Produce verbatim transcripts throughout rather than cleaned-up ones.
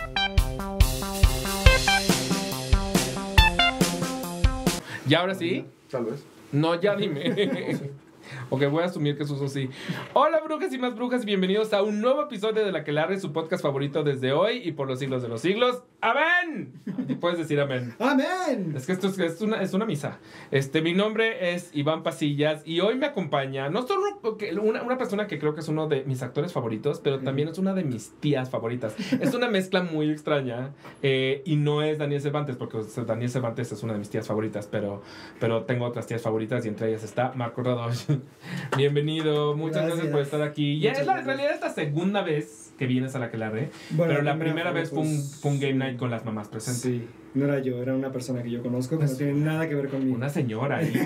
¿Y ahora sí? Tal vez. No, ya dime. Ok, voy a asumir que eso es así. Hola brujas y más brujas, bienvenidos a un nuevo episodio de La Aquelarre, su podcast favorito desde hoy y por los siglos de los siglos. ¡Amén! Y puedes decir amén. ¡Amén! Es que esto es, es, una, es una misa. Este, mi nombre es Iván Pasillas y hoy me acompaña no solo una, una persona que creo que es uno de mis actores favoritos, pero también es una de mis tías favoritas. Es una mezcla muy extraña eh, y no es Daniel Cervantes, porque Daniel Cervantes es una de mis tías favoritas, pero, pero tengo otras tías favoritas y entre ellas está Marco Radosh. Bienvenido, muchas gracias. gracias por estar aquí. Ya es la, en realidad es la segunda vez que vienes a La Aquelarre, bueno, pero la primera, primera vez fue, pues, un, fue un game night con las mamás presentes. Sí, no era yo, era una persona que yo conozco que no tiene nada que ver conmigo. Una señora ahí.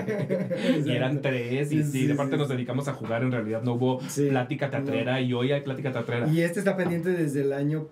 Y eran tres y, sí, y de parte sí. Nos dedicamos a jugar, en realidad no hubo sí, plática teatrera no. Y hoy hay plática teatrera. Y este está pendiente desde el año...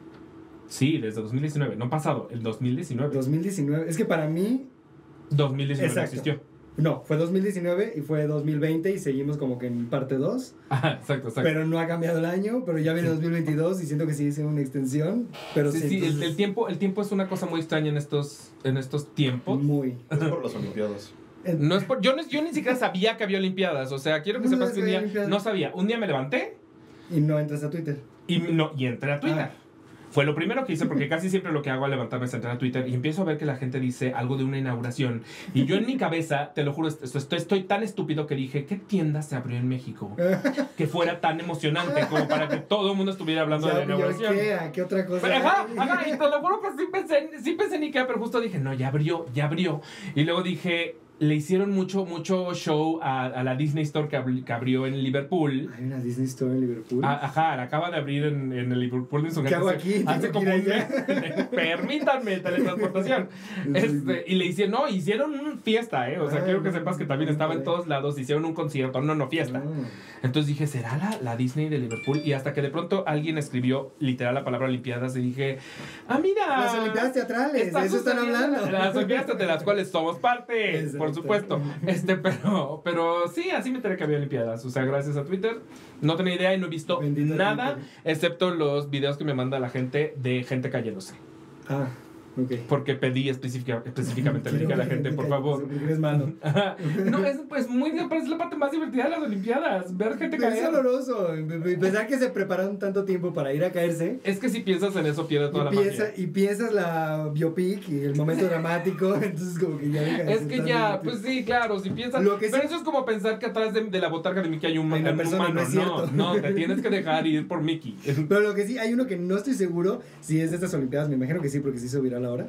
Sí, desde dos mil diecinueve, no pasado, el dos mil diecinueve. dos mil diecinueve, es que para mí... dos mil diecinueve no existió. No, fue dos mil diecinueve y fue dos mil veinte y seguimos como que en parte dos. Ajá, exacto, exacto. Pero no ha cambiado el año, pero ya viene sí. dos mil veintidós y siento que sigue siendo una extensión. Pero sí, sí, sí entonces... el, el, tiempo, el tiempo es una cosa muy extraña en estos, en estos tiempos. Muy. Es por las Olimpiadas. No es por, yo, no, yo ni siquiera sabía que había Olimpiadas. O sea, quiero que no sepas que un día... Olimpiadas. No sabía. Un día me levanté. Y no entras a Twitter. Y, no, y entré a Twitter. Ah. Fue lo primero que hice, porque casi siempre lo que hago al levantarme es entrar a Twitter y empiezo a ver que la gente dice algo de una inauguración. Y yo en mi cabeza, te lo juro, estoy, estoy tan estúpido que dije, ¿qué tienda se abrió en México que fuera tan emocionante como para que todo el mundo estuviera hablando ya, de la inauguración? ¿Qué? ¿Qué otra cosa? Pero, ajá, ajá, y te lo juro que sí pensé, sí pensé en Ikea, pero justo dije, no, ya abrió, ya abrió. Y luego dije... Le hicieron mucho, mucho show a, a la Disney Store que, abri, que abrió en Liverpool. ¿Hay una Disney Store en Liverpool? A, ajá, la acaba de abrir en, en el Liverpool. En su ¿Qué hago aquí? Hace como un mes. Permítanme, teletransportación. Este, y le hicieron, no, hicieron fiesta, ¿eh? O sea, ah, quiero que sepas que también estaba en todos lados. Hicieron un concierto, no, no, fiesta. Ah. Entonces dije, ¿será la, la Disney de Liverpool? Y hasta que de pronto alguien escribió literal la palabra Olimpiadas y dije, ah, mira. Las Olimpiadas teatrales, de eso están hablando. Las Olimpiadas de las cuales somos parte, exacto. Por supuesto. Este, pero, pero sí, así me enteré que había Olimpiadas. O sea, gracias a Twitter. No tenía idea y no he visto Bendito nada, Twitter. Excepto los videos que me manda la gente de gente cayéndose. Ah, ok. Porque pedí específica, específicamente le dije a la gente, por favor. Es malo. No, es pues muy, pero es la parte más divertida de las Olimpiadas. Ver gente caer. Es doloroso. Pensar que se prepararon tanto tiempo para ir a caerse. Es que si piensas en eso, pierdes toda y la piensa, magia. Y piensas la biopic y el momento dramático. Entonces, como que ya deja de Es que ya, pues sí, claro. Si piensas. Lo que pero sí, eso es como pensar que atrás de, de la botarga de Mickey hay un, hay un persona, humano. No, es cierto. no, no, te tienes que dejar ir por Mickey. Pero lo que sí, hay uno que no estoy seguro si es de estas Olimpiadas. Me imagino que sí, porque sí se viral ahora.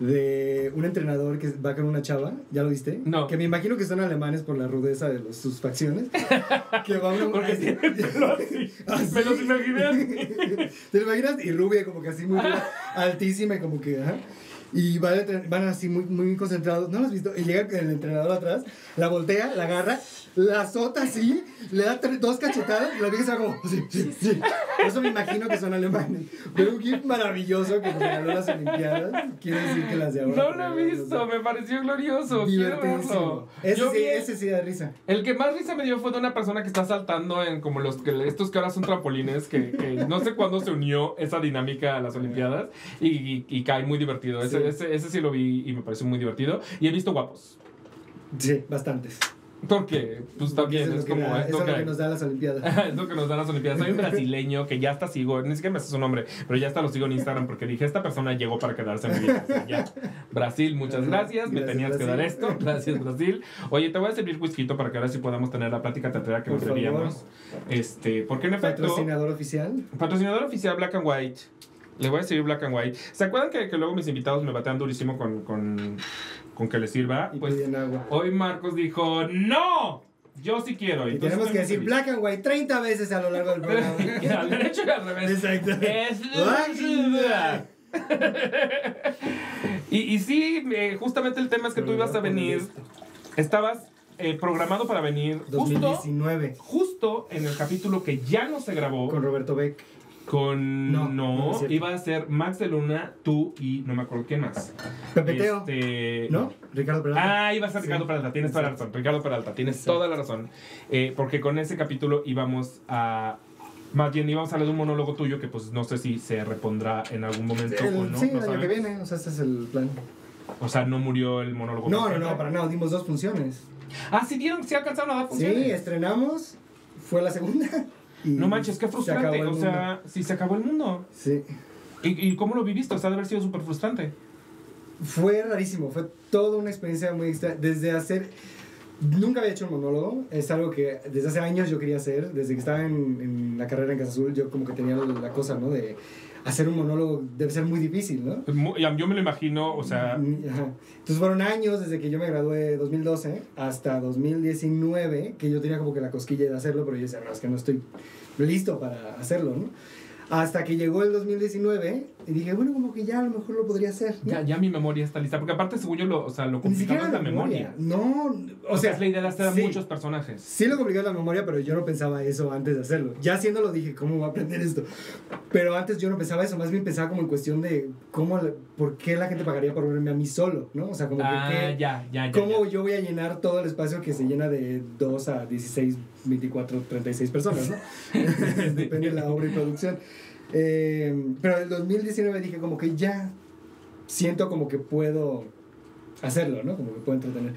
De un entrenador que va con una chava, ¿ya lo viste? No. Que me imagino que son alemanes por la rudeza de los, sus facciones. Que va una Porque tiene el pelo así. ¿Así? ¿Me los imaginas? ¿Te lo imaginas? Y rubia, como que así muy altísima y como que, ajá. Y van, van así muy, muy concentrados. ¿No lo has visto? Y llega el entrenador atrás, la voltea, la agarra, la azota así, le da tres, dos cachetadas y la vieja se va como, sí, sí, sí. Por eso me imagino que son alemanes. Pero un gif maravilloso que nos regaló las Olimpiadas. Quiere decir que las de ahora. No lo he visto, me pareció glorioso. Divertísimo. Ese Yo sí, vi, ese sí da risa. El que más risa me dio fue de una persona que está saltando en como los que estos que ahora son trampolines, que, que no sé cuándo se unió esa dinámica a las Olimpiadas y, y, y cae muy divertido. Ese, sí. ese, ese sí lo vi y me pareció muy divertido. Y he visto guapos. Sí, bastantes. Porque, pues también es, es como. Da, es lo lo que, que, que nos da las Olimpiadas. Es lo que nos dan las Olimpiadas. Soy un brasileño que ya hasta sigo, ni siquiera me sé su nombre, pero ya hasta lo sigo en Instagram porque dije: esta persona llegó para quedarse en mi vida. O sea, ya. Brasil, muchas gracias. gracias me tenías Brasil. que dar esto. Gracias, Brasil. Oye, te voy a servir whisky para que ahora sí podamos tener la plática teatral que Por nos debíamos. Este, porque en efecto. Patrocinador oficial. Patrocinador oficial Black and White. Le voy a servir Black and White. ¿Se acuerdan que, que luego mis invitados me batean durísimo con, con, con que les sirva? Y pues piden agua. Hoy Marcos dijo: ¡no! Yo sí quiero. Y tenemos que decir Black and White treinta veces a lo largo del programa. Al derecho y al revés. Exacto. Es y, y sí, eh, justamente el tema es que tú ibas a venir. Estabas eh, programado para venir justo, dos mil diecinueve. Justo en el capítulo que ya no se grabó. Con Roberto Beck. Con. No, no, no iba a ser Max de Luna, tú y no me acuerdo quién más. Pepe Teo. Este, ¿No? Ricardo Peralta. Ah, iba a ser Ricardo sí. Peralta, tienes toda la razón. Ricardo Peralta, tienes Exacto. toda la razón. Eh, porque con ese capítulo íbamos a Más bien íbamos a hablar de un monólogo tuyo que pues no sé si se repondrá en algún momento El, o no. sí, no el año que sabemos. viene, o sea, este es el plan. O sea, no murió el monólogo. No, no, perfecto. no, para nada, dimos dos funciones. Ah, sí dieron, sí alcanzaron a dar funciones. Sí, estrenamos, fue la segunda. Y No manches, qué se frustrante. acabó el O mundo. sea, sí se acabó el mundo. Sí. ¿Y, y cómo lo viviste? O sea, debe haber sido súper frustrante. Fue rarísimo, fue toda una experiencia muy extra. Desde hacer. Nunca había hecho un monólogo, es algo que desde hace años yo quería hacer. Desde que estaba en, en la carrera en Casa Azul, yo como que tenía la, la cosa, ¿no? De hacer un monólogo debe ser muy difícil, ¿no? Mu- Yo me lo imagino, o sea. Ajá. Entonces fueron años desde que yo me gradué dos mil doce hasta dos mil diecinueve que yo tenía como que la cosquilla de hacerlo, pero yo decía, no, es que no estoy listo para hacerlo, ¿no? Hasta que llegó el dos mil diecinueve y dije, bueno, como que ya a lo mejor lo podría hacer, ¿no? Ya, ya mi memoria está lista. Porque aparte, según yo, lo, o sea, lo Ni complicado siquiera es la la memoria. No, O, o sea, sea, es la idea de hacer a sí. muchos personajes. Sí lo complicado es la memoria, pero yo no pensaba eso antes de hacerlo. Ya haciéndolo dije, ¿cómo voy a aprender esto? Pero antes yo no pensaba eso, más bien pensaba como en cuestión de cómo, la- por qué la gente pagaría por verme a mí solo, ¿no? O sea, como Ah, que qué- ya, ya, ya. cómo ya. yo voy a llenar todo el espacio que se llena de dos a dieciséis, veinticuatro, treinta y seis personas, ¿no? Depende de la obra y producción. Eh, pero en el dos mil diecinueve dije como que ya siento como que puedo hacerlo, ¿no? Como que puedo entretener.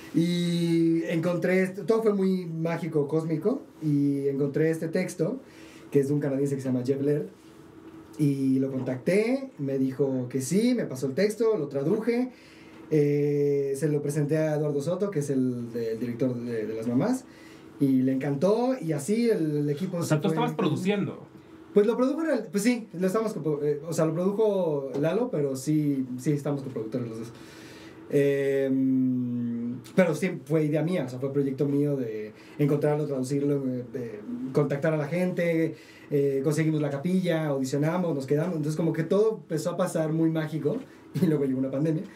Y encontré, esto, todo fue muy mágico, cósmico, y encontré este texto, que es de un canadiense que se llama Jeff Laird, y lo contacté, me dijo que sí, me pasó el texto, lo traduje, eh, se lo presenté a Eduardo Soto, que es el, de- el director de, de Las Mamás, y le encantó, y así el, el equipo... O se sea, tú fue- estabas produciendo. Pues lo produjo, en real- pues sí, lo estamos, copo- eh, o sea, lo produjo Lalo, pero sí, sí estamos coproductores los dos. Eh, pero sí fue idea mía, o sea, fue proyecto mío de encontrarlo, traducirlo, eh, de contactar a la gente, eh, conseguimos la capilla, audicionamos, nos quedamos, entonces como que todo empezó a pasar muy mágico y luego llegó una pandemia.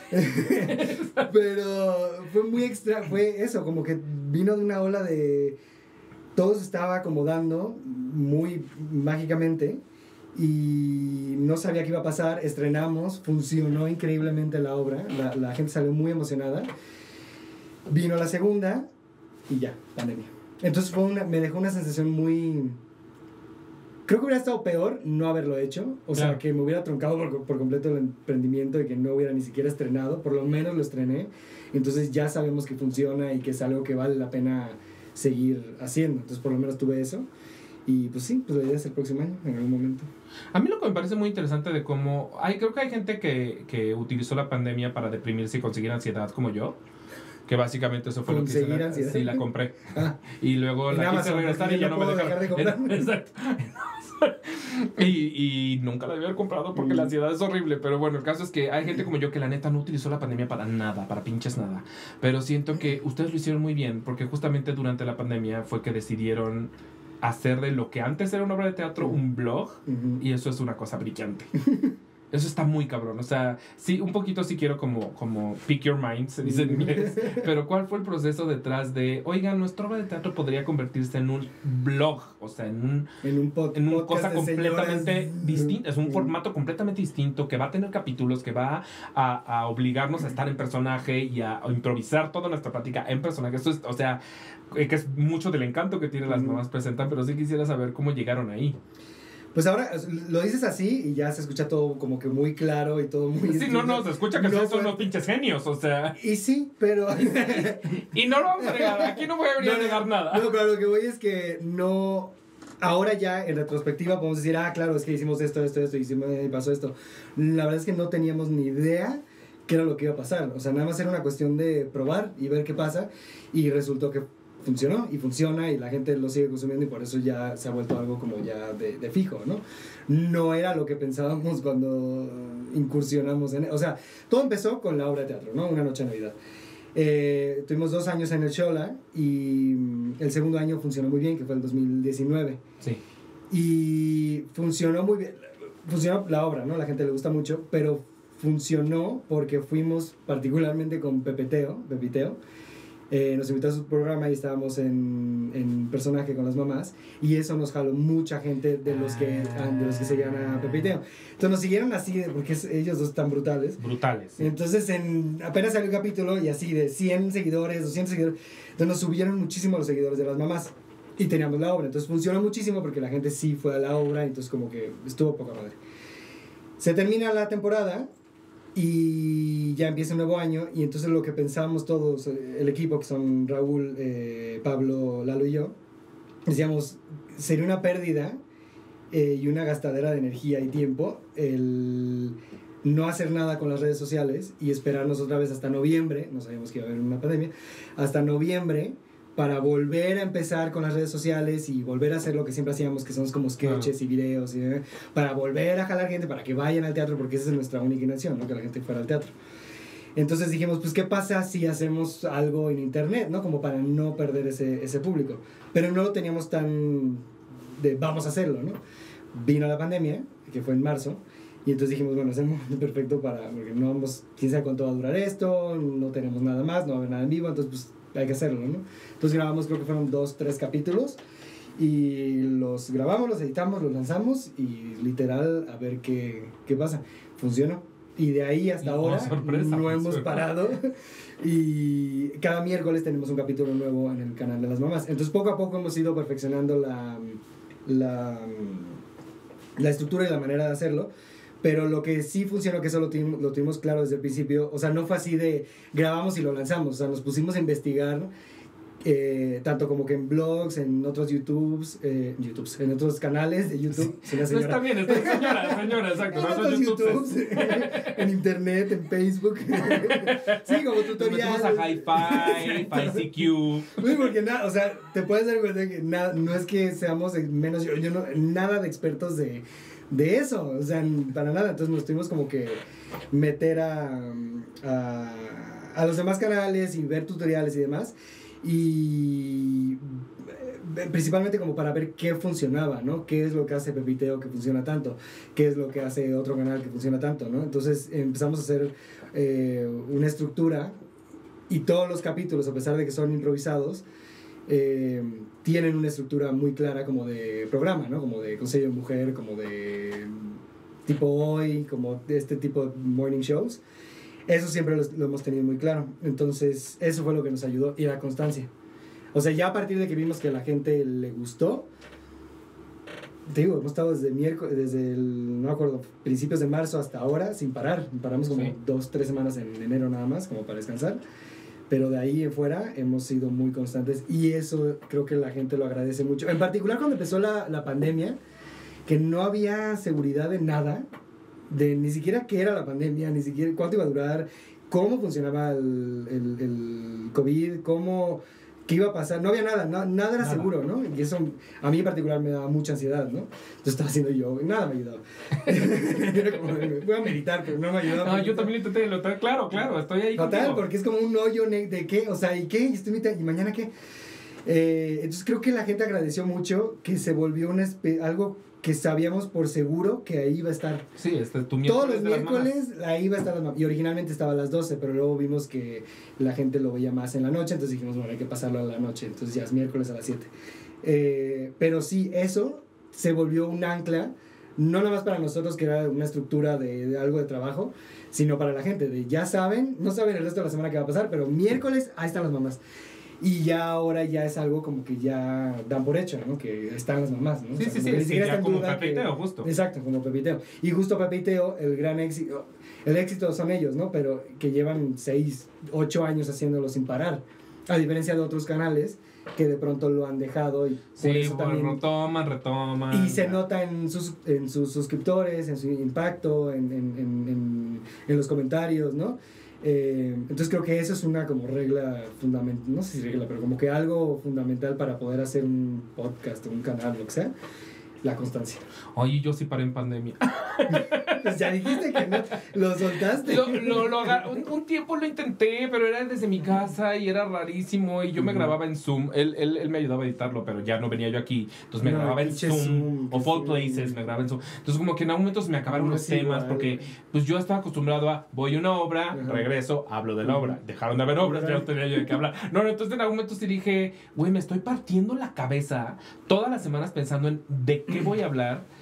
Pero fue muy extra, fue eso, como que vino de una ola de todo se estaba acomodando muy mágicamente y no sabía qué iba a pasar, estrenamos, funcionó increíblemente la obra, la, la gente salió muy emocionada, vino la segunda y ya, pandemia. Entonces fue una, me dejó una sensación muy... Creo que hubiera estado peor no haberlo hecho, o sea, Claro. que me hubiera truncado por, por completo el emprendimiento y que no hubiera ni siquiera estrenado, por lo menos lo estrené, entonces ya sabemos que funciona y que es algo que vale la pena seguir haciendo, entonces por lo menos tuve eso. Y pues sí, pues la idea es el próximo año, en algún momento. A mí lo que me parece muy interesante de cómo... Hay, creo que hay gente que, que utilizó la pandemia para deprimirse y conseguir ansiedad como yo. Que básicamente eso fue lo que hice. ¿Conseguir La, ansiedad? sí, la compré. Ah, y luego en la quise Amazon, regresar porque y ya no no me puedo dejaron. dejar de comprar. Exacto. y, y nunca la debí haber comprado porque Mm. la ansiedad es horrible. Pero bueno, el caso es que hay gente como yo que la neta no utilizó la pandemia para nada, para pinches nada. Pero siento que ustedes lo hicieron muy bien porque justamente durante la pandemia fue que decidieron hacer de lo que antes era una obra de teatro un blog. ujú. Y eso es una cosa brillante. Eso está muy cabrón. O sea, sí, un poquito sí quiero como, como pick your mind, se dice en inglés. Pero ¿cuál fue el proceso detrás de, oigan, nuestra obra de teatro podría convertirse en un blog? O sea, en un... En un pod- En una podcast cosa de completamente señoras. distinta, es un Mm. formato completamente distinto que va a tener capítulos, que va a, a obligarnos a estar en personaje y a, a improvisar toda nuestra plática en personaje. Eso es, o sea, eh, que es mucho del encanto que tienen las Mm. mamás presentan, pero sí quisiera saber cómo llegaron ahí. Pues ahora lo dices así y ya se escucha todo como que muy claro y todo muy... Sí, no, no, se escucha que No ustedes son fue- unos pinches genios, o sea. Y sí, pero... Y no lo vamos a negar, aquí no voy a venir a negar nada. No, pero lo que voy es que no... Ahora ya en retrospectiva podemos decir, ah, claro, es que hicimos esto, esto, esto, hicimos, y pasó esto. La verdad es que no teníamos ni idea qué era lo que iba a pasar. O sea, nada más era una cuestión de probar y ver qué pasa. Y resultó que funcionó y funciona y la gente lo sigue consumiendo y por eso ya se ha vuelto algo como ya de, de fijo, ¿no? No era lo que pensábamos cuando incursionamos en... O sea, todo empezó con la obra de teatro, ¿no? Una noche de Navidad. Eh, tuvimos dos años en el Xola y mm, el segundo año funcionó muy bien, que fue el dos mil diecinueve. Sí. Y funcionó muy bien. Funcionó la obra, ¿no? La gente le gusta mucho, pero funcionó porque fuimos particularmente con Pepeteo, Pepiteo. Eh, nos invitó a su programa y estábamos en, en personaje con las mamás y eso nos jaló mucha gente de los que, Ah. de los que seguían a Pepiteo. Entonces nos siguieron así de- porque es- ellos dos están brutales. Brutales. sí. Entonces en, apenas salió el capítulo y así de cien seguidores, doscientos seguidores, entonces nos subieron muchísimo los seguidores de las mamás. y teníamos la obra. Entonces funcionó muchísimo porque la gente sí fue a la obra, entonces como que estuvo poca madre. Se termina la temporada y ya empieza un nuevo año, y entonces lo que pensábamos todos, el equipo, que son Raúl, eh, Pablo, Lalo y yo, decíamos, sería una pérdida eh, y una gastadera de energía y tiempo el no hacer nada con las redes sociales y esperarnos otra vez hasta noviembre, no sabíamos que iba a haber una pandemia, hasta noviembre, para volver a empezar con las redes sociales y volver a hacer lo que siempre hacíamos, que son como sketches y videos, y, eh, para volver a jalar gente, para que vayan al teatro, porque esa es nuestra única intención, ¿no? Que la gente fuera al teatro. Entonces dijimos, pues, ¿qué pasa si hacemos algo en internet, ¿no? Como para no perder ese, ese público. Pero no lo teníamos tan de vamos a hacerlo, ¿no? Vino la pandemia, que fue en marzo, y entonces dijimos, bueno, es el momento perfecto para, porque no vamos, quién sabe cuánto va a durar esto, no tenemos nada más, no va a haber nada en vivo, entonces pues hay que hacerlo, ¿no? Entonces grabamos, creo que fueron dos, tres capítulos, y los grabamos, los editamos, los lanzamos, y literal, a ver qué, qué pasa. Funcionó. Y de ahí hasta no, ahora sorpresa, no hemos parado. Y cada miércoles tenemos un capítulo nuevo en el canal de las mamás. Entonces poco a poco hemos ido perfeccionando la, la, la estructura y la manera de hacerlo. Pero lo que sí funcionó, que eso lo tuvimos, lo tuvimos claro desde el principio, o sea, no fue así de grabamos y lo lanzamos, o sea, nos pusimos a investigar, eh, tanto como que en blogs, en otros YouTubes, eh, YouTubes, en otros canales de YouTube. Sí. No está bien, está señora, señora, exacto. En otros YouTubes, en internet, en Facebook. Sí, como tutoriales. Nos a Hi-Fi, I C Q. Sí, porque nada, o sea, te puedes dar cuenta que nada, no es que seamos menos, yo, yo no, nada de expertos de... de eso, o sea, para nada. Entonces nos tuvimos como que meter a, a, a los demás canales y ver tutoriales y demás, y principalmente como para ver qué funcionaba, ¿no? Qué es lo que hace Pepiteo que funciona tanto, qué es lo que hace otro canal que funciona tanto, ¿no? Entonces empezamos a hacer eh, una estructura, y todos los capítulos, a pesar de que son improvisados, Eh, tienen una estructura muy clara como de programa, ¿no? Como de Consejo de Mujer, como de tipo Hoy, como de este tipo de morning shows. Eso siempre lo, lo hemos tenido muy claro. Entonces eso fue lo que nos ayudó, y la constancia. O sea, ya a partir de que vimos que a la gente le gustó, te digo, hemos estado desde miércoles, desde el, no me acuerdo, principios de marzo hasta ahora sin parar. Paramos como sí. dos, tres semanas en enero nada más, como para descansar. Pero de ahí en fuera hemos sido muy constantes, y eso creo que la gente lo agradece mucho. En particular cuando empezó la, la pandemia, que no había seguridad de nada, de ni siquiera qué era la pandemia, ni siquiera cuánto iba a durar, cómo funcionaba el, el, el COVID, cómo, qué iba a pasar, no había nada, no, nada era nada. seguro, ¿no? Y eso a mí en particular me daba mucha ansiedad, ¿no? Entonces estaba haciendo yo, nada me ayudaba. Era como, voy a meditar, pero no me ayudaba. No, yo también lo intenté, lo, claro, claro, estoy ahí. Total, contigo. Porque es como un hoyo de qué, o sea, ¿y qué? ¿Y, estoy mitad, ¿y mañana qué? Eh, entonces creo que la gente agradeció mucho que se volvió una espe- algo que sabíamos por seguro que ahí iba a estar. Sí, este, tu todos los miércoles ahí iba a estar las mamás. Y originalmente estaba a las doce, pero luego vimos que la gente lo veía más en la noche, entonces dijimos, bueno, hay que pasarlo a la noche, entonces ya es miércoles a las siete. Eh, pero sí, eso se volvió un ancla, no nada más para nosotros, que era una estructura de, de algo de trabajo, sino para la gente, de ya saben, no saben el resto de la semana qué va a pasar, pero miércoles ahí están las mamás. Y ya ahora ya es algo como que ya dan por hecho, ¿no? Que están las mamás, ¿no? Sí, o sea, sí, sí, sí, sí ya como Pepiteo, que, justo. Exacto, como Pepiteo. Y justo Pepiteo, el gran éxito, el éxito son ellos, ¿no? Pero que llevan seis, ocho años haciéndolo sin parar. A diferencia de otros canales que de pronto lo han dejado, y sí, por eso bueno, también, retoman, retoman. Y se nota en sus, en sus suscriptores, en su impacto, en, en, en, en, en los comentarios, ¿no? Eh, entonces creo que eso es una como regla fundamental, no sé si regla, pero como que algo fundamental para poder hacer un podcast o un canal, lo que sea, la constancia. Oye, yo sí paré en pandemia. Pues ya dijiste que no, lo soltaste. Lo, lo, lo agar- un, un tiempo lo intenté, pero era desde mi casa y era rarísimo, y yo me uh-huh. grababa en Zoom. Él, él, él me ayudaba a editarlo, pero ya no venía yo aquí. Entonces me no, grababa en Zoom, Zoom o Fall Places, me grababa en Zoom. Entonces como que en algún momento se me acabaron no, los sí, temas, igual. Porque pues yo estaba acostumbrado a, voy a una obra, uh-huh. regreso, hablo de la uh-huh. obra. Dejaron de haber obras, uh-huh. ya no tenía yo de qué hablar. No, no, entonces en algún momento sí dije, güey, me estoy partiendo la cabeza todas las semanas pensando en de qué voy a hablar.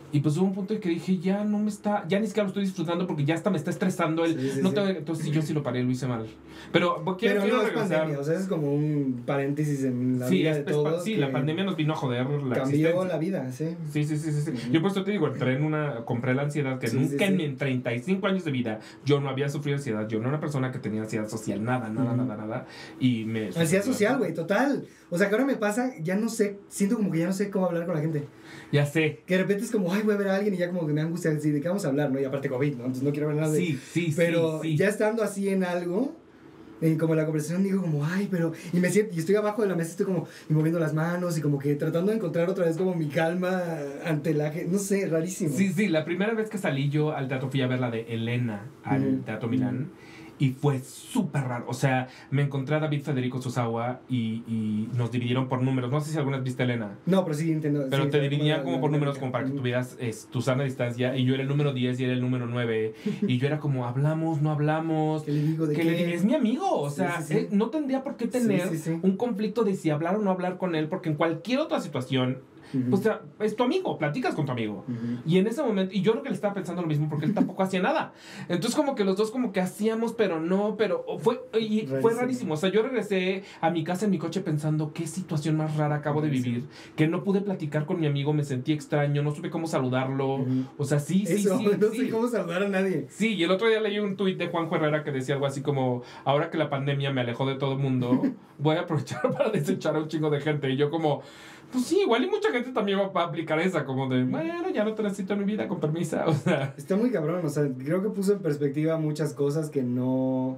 Y pues hubo un punto en que dije, ya no me está, ya ni siquiera lo estoy disfrutando porque ya hasta me está estresando el, Sí, sí, no sí. tengo, entonces sí, yo sí lo paré, lo hice mal. Pero quiero, Pero quiero no es regresar. pandemia, o sea, es como un paréntesis en la Sí, vida es- de es pa- todos. sí, que la pandemia nos vino a joder la cambió existencia. la vida, sí. Sí, sí, sí, sí, sí. Ujú. Yo por eso te digo, entré en una, compré la ansiedad que Sí, nunca sí, en sí. mis treinta y cinco años de vida yo no había sufrido ansiedad. Yo no era una persona que tenía ansiedad social, nada, nada, Ujú. nada, nada. Y me... Ansiedad social, güey, total. O sea, que ahora me pasa, ya no sé, siento como que ya no sé cómo hablar con la gente. Ya sé. Que de repente es como, ay, voy a ver a alguien y ya como que me angustia decir, ¿de qué vamos a hablar? ¿No? Y aparte COVID, ¿no? Entonces no quiero ver nada de... Sí, sí, Pero sí, sí. ya estando así en algo, en como la conversación digo como, ay, pero... Y me siento, y estoy abajo de la mesa, estoy como y moviendo las manos y como que tratando de encontrar otra vez como mi calma ante la gente. No sé, rarísimo. Sí, sí, la primera vez que salí yo al teatro fui a ver la de Elena al Ujú. Teatro Milán. Y fue súper raro. O sea, me encontré a David Federico Susawa y, y nos dividieron por números. No sé si alguna vez viste Elena. No, pero sí entiendo. Pero sí, te o sea, dividían la- como la por números, dinámica. como para que Ujú. tuvieras es, tu sana distancia. Y yo era el número diez y era el número nueve. Y yo era como, hablamos, no hablamos. ¿Qué le digo de Que qué? le diga, es mi amigo. O Sí, sea, sí, sí. eh, no tendría por qué tener Sí, sí, sí. un conflicto de si hablar o no hablar con él. Porque en cualquier otra situación, Ujú. pues ya, es tu amigo, platicas con tu amigo. Ujú. Y en ese momento, y yo creo que le estaba pensando lo mismo porque él tampoco hacía nada. Entonces como que los dos como que hacíamos, pero no, pero fue, y fue Rarísimo. rarísimo. O sea, yo regresé a mi casa en mi coche pensando, qué situación más rara acabo de Rarísimo. vivir, que no pude platicar con mi amigo, me sentí extraño, no supe cómo saludarlo. Ujú. O sea, sí, sí, Eso, sí. no sí. sé cómo saludar a nadie. Sí, y el otro día leí un tuit de Juanjo Herrera que decía algo así como, ahora que la pandemia me alejó de todo el mundo, voy a aprovechar para desechar a un chingo de gente. Y yo como, pues sí, igual y mucha gente también va a aplicar esa, como de, bueno, ya no te necesito en mi vida, con permiso. O sea, Está muy cabrón, o sea, creo que puso en perspectiva muchas cosas que no,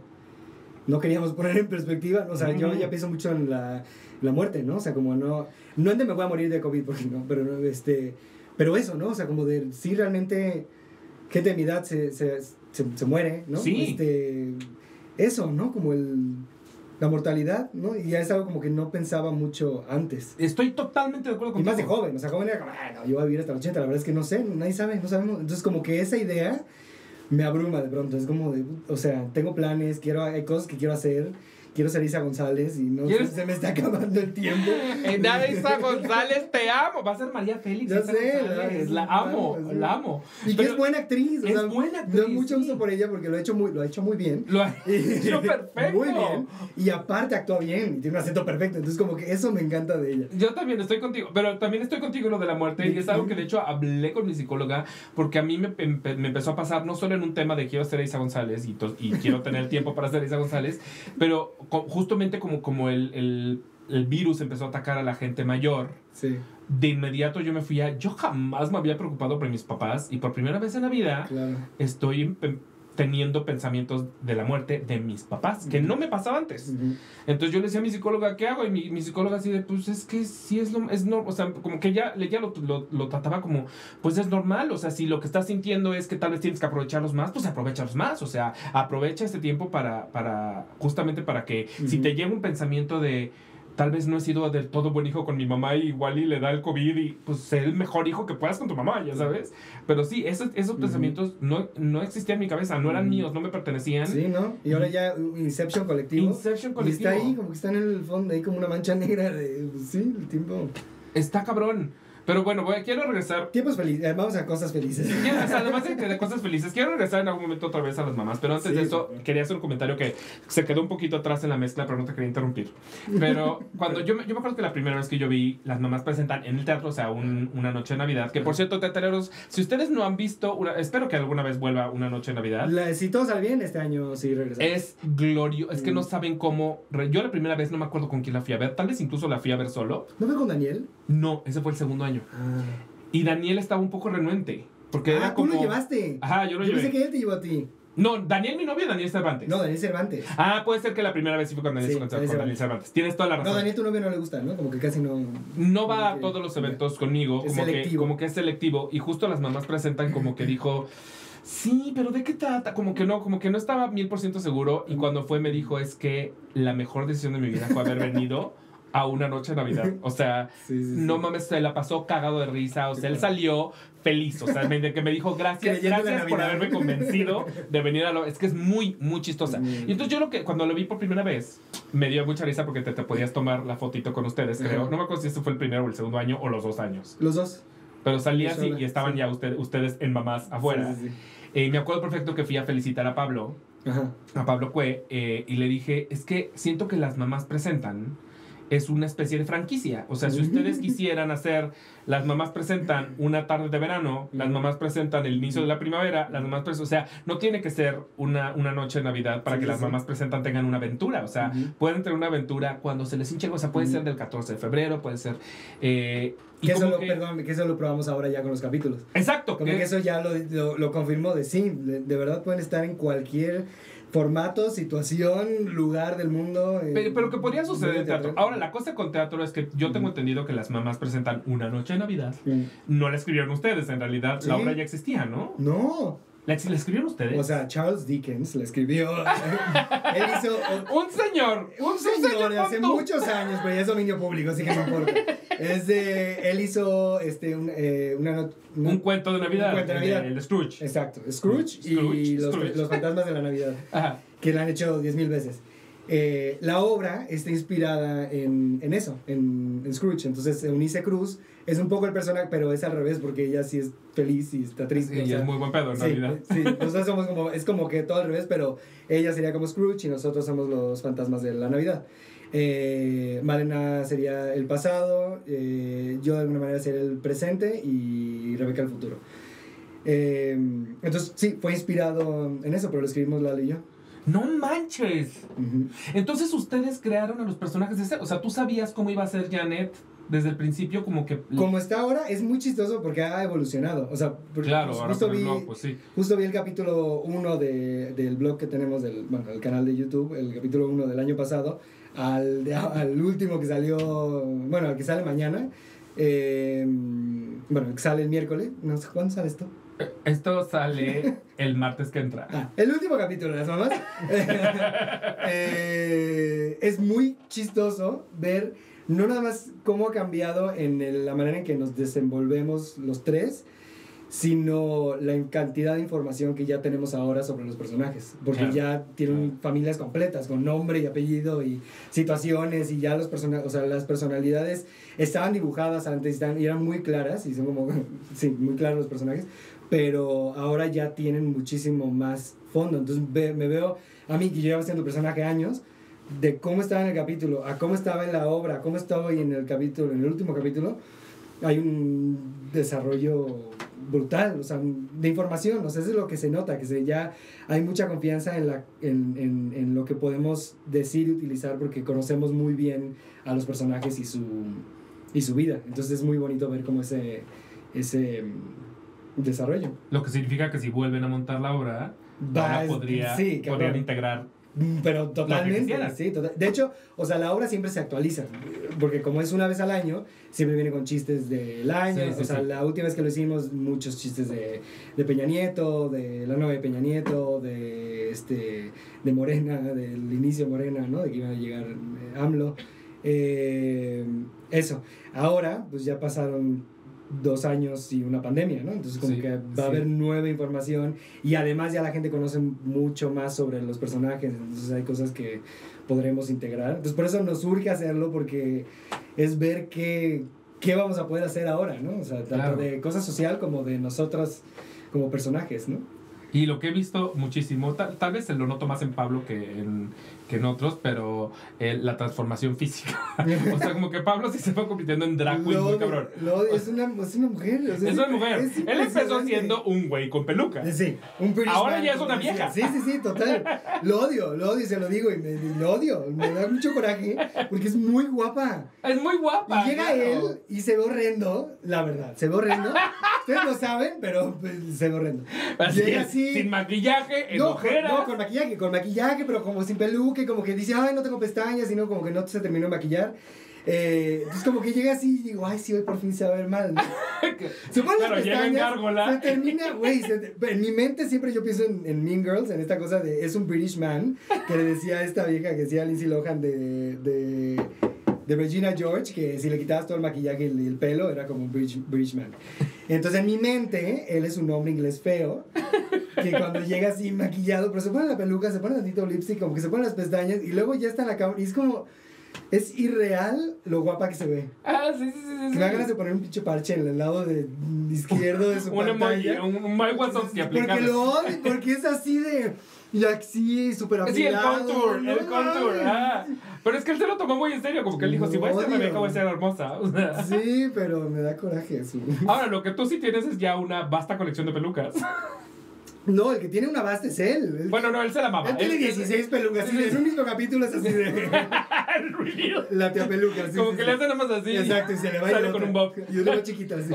no queríamos poner en perspectiva. O sea, yo Ujú. ya pienso mucho en la, la muerte, ¿no? O sea, como no, no en de me voy a morir de COVID, porque no, pero, no, este, pero eso, ¿no? O sea, como de sí realmente gente de mi edad se, se, se, se muere, ¿no? Sí. Este, eso, ¿no? Como el, la mortalidad, ¿no? Y ya es algo como que no pensaba mucho antes. estoy totalmente de acuerdo Y contigo. más de joven, o sea, joven era como, ah, no, yo voy a vivir hasta los ochenta, la verdad es que no sé, nadie sabe, no sabemos. Entonces, como que esa idea me abruma de pronto, es como de, o sea, tengo planes, quiero, hay cosas que quiero hacer, quiero ser Isa González y no ¿Quieres? se, se me está acabando el tiempo. En Isa González, te amo. Va a ser María Félix. Ya Isa sé, González. la- La amo, sí. la amo. Y que Pero es buena actriz, o es sea, buena doy actriz, mucho sí. gusto por ella porque lo ha hecho muy, lo ha hecho muy bien. Lo ha hecho perfecto. Muy bien. Y aparte actúa bien, y tiene un acento perfecto, entonces como que eso me encanta de ella. Yo también estoy contigo, pero también estoy contigo en lo de la muerte y es algo que de hecho hablé con mi psicóloga porque a mí me, empe- me empezó a pasar no solo en un tema de quiero ser Isa González y, to- y quiero tener tiempo para ser Isa González, pero co- justamente como, como el, el, el virus empezó a atacar a la gente mayor, Sí, de inmediato yo me fui a... Yo jamás me había preocupado por mis papás y por primera vez en la vida claro. estoy em- teniendo pensamientos de la muerte de mis papás, que no me pasaba antes. Ujú. Entonces yo le decía a mi psicóloga, ¿qué hago? Y mi, mi psicóloga así de, pues es que sí es lo... Es no, o sea, como que ella, ella lo, lo, lo trataba como, pues es normal. O sea, si lo que estás sintiendo es que tal vez tienes que aprovecharlos más, pues aprovechalos más. O sea, aprovecha este tiempo para, para justamente para que si Ujú. te llega un pensamiento de... Tal vez no he sido del todo buen hijo con mi mamá y igual y le da el COVID y pues sé el mejor hijo que puedas con tu mamá, ya sabes. Pero sí, esos, esos Ujú. pensamientos no, no existían en mi cabeza, no eran Ujú. míos, no me pertenecían. Sí, ¿no? Y ahora ya uh, Inception colectivo. Inception Y colectivo. está ahí, como que está en el fondo, ahí como una mancha negra de, pues, sí, el tiempo. Está cabrón. Pero bueno, voy, quiero regresar. Tiempos felices, eh, vamos a cosas felices. Quiero, o sea, además de, de cosas felices, quiero regresar en algún momento otra vez a las mamás. Pero antes Sí, de eso, por favor. quería hacer un comentario que se quedó un poquito atrás en la mezcla, pero no te quería interrumpir. Pero cuando yo, me- yo me acuerdo que la primera vez que yo vi las mamás presentan en el teatro, o sea, un- una noche de Navidad, que por cierto, teatreros, si ustedes no han visto, una, espero que alguna vez vuelva una noche de Navidad. La, si todo sale bien, este año sí regresamos. Es glorioso, es que Mm. no saben cómo. re- Yo la primera vez no me acuerdo con quién la fui a ver, tal vez incluso la fui a ver solo. ¿No fue con Daniel? No, ese fue el segundo año. Ah, Y Daniel estaba un poco renuente. Porque ah era tú como. lo llevaste. Ajá, yo lo Yo llevé. pensé que él te llevó a ti. No, Daniel, mi novio, Daniel Cervantes. No, Daniel Cervantes. Ah, puede ser que la primera vez sí fue con Daniel, Sí, con, Daniel con Daniel Cervantes. Tienes toda la razón. No, Daniel tu novio no le gusta, ¿no? Como que casi no... No va a Ok. todos los eventos conmigo, Es como que, selectivo. como que es selectivo. Y justo las mamás presentan como que dijo, sí, pero ¿de qué trata? Como que no, como que no estaba mil por ciento seguro. Y cuando fue me dijo, es que la mejor decisión de mi vida fue haber venido a una noche de Navidad. O sea, Sí, sí, sí. no mames, se la pasó cagado de risa. O sea, él salió feliz. O sea, me- de que me dijo, gracias, Creyendo en la gracias por Navidad. haberme convencido de venir a lo... Es que es muy, muy chistosa. Mm. Y entonces yo lo que, cuando lo vi por primera vez, me dio mucha risa porque te, te podías tomar la fotito con ustedes, creo. Ajá. No me acuerdo si este fue el primero o el segundo año o los dos años. Los dos. Pero salías Yo y, sola, y estaban sí. ya usted, ustedes en mamás afuera. Sí, sí, sí. Eh, me acuerdo perfecto que fui a felicitar a Pablo, Ajá. a Pablo Cue, eh, y le dije, es que siento que las mamás presentan es una especie de franquicia. O sea, si ustedes quisieran hacer, las mamás presentan una tarde de verano, las mamás presentan el inicio de la primavera, las mamás presentan, o sea, no tiene que ser una, una noche de Navidad para Sí, que sí, las sí. mamás presentan tengan una aventura. O sea, Ujú. pueden tener una aventura cuando se les hinche, o sea, puede Ujú. ser del catorce de febrero, puede ser... Eh, y Que eso, como lo, que- perdón, que eso lo probamos ahora ya con los capítulos. Exacto. Como que eso ya lo, lo, lo confirmó de sí, de, de verdad pueden estar en cualquier formato, situación, lugar del mundo. eh, Pero, pero que podría suceder en teatro. teatral. Ahora, la cosa con teatro es que yo tengo Ujú. entendido que las mamás presentan una noche de Navidad. Mm. No la escribieron ustedes, en realidad Sí. la obra ya existía, ¿no? No, ¿La, la escribieron ustedes? o sea, Charles Dickens la escribió. Él hizo un señor, un señor de hace pon tú. muchos años, pero ya es dominio público, así que no importa. Es de, él hizo este, un, eh, una, not- una- Un cuento de Navidad. Un cuento de el de- Navidad. El de Scrooge. Exacto, Scrooge, y Scrooge, los, Scrooge. los fantasmas de la Navidad, Ajá. que la han hecho diez mil veces. Eh, la obra está inspirada en, en eso, en, en Scrooge. Entonces, Eunice Cruz es un poco el personaje, pero es al revés, porque ella sí es feliz y está triste. Sí, o y sea, es muy buen pedo en sí, realidad. sí, nosotros somos como, es como que todo al revés, pero ella sería como Scrooge y nosotros somos los fantasmas de la Navidad. Eh, Malena sería el pasado, eh, yo de alguna manera sería el presente y Rebeca el futuro. Eh, entonces, sí, fue inspirado en eso, pero lo escribimos Lalo y yo. ¡No manches! Ujú. Entonces ustedes crearon a los personajes de ese. O sea, tú sabías cómo iba a ser Janet desde el principio, como que. Como está ahora, es muy chistoso porque ha evolucionado. O sea, porque Claro, pues, ahora justo, con el vi, blog, pues sí. justo vi el capítulo uno de, del blog que tenemos, del, bueno, el canal de YouTube, el capítulo uno del año pasado, al, de- al último que salió, bueno, al que sale mañana. Eh, bueno, el que sale el miércoles. No sé, ¿cuándo sale esto? Esto sale el martes que entra. Ah, el último capítulo de las mamás. Eh, es muy chistoso ver no nada más cómo ha cambiado en el- la manera en que nos desenvolvemos los tres, sino la cantidad de información que ya tenemos ahora sobre los personajes, porque Claro, ya tienen claro. familias completas con nombre y apellido y situaciones, y ya los persona- o sea, las personalidades estaban dibujadas antes y están- y eran muy claras y son como sí, muy claros los personajes, pero ahora ya tienen muchísimo más fondo. Entonces ve- me veo a mí, que yo llevo siendo personaje años, de cómo estaba en el capítulo, a cómo estaba en la obra, a cómo estaba en el capítulo, en el último capítulo, hay un desarrollo brutal, o sea, de información, o sea, eso es lo que se nota, que se, ya hay mucha confianza en, la, en, en, en lo que podemos decir y utilizar, porque conocemos muy bien a los personajes y su, y su vida. Entonces es muy bonito ver cómo ese, ese mm, desarrollo. Lo que significa que si vuelven a montar la obra, Va, ahora es- podría, sí, cabrón. podrían integrar. Mm, Pero totalmente, quisieras. sí, total- de hecho, o sea, la obra siempre se actualiza, porque como es una vez al año, siempre viene con chistes del año. Sí, sí, O sea, sí. la última vez que lo hicimos, muchos chistes de, de Peña Nieto, de la nueva de Peña Nieto, de este de Morena, del inicio de Morena, ¿no? De que iba a llegar eh, AMLO. Eh, eso. Ahora, pues ya pasaron dos años y una pandemia, ¿no? Entonces como Sí, que va sí. a haber nueva información, y además ya la gente conoce mucho más sobre los personajes, entonces hay cosas que podremos integrar. Entonces por eso nos urge hacerlo, porque es ver qué, qué vamos a poder hacer ahora, ¿no? O sea, tanto Claro. de cosa social como de nosotros como personajes, ¿no? Y lo que he visto muchísimo, tal, tal vez se lo noto más en Pablo que en, que en otros, pero eh, la transformación física. O sea, como que Pablo sí se fue convirtiendo en drag queen muy Lo- cabrón. lo- es, una, es una mujer. o sea, Es una mujer. es Él empezó impresionante. siendo un güey con peluca. Sí, un British Ahora man, ya es como una decía. vieja. Sí, sí, sí, total. Lo odio, lo odio, se lo digo, y, me, y lo odio. Me da mucho coraje porque es muy guapa. Es muy guapa. Y llega claro. él y se ve horrendo, la verdad, se ve horrendo. Ustedes lo saben, pero pues, se ve horrendo. Así, Llega es, así. sin maquillaje, en No, con, ojeras. no, con maquillaje, con maquillaje, pero como sin peluque, como que dice, ay, no tengo pestañas, sino como que no se terminó de maquillar. Eh, entonces como que llega así y digo, ay, sí, hoy por fin se va a ver mal, ¿no? Se pone Claro, las llega en pestañas, gárgola. se termina, güey, se- en mi mente siempre yo pienso en, en Mean Girls, en esta cosa de, es un British man, que le decía a esta vieja, que decía Lindsay Lohan de, de, de Regina George, que si le quitabas todo el maquillaje y el, el pelo, era como un British, British man. Entonces en mi mente, él es un hombre inglés feo, que cuando llega así maquillado, pero se pone la peluca, se pone tantito lipstick, como que se pone las pestañas, y luego ya está en la cámara, y es como... Es irreal lo guapa que se ve. Ah, sí, sí, sí. sí Que me da ganas de poner un pinche parche en el lado de izquierdo de su un pantalla. emoji, un, un My Wazowski aplicado. Porque lo odio, porque es así de... Y así, súper Sí, el afilado. contour, no el contour. mames. Ah. Pero es que él se lo tomó muy en serio, como que él dijo, si voy a ser Lo Rebeca, odio. voy a ser hermosa. O sea. Sí, pero me da coraje eso. Ahora, lo que tú sí tienes es ya una vasta colección de pelucas. No, el que tiene una basta es él. él bueno, no, él se la mama. Él tiene dieciséis pelucas. Sí, en un mismo capítulo es así de... La tía peluca. Sí, como sí, que sí. le hace nada más así. Exacto, y se le va a ir Sale otra. con un bob. Y una más chiquita, así.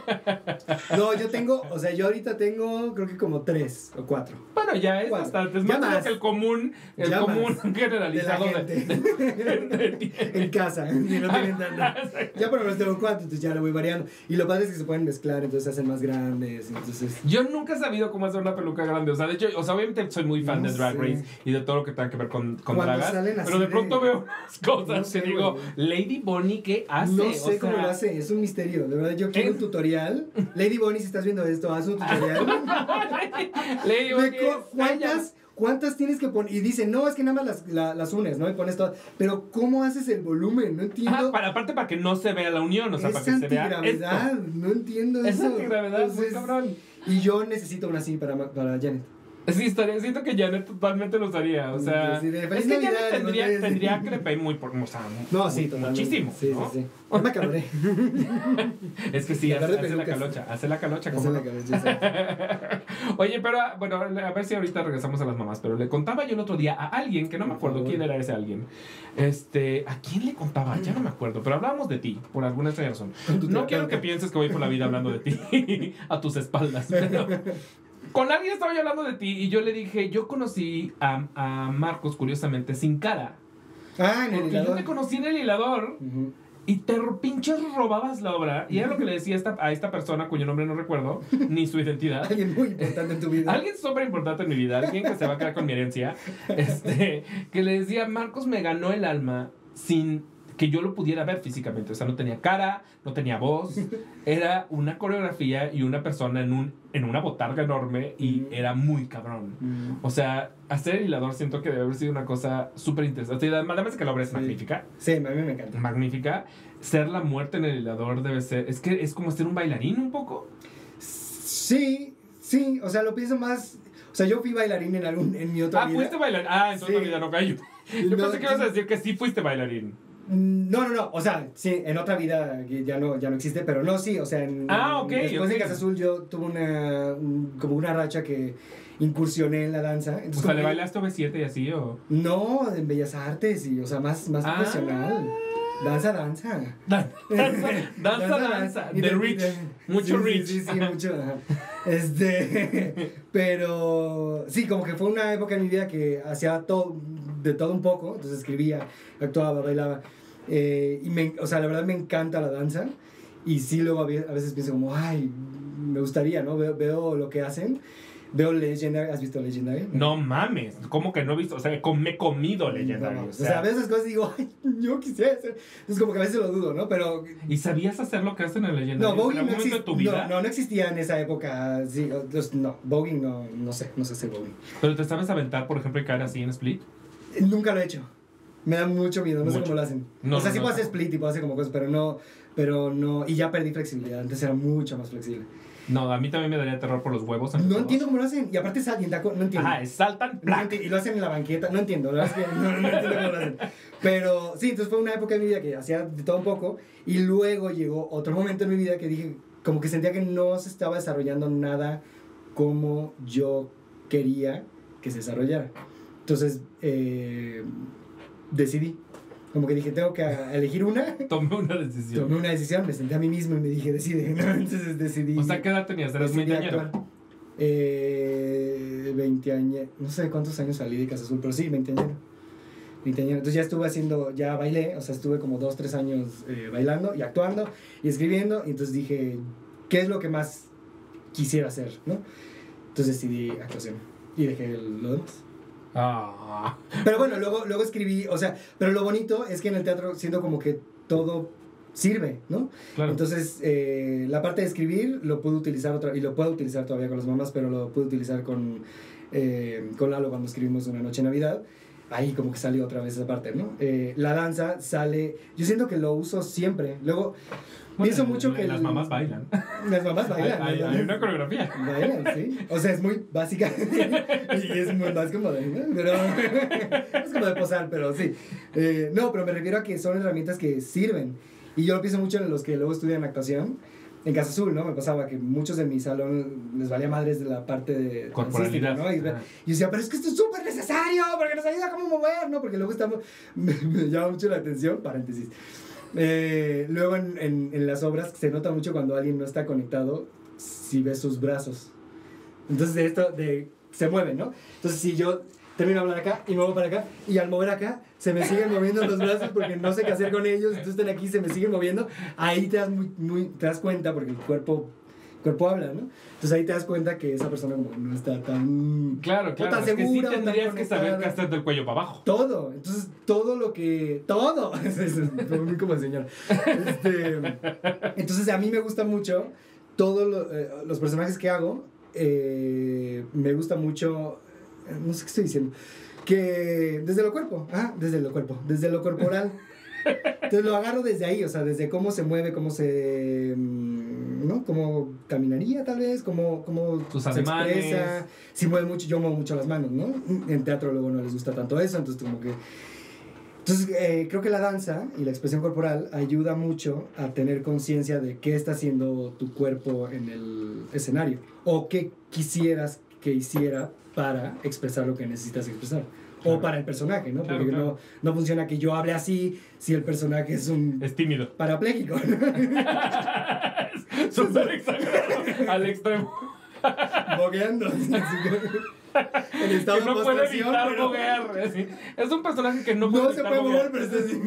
No, yo tengo, o sea, yo ahorita tengo, creo que como tres o cuatro. Bueno, ya es Cuatro. bastante. Es Ya más, de lo más. que el común, el Ya común más. generalizado De la de, gente. de- de- de- En casa, si no tienen tanta. Ya por lo menos tengo cuatro, entonces ya lo voy variando. Y lo padre es que se pueden mezclar, entonces se hacen más grandes. Entonces. Yo nunca he sabido cómo hacer una peluca grande. O sea, de hecho, o sea, obviamente soy muy fan No de Drag sé. Race y de todo lo que tenga que ver con, con Cuando dragas. salen así Pero de de- pronto veo unas cosas No sé, que digo, güey. Lady Bonnie, ¿qué hace? No O sé cómo sea, lo hace, es un misterio. De verdad, yo quiero Es- un tutorial. Lady Bonnie, si estás viendo esto, haz un tutorial. Lady De Bonnie, co- es- ¿Cuántas, ¿Cuántas tienes que poner? Y dicen, no, es que nada más las, la- las unes, ¿no? Y pones todas. Pero, ¿cómo haces el volumen? No entiendo. Ajá, para, aparte para que no se vea la unión, o sea, es para que se vea antigravedad, esto. no entiendo Es eso. antigravedad, muy Entonces, cabrón. Y yo necesito una así para, para Janet. Sí, estaría, siento que Janet totalmente lo usaría, o sea, Sí, de feliz es que Navidad, Janet tendría, digo, sí. tendría crepe muy, por, o sea, No, sí, mu- totalmente. muchísimo, Sí, ¿no? sí, sí. Ya me acabé. Es que sí, Y hace, hablar de hace la pelucas. calocha, hace la calocha, Hace ¿cómo la no? cabeza, exacto. Oye, pero ah, bueno, a ver si ahorita regresamos a las mamás, pero le contaba yo el otro día a alguien, que no me Por acuerdo favor. quién era ese alguien. Este, ¿a quién le contaba? Ya no me acuerdo, pero hablábamos de ti, por alguna extraña razón. Con tu No quiero que terapeuta. pienses que voy por la vida hablando de ti, a tus espaldas. Pero con alguien estaba yo hablando de ti y yo le dije, yo conocí a, a Marcos, curiosamente, sin cara. Ah, en el Porque yo hilador. te conocí en el hilador Ujú. y te ro- pinches robabas la obra. Y era lo que le decía a esta, a esta persona cuyo nombre no recuerdo, ni su identidad. Alguien muy importante en tu vida. Alguien súper importante en mi vida, alguien que se va a quedar con mi herencia, este, que le decía, Marcos me ganó el alma sin que yo lo pudiera ver físicamente. O sea, no tenía cara, no tenía voz, era una coreografía y una persona en, un, en una botarga enorme y era muy cabrón. Mm. O sea, hacer el hilador siento que debe haber sido una cosa súper interesante. Y además de que la obra es Sí. magnífica, Sí, a mí me encanta. magnífica, ser la muerte en el hilador debe ser, es que es como ser un bailarín un poco. Sí, sí, o sea, lo pienso más. O sea, yo fui bailarín en algún en mi otra Ah, vida. fuiste bailarín. Ah, entonces Sí. la vida no cayó. Yo No, pensé que ibas a decir que sí fuiste bailarín. No, no, no, o sea, sí, en otra vida que ya no, ya no existe, pero no, sí, o sea, en, Ah, ok, después ok. de Casa Azul yo tuve una, un- como una racha que incursioné en la danza. Entonces, O sea, como ¿le que- bailaste O V siete y así o...? No, en Bellas Artes, y, o sea, más, más Ah. profesional. Danza, danza. Dan- Danza, danza, danza. Y De de- rich. de- Mucho sí, rich. Sí, sí, sí, mucho. Ajá. Este, pero sí, como que fue una época en mi vida que hacía todo, de todo un poco. Entonces escribía, actuaba, bailaba. Eh, y me, o sea, la verdad me encanta la danza. Y sí, luego a ve- a veces pienso como, ay, me gustaría, ¿no? Veo, veo lo que hacen. Veo Legendary. ¿Has visto Legendary? No mames, ¿cómo que no he visto? O sea, com- me he comido Legendary. No, o o sea, sea, a veces cosas y digo, ay, yo quisiera hacer. Entonces, como que a veces lo dudo, ¿no? Pero. ¿y sabías hacer lo que hacen en Legendary? No, ¿En voguing algún no, momento exist- de tu vida? no, no, no existía en esa época. Sí, o- los- no, voguing no, no sé, no sé hacer voguing. Pero te sabes aventar, por ejemplo, y caer así en split. Eh, Nunca lo he hecho. Me da mucho miedo, no sé Mucho. cómo lo hacen. No, o sea, no, sí no. puedo hacer split y puedo hacer como cosas, pero no, pero no. Y ya perdí flexibilidad, antes era mucho más flexible. No, a mí también me daría terror por los huevos. ante No todo. entiendo cómo lo hacen. Y aparte salen taco, no entiendo. Ajá, saltan, No ¡plac! enti- y lo hacen en la banqueta, no entiendo, la verdad es que no, no entiendo cómo lo hacen. Pero sí, entonces fue una época de mi vida que hacía de todo un poco y luego llegó otro momento en mi vida que dije, como que sentía que no se estaba desarrollando nada como yo quería que se desarrollara. Entonces eh, decidí, como que dije, tengo que elegir una. Tomé una decisión. Tomé una decisión, me senté a mí mismo y me dije, decide, ¿no? Entonces decidí. O sea, ¿qué edad tenías? Eras decidí veinteañero. actuar. Eh, veinte años, no sé cuántos años salí de Casa Azul, pero sí, veinte años. veinte años. Entonces ya estuve haciendo, ya bailé, o sea, estuve como dos, tres años eh, bailando y actuando y escribiendo. Y entonces dije, ¿qué es lo que más quisiera hacer, no? Entonces decidí actuación y dejé el- lo demás. Ah. Pero bueno, luego, luego escribí, o sea, pero lo bonito es que en el teatro siento como que todo sirve, ¿no? Claro. Entonces, eh, la parte de escribir lo pude utilizar otra, y lo puedo utilizar todavía con las mamás, pero lo pude utilizar con, eh, con Lalo cuando escribimos Una Noche de Navidad. ahí como que salió otra vez esa parte, ¿no? Eh, la danza sale, yo siento que lo uso siempre, luego Bueno, pienso mucho que... Las el, mamás bailan. Las mamás bailan. Hay, hay, hay una coreografía. Bailan, sí. O sea, es muy básica y es muy más como de... ¿no? Pero, es como de posar, pero sí. Eh, no, pero me refiero a que son herramientas que sirven. Y yo lo pienso mucho en los que luego estudian actuación. En Casa Azul, ¿no? Me pasaba que muchos de mi salón les valía madres de la parte de corporalidad, ¿no? Y, y decía, pero es que esto es súper necesario porque nos ayuda a cómo mover, ¿no? Porque luego estamos... Me, me llama mucho la atención, paréntesis. Eh, luego en, en, en las obras se nota mucho cuando alguien no está conectado si ves sus brazos. Entonces de esto, de... se mueven, ¿no? Entonces si yo termino de hablar acá y me muevo para acá y al mover acá se me siguen moviendo los brazos porque no sé qué hacer con ellos, entonces están aquí, se me siguen moviendo, ahí te das, muy, muy, te das cuenta porque el cuerpo, el cuerpo habla, ¿no? Entonces ahí te das cuenta que esa persona como no está tan... Claro, claro, tan es que segura, sí tendrías que saber qué hacer del cuello para abajo. Todo, entonces todo lo que... Todo, es muy como el señor. Este, entonces a mí me gusta mucho todos lo, eh, los personajes que hago, eh, me gusta mucho... No sé qué estoy diciendo. Que desde lo cuerpo, ah, desde lo cuerpo, desde lo corporal. Entonces lo agarro desde ahí, o sea, desde cómo se mueve, cómo se, ¿no? Cómo caminaría tal vez, cómo, cómo tus se ademanes. expresa. Si mueve mucho, yo muevo mucho las manos, ¿no? En teatro luego no les gusta tanto eso, entonces como que... Entonces eh, creo que la danza y la expresión corporal ayuda mucho a tener conciencia de qué está haciendo tu cuerpo en el escenario o qué quisieras que hiciera para expresar lo que necesitas expresar. Claro. O para el personaje, ¿no? Porque claro, claro. No, no funciona que yo hable así si el personaje es un... Es tímido. Parapléjico. Súper exagerado. Al extremo. Bogueando. En estado que no de puede evitar pero... boguear. Es un personaje que no puede puede No se puede mover, pero está así.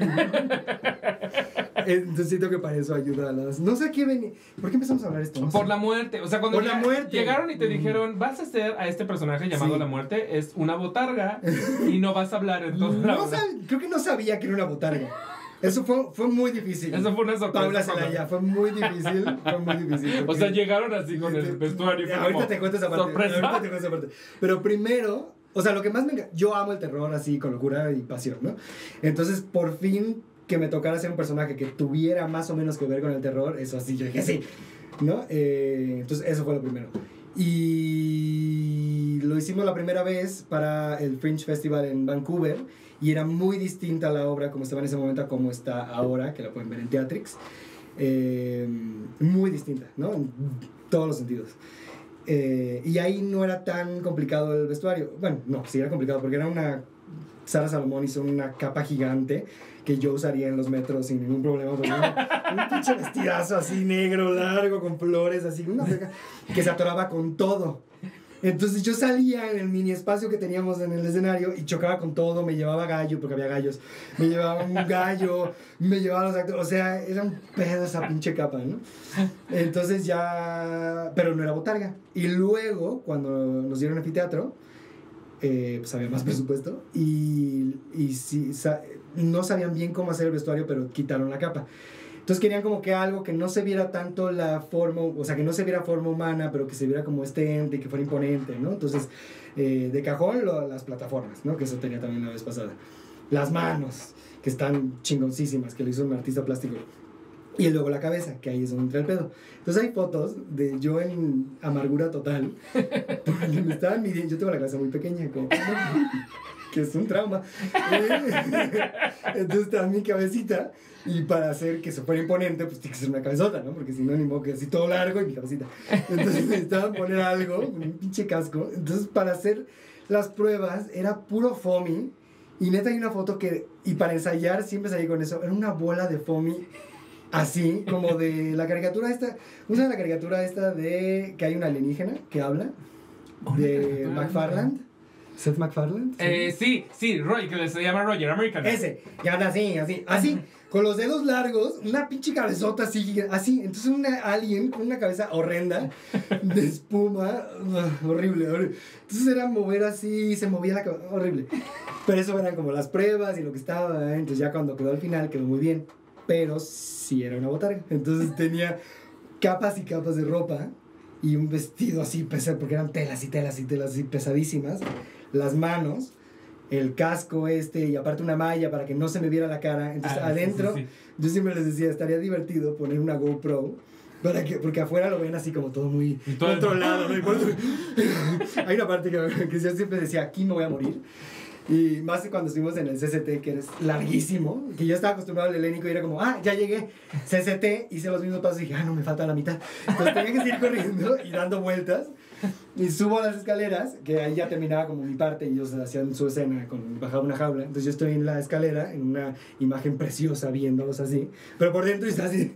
Entonces siento que para eso ayuda a las... No sé a qué venía... ¿Por qué empezamos a hablar esto? No Por sé. la muerte. O sea, cuando Por la muerte. Llegaron y te dijeron, vas a hacer a este personaje llamado sí. La Muerte, es una botarga y no vas a hablar en toda la no sab- Creo que no sabía que era una botarga. Eso fue, fue muy difícil. Eso fue una sorpresa. Paula Celaya, fue muy difícil. Fue muy difícil. O sea, llegaron así con el vestuario. Fue ahorita te cuento esa parte. Sorpresa. Ahorita te cuento esa parte. Pero primero, o sea, lo que más me encanta, yo amo el terror así con locura y pasión, ¿no? Entonces, por fin que me tocara ser un personaje que tuviera más o menos que ver con el terror, eso así, yo dije sí, ¿no? Eh, entonces, eso fue lo primero. Y lo hicimos la primera vez para el Fringe Festival en Vancouver. Y era muy distinta la obra como estaba en ese momento a como está ahora, que la pueden ver en Teatrix. Eh, muy distinta, ¿no? En todos los sentidos. Eh, y ahí no era tan complicado el vestuario. Bueno, no, sí era complicado porque era una... Sara Salomón hizo una capa gigante que yo usaría en los metros sin ningún problema. Un pinche vestidazo así negro, largo, con flores, así, una feca, que se atoraba con todo. Entonces yo salía en el mini espacio que teníamos en el escenario y chocaba con todo, me llevaba gallo, porque había gallos, me llevaba un gallo, me llevaba los actores, o sea, era un pedo esa pinche capa, ¿no? Entonces ya, pero no era botarga. Y luego, cuando nos dieron anfiteatro, eh, pues había más presupuesto y, y sí, sa- no sabían bien cómo hacer el vestuario, pero quitaron la capa. Entonces querían como que algo que no se viera tanto la forma, o sea, que no se viera forma humana, pero que se viera como este ente, que fuera imponente, ¿no? Entonces, eh, de cajón, lo, las plataformas, ¿no? Que eso tenía también la vez pasada. Las manos, que están chingoncísimas, que lo hizo un artista plástico. Y luego la cabeza, que ahí es donde entra el pedo. Entonces hay fotos de yo en amargura total, porque me estaban midiendo, yo tengo la cabeza muy pequeña, como... que es un trauma. Entonces estaba mi cabecita y para hacer que se fuera imponente pues tiene que ser una cabezota, ¿no? Porque si no ni modo que así todo largo y mi cabecita. Entonces necesitaban poner algo, un pinche casco. Entonces para hacer las pruebas era puro foamy y neta hay una foto que, y para ensayar siempre salí con eso, era una bola de foamy así, como de la caricatura esta, ¿cómo se llama la caricatura esta de que hay una alienígena que habla? De McFarland. ¿Seth MacFarlane? ¿Sí? Eh, sí, sí, Roy, que se llama Roger, American. Ese, y anda así, así, así, con los dedos largos, una pinche cabezota así, así. Entonces una alien con una cabeza horrenda, de espuma, uh, horrible, horrible. Entonces era mover así, se movía la cabeza, horrible. Pero eso eran como las pruebas y lo que estaba, ¿eh? Entonces ya cuando quedó al final quedó muy bien. Pero sí era una botarga. Entonces tenía capas y capas de ropa y un vestido así pesado, porque eran telas y telas y telas así pesadísimas. Las manos, el casco este y aparte una malla para que no se me viera la cara. Entonces Ah, sí, adentro, sí, sí. yo siempre les decía, estaría divertido poner una GoPro. Para que, porque afuera lo ven así como todo muy Y todo el- controlado, ¿no? Y por eso- hay una parte que, que yo siempre decía, aquí me voy a morir. Y más que cuando estuvimos en el C C T, que es larguísimo, que yo estaba acostumbrado al helénico y era como, ah, ya llegué, C C T, hice los mismos pasos y dije, ah, no, me falta la mitad. Entonces tenía que seguir corriendo y dando vueltas. Y subo a las escaleras, que ahí ya terminaba como mi parte y ellos hacían su escena, con, bajaba una jaula. Entonces yo estoy en la escalera, en una imagen preciosa, viéndolos así, pero por dentro está así.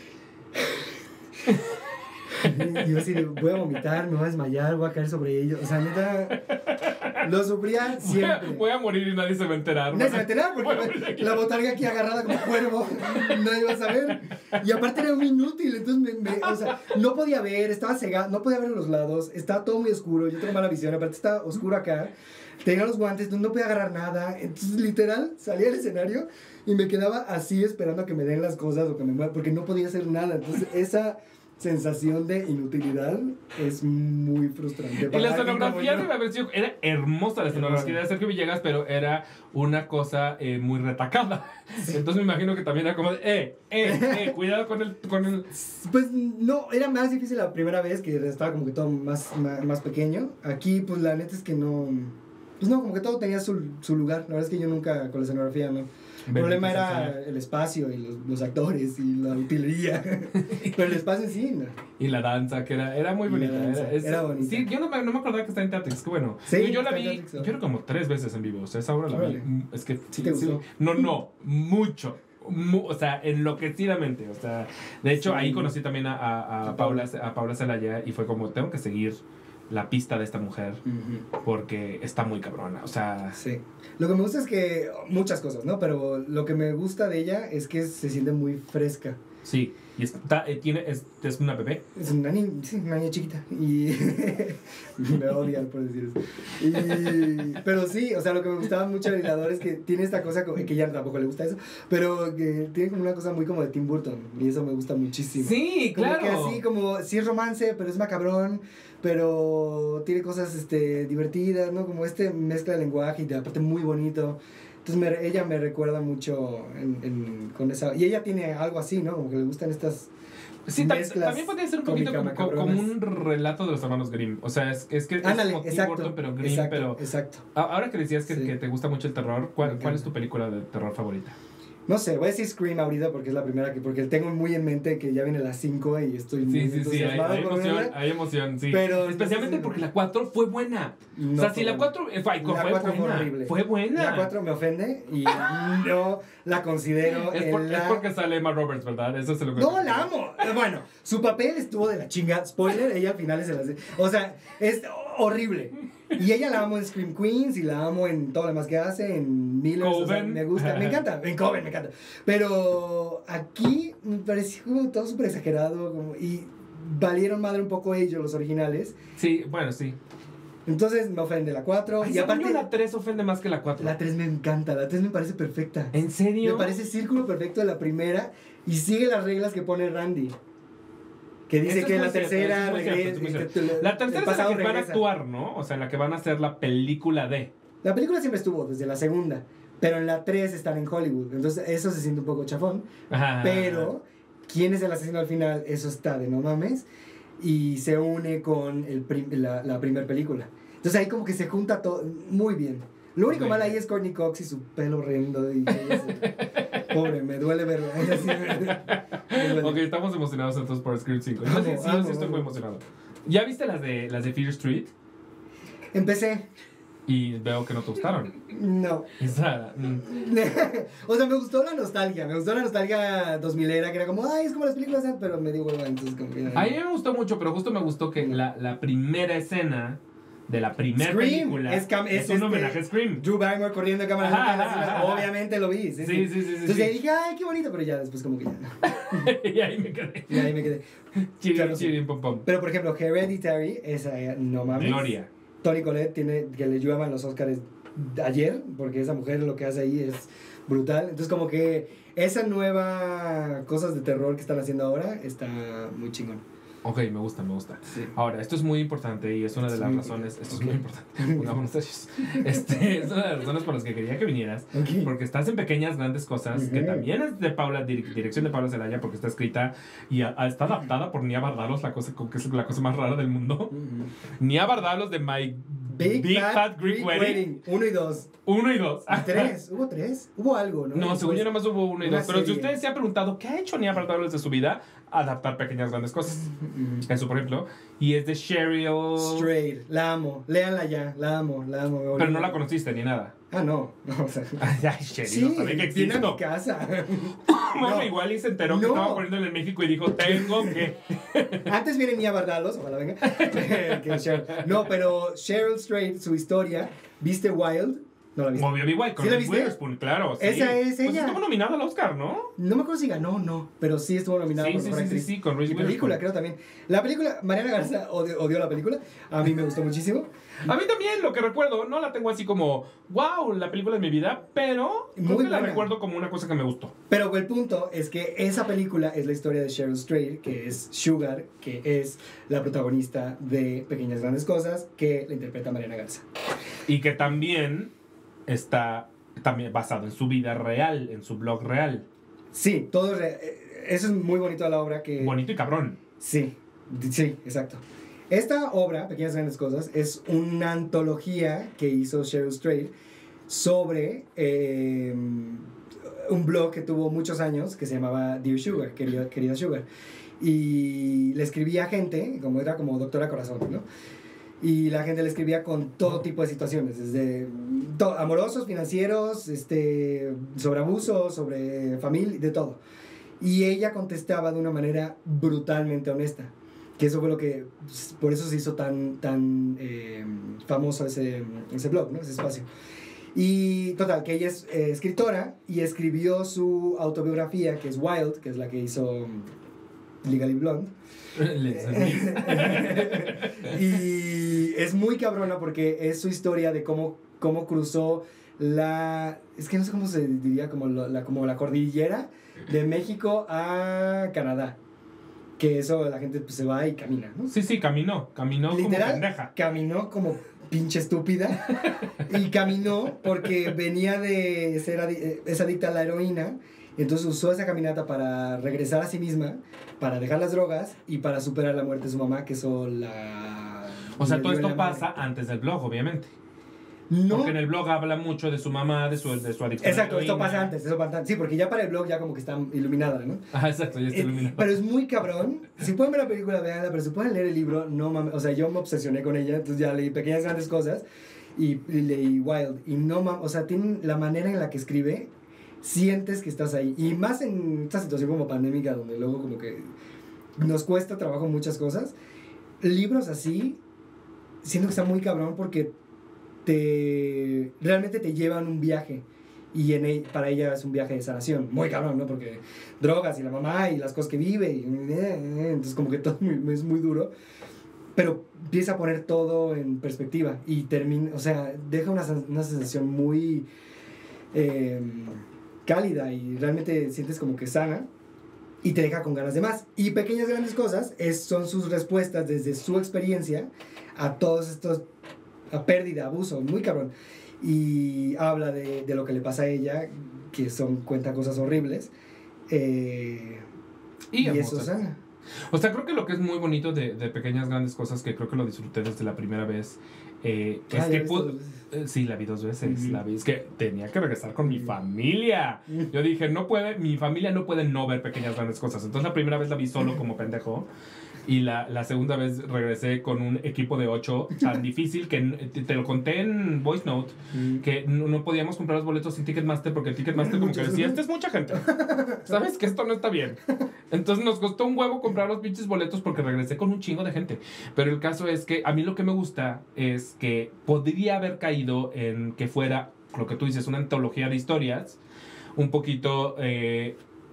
Y yo así, de, voy a vomitar, me voy a desmayar, voy a caer sobre ellos. O sea, neta, lo sufría Voy a, siempre. voy a morir y nadie se va a enterar. Nadie se va a ¿no? enterar Voy a morir porque aquí. la botarga aquí agarrada como cuervo, nadie va a saber. Y aparte era un inútil, entonces me, me- o sea, no podía ver, estaba cegado, no podía ver los lados, estaba todo muy oscuro, yo tengo mala visión, aparte estaba oscuro acá. Tenía los guantes, entonces no podía agarrar nada. Entonces, literal, salía al escenario y me quedaba así esperando a que me den las cosas o que me muevan, porque no podía hacer nada. Entonces, esa sensación de inutilidad es muy frustrante. Y para la alguien como escenografía yo. debe haber sido, era hermosa la escenografía de Sergio Villegas, pero era una cosa eh, muy retacada. Entonces me imagino que también era como de, eh, eh, eh, cuidado con el, con el... Pues no, era más difícil la primera vez que estaba como que todo más, más, más pequeño. Aquí, pues la neta es que no. Pues no, como que todo tenía su, su lugar. La verdad es que yo nunca con la escenografía, ¿no? El problema era el espacio y los, los actores y la utilería. Pero el espacio en sí, no. Y la danza, que era, era muy Y la bonita. danza, Era, es- era bonita. Sí, yo no me, no me acordaba que está en Teatrix, que bueno. Sí, yo, yo la está en vi, Teatrix, yo ¿no? creo como tres veces en vivo. O sea, esa obra la vi. Órale. mm, Es que sí, ¿Te sí. gustó? No, no, mucho. Mu- o sea, enloquecidamente. O sea, de hecho, Sí. ahí conocí también a, a, a A Paula, Paula. a Paula Celaya y fue como, tengo que seguir la pista de esta mujer porque está muy cabrona. O sea, Sí. Lo que me gusta es que. Muchas cosas, ¿no? Pero lo que me gusta de ella es que se siente muy fresca. sí. Y está, eh, tiene, es, es una bebé. Es una niña, sí, una niña chiquita. Y me odian por decir eso. Y, pero sí, o sea, lo que me gustaba mucho de Hilador es que tiene esta cosa como- que ya tampoco le gusta eso, pero que tiene como una cosa muy como de Tim Burton. Y eso me gusta muchísimo. Sí, Como claro. que así, como, sí es romance, pero es macabrón, pero tiene cosas este, divertidas, ¿no? Como este mezcla de lenguaje y de aparte muy bonito. Entonces me- ella me recuerda mucho en, en- con esa... Y ella tiene algo así, ¿no? Como que le gustan estas... Sí, ta- mezclas también podría ser un poquito cómica como, como macabronas. un relato de los hermanos Grimm. O sea, es, es que es Ándale, como Tim exacto, Burton, pero Grimm, exacto, pero... exacto. A- Ahora que decías que, Sí. que te gusta mucho el terror, ¿cuál, Me ¿cuál es encanta. tu película de terror favorita? No sé, voy a decir Scream ahorita porque es la primera que... Porque tengo muy en mente que ya viene las cinco y estoy muy Sí, sí, sí, hay, entusiasmado hay por emoción, verla. hay emoción, sí. Pero- Especialmente porque la cuatro fue buena. No o sea, fue si la buena. cuatro eh, fue, La fue cuatro fue buena. horrible. Fue buena. La cuatro me ofende y no la considero Es, en por- la... es porque sale Emma Roberts, ¿verdad? Eso se lo No, la amo. Bueno, su papel estuvo de la chinga. Spoiler, ella al final se las... O sea, es horrible. Y ella la amo en Scream Queens y la amo en todo lo demás que hace, en Millers. O sea, Coven. me gusta, me encanta. En Coven, me encanta. Pero aquí me pareció como todo súper exagerado como- y valieron madre un poco ellos, los originales. Sí, bueno, sí. Entonces me ofende la cuatro. Ay, Y según aparte, yo, la tres ofende más que la cuatro. la tres me encanta. La tres me parece perfecta. ¿En serio? Me parece círculo perfecto de la primera y sigue las reglas que pone Randy. Que dice Eso que es la muy cierto, tercera eso es muy cierto, eso es muy regresa. cierto. La tercera es en la que van a regresa. actuar, ¿no? O sea, en la que van a hacer la película de. La película siempre estuvo desde la segunda, pero en la tres están en Hollywood. Entonces eso se siente un poco chafón. Ajá. Pero, ¿quién es el asesino al final? Eso está de no mames. Y se une con el prim- la, la primera película. Entonces ahí como que se junta todo muy bien. Lo único Muy malo bien. ahí es Courtney Cox y su pelo horrendo. Y pobre, me duele verlo. Así me- me duele. Ok, estamos emocionados entonces por Scream cinco. Yo Amo, sí, sí, yo amo, sí estoy amo. muy emocionado. ¿Ya viste las de las de Fear Street? Empecé. Y veo que no te gustaron. No. Esa. mm, O sea, me gustó la nostalgia. Me gustó la nostalgia dos milera, que era como, ay, es como las películas, ¿eh? Pero me dio hueva, entonces como que... A mí me gustó mucho, pero justo me gustó que la, la primera escena de la primera Scream, película es cam- es, es un este- homenaje a Scream. Drew Barrymore corriendo en cámara Ajá, lenta, ajá, así, ajá. obviamente lo vi. Sí, Sí, sí, sí, sí, Entonces sí. ahí dije, ay, qué bonito, pero ya después como que ya. Y ahí me quedé. Y ahí me quedé. Chirin, Claro, sí. chirin, pom, pom. Pero por ejemplo, Hereditary, esa eh, no mames. Gloria. Toni Collette tiene que le lluevan los Oscars ayer, porque esa mujer lo que hace ahí es brutal. Entonces como que esa nueva cosas de terror que están haciendo ahora está muy chingón. Ok, me gusta, me gusta. Sí. Ahora, esto es muy importante y es una de Es las muy razones, esto importante. es muy importante, pongámonos serios. Este, es una de las razones por las que quería que vinieras, Ok. porque estás en Pequeñas Grandes Cosas, que Ujú. también es de Paula, dir- dirección de Paula Celaya, porque está escrita y a- a- está adaptada por Nia Bardalos, la cosa, como que es la cosa más rara del mundo. Ujú. Nia Bardalos de My Big, Big Fat, Fat Greek Greek Wedding. Wedding. Uno y dos. Uno y dos. Y tres. ¿Hubo tres? Hubo algo, ¿no? No, según Pues, yo nada más hubo uno y una dos. Pero si serie. ustedes se han preguntado, ¿qué ha hecho Nia Bardalos de su vida? Adaptar Pequeñas Grandes Cosas. Ujú. Eso, por ejemplo. Y es de Cheryl... Straight. La amo. Léanla ya. La amo, la amo. me volví- Pero no la conociste ni nada. Ah, no. No, o sea. Ay, Cheryl, Sí, no sabía que viene a mi existo. casa. Bueno, No. igual y se enteró que No. estaba poniendo en México y dijo, tengo que... Antes viene Nia Bardalos, ojalá venga. que Cheryl. No, pero Cheryl Strait, su historia, ¿viste Wild? No la viste. Movió igual con ¿Sí la Reese viste? Witherspoon, claro. Sí. Esa es Pues ella. estuvo nominada al Oscar, ¿no? No me acuerdo si ganó o no, pero sí estuvo nominada Sí, por sí, mejor sí, sí, actriz. sí, con Reese Y película, Witherspoon. creo también. La película, Mariana Garza odió, odió la película. A mí me gustó muchísimo. A mí también, lo que recuerdo, no la tengo así como, wow, la película de mi vida, pero creo Muy que la buena. recuerdo como una cosa que me gustó. Pero el punto es que esa película es la historia de Cheryl Strait, que es Sugar, que es la protagonista de Pequeñas Grandes Cosas, que la interpreta Mariana Garza. Y que también está también basado en su vida real, en su blog real. Sí, todo es re- eh, eso es muy bonito de la obra que... Bonito y cabrón. Sí, sí, exacto. Esta obra, Pequeñas Grandes Cosas, es una antología que hizo Cheryl Strait sobre eh, un blog que tuvo muchos años que se llamaba Dear Sugar, querida, querida Sugar. Y le escribía a gente, como era como doctora corazón, ¿no? Y la gente le escribía con todo tipo de situaciones, desde to- amorosos, financieros, este, sobre abuso, sobre familia, de todo. Y ella contestaba de una manera brutalmente honesta. Que eso fue lo que, pues, por eso se hizo tan, tan eh, famoso ese, ese blog, ¿no? Ese espacio. Y total, que ella es eh, escritora y escribió su autobiografía, que es Wild, que es la que hizo mm, Legally Blonde. Y es muy cabrona porque es su historia de cómo, cómo cruzó la... Es que no sé cómo se diría, como la, la- como la cordillera de México a Canadá. Que eso la gente pues, se va y camina, ¿no? Sí, sí, caminó, caminó Literal, como pendeja. caminó como pinche estúpida. Y caminó porque venía de ser adi- eh, es adicta a la heroína. Entonces usó esa caminata para regresar a sí misma, para dejar las drogas y para superar la muerte de su mamá, que eso la... O sea, le todo dio en esto la madre. pasa antes del blog, obviamente. No. Porque en el blog habla mucho de su mamá, de su, de su adicción. a la Exacto, esto heroína. pasa antes, eso pasa antes. Sí, porque ya para el blog ya como que está iluminada, ¿no? Ajá, exacto, ya está Eh, iluminado. pero es muy cabrón. Si pueden ver la película, veanla, pero si pueden leer el libro, no mames. O sea, yo me obsesioné con ella, entonces ya leí Pequeñas Grandes Cosas y, y leí Wild. Y no mames, o sea, tienen la manera en la que escribe, sientes que estás ahí. Y más en esta situación como pandémica, donde luego como que nos cuesta trabajo muchas cosas. Libros así, siento que está muy cabrón porque te realmente te llevan un viaje. Y en e- para ella es un viaje de sanación, muy cabrón, ¿no? Porque drogas y la mamá y las cosas que vive, y, entonces como que todo muy- es muy duro. Pero empieza a poner todo en perspectiva y termina, o sea, deja una, sen- una sensación muy eh, cálida y realmente sientes como que sana y te deja con ganas de más. Y Pequeñas Grandes Cosas es, son sus respuestas desde su experiencia a todos estos, a pérdida, abuso, muy cabrón. Y habla de, de lo que le pasa a ella, que son, cuenta cosas horribles. Eh, y eso hermosas. sana. O sea, creo que lo que es muy bonito de, de Pequeñas Grandes Cosas, que creo que lo disfruté desde la primera vez, eh, Ah, es ¿ya que viste pude... dos veces? eh, Sí, la vi dos veces, Ujú. la vi. Es que tenía que regresar con mi Ujú. familia. Yo dije, no puede, mi familia no puede no ver Pequeñas Grandes Cosas. Entonces la primera vez la vi solo como pendejo. Y la, la segunda vez regresé con un equipo de ocho tan difícil que n- te, te lo conté en Voice Note, que no, no podíamos comprar los boletos sin Ticketmaster porque Ticketmaster como que Muchos. decía, esta es mucha gente. ¿Sabes que esto no está bien? Entonces nos costó un huevo comprar los pinches boletos porque regresé con un chingo de gente. Pero el caso es que a mí lo que me gusta es que podría haber caído en que fuera, lo que tú dices, una antología de historias, un poquito... eh,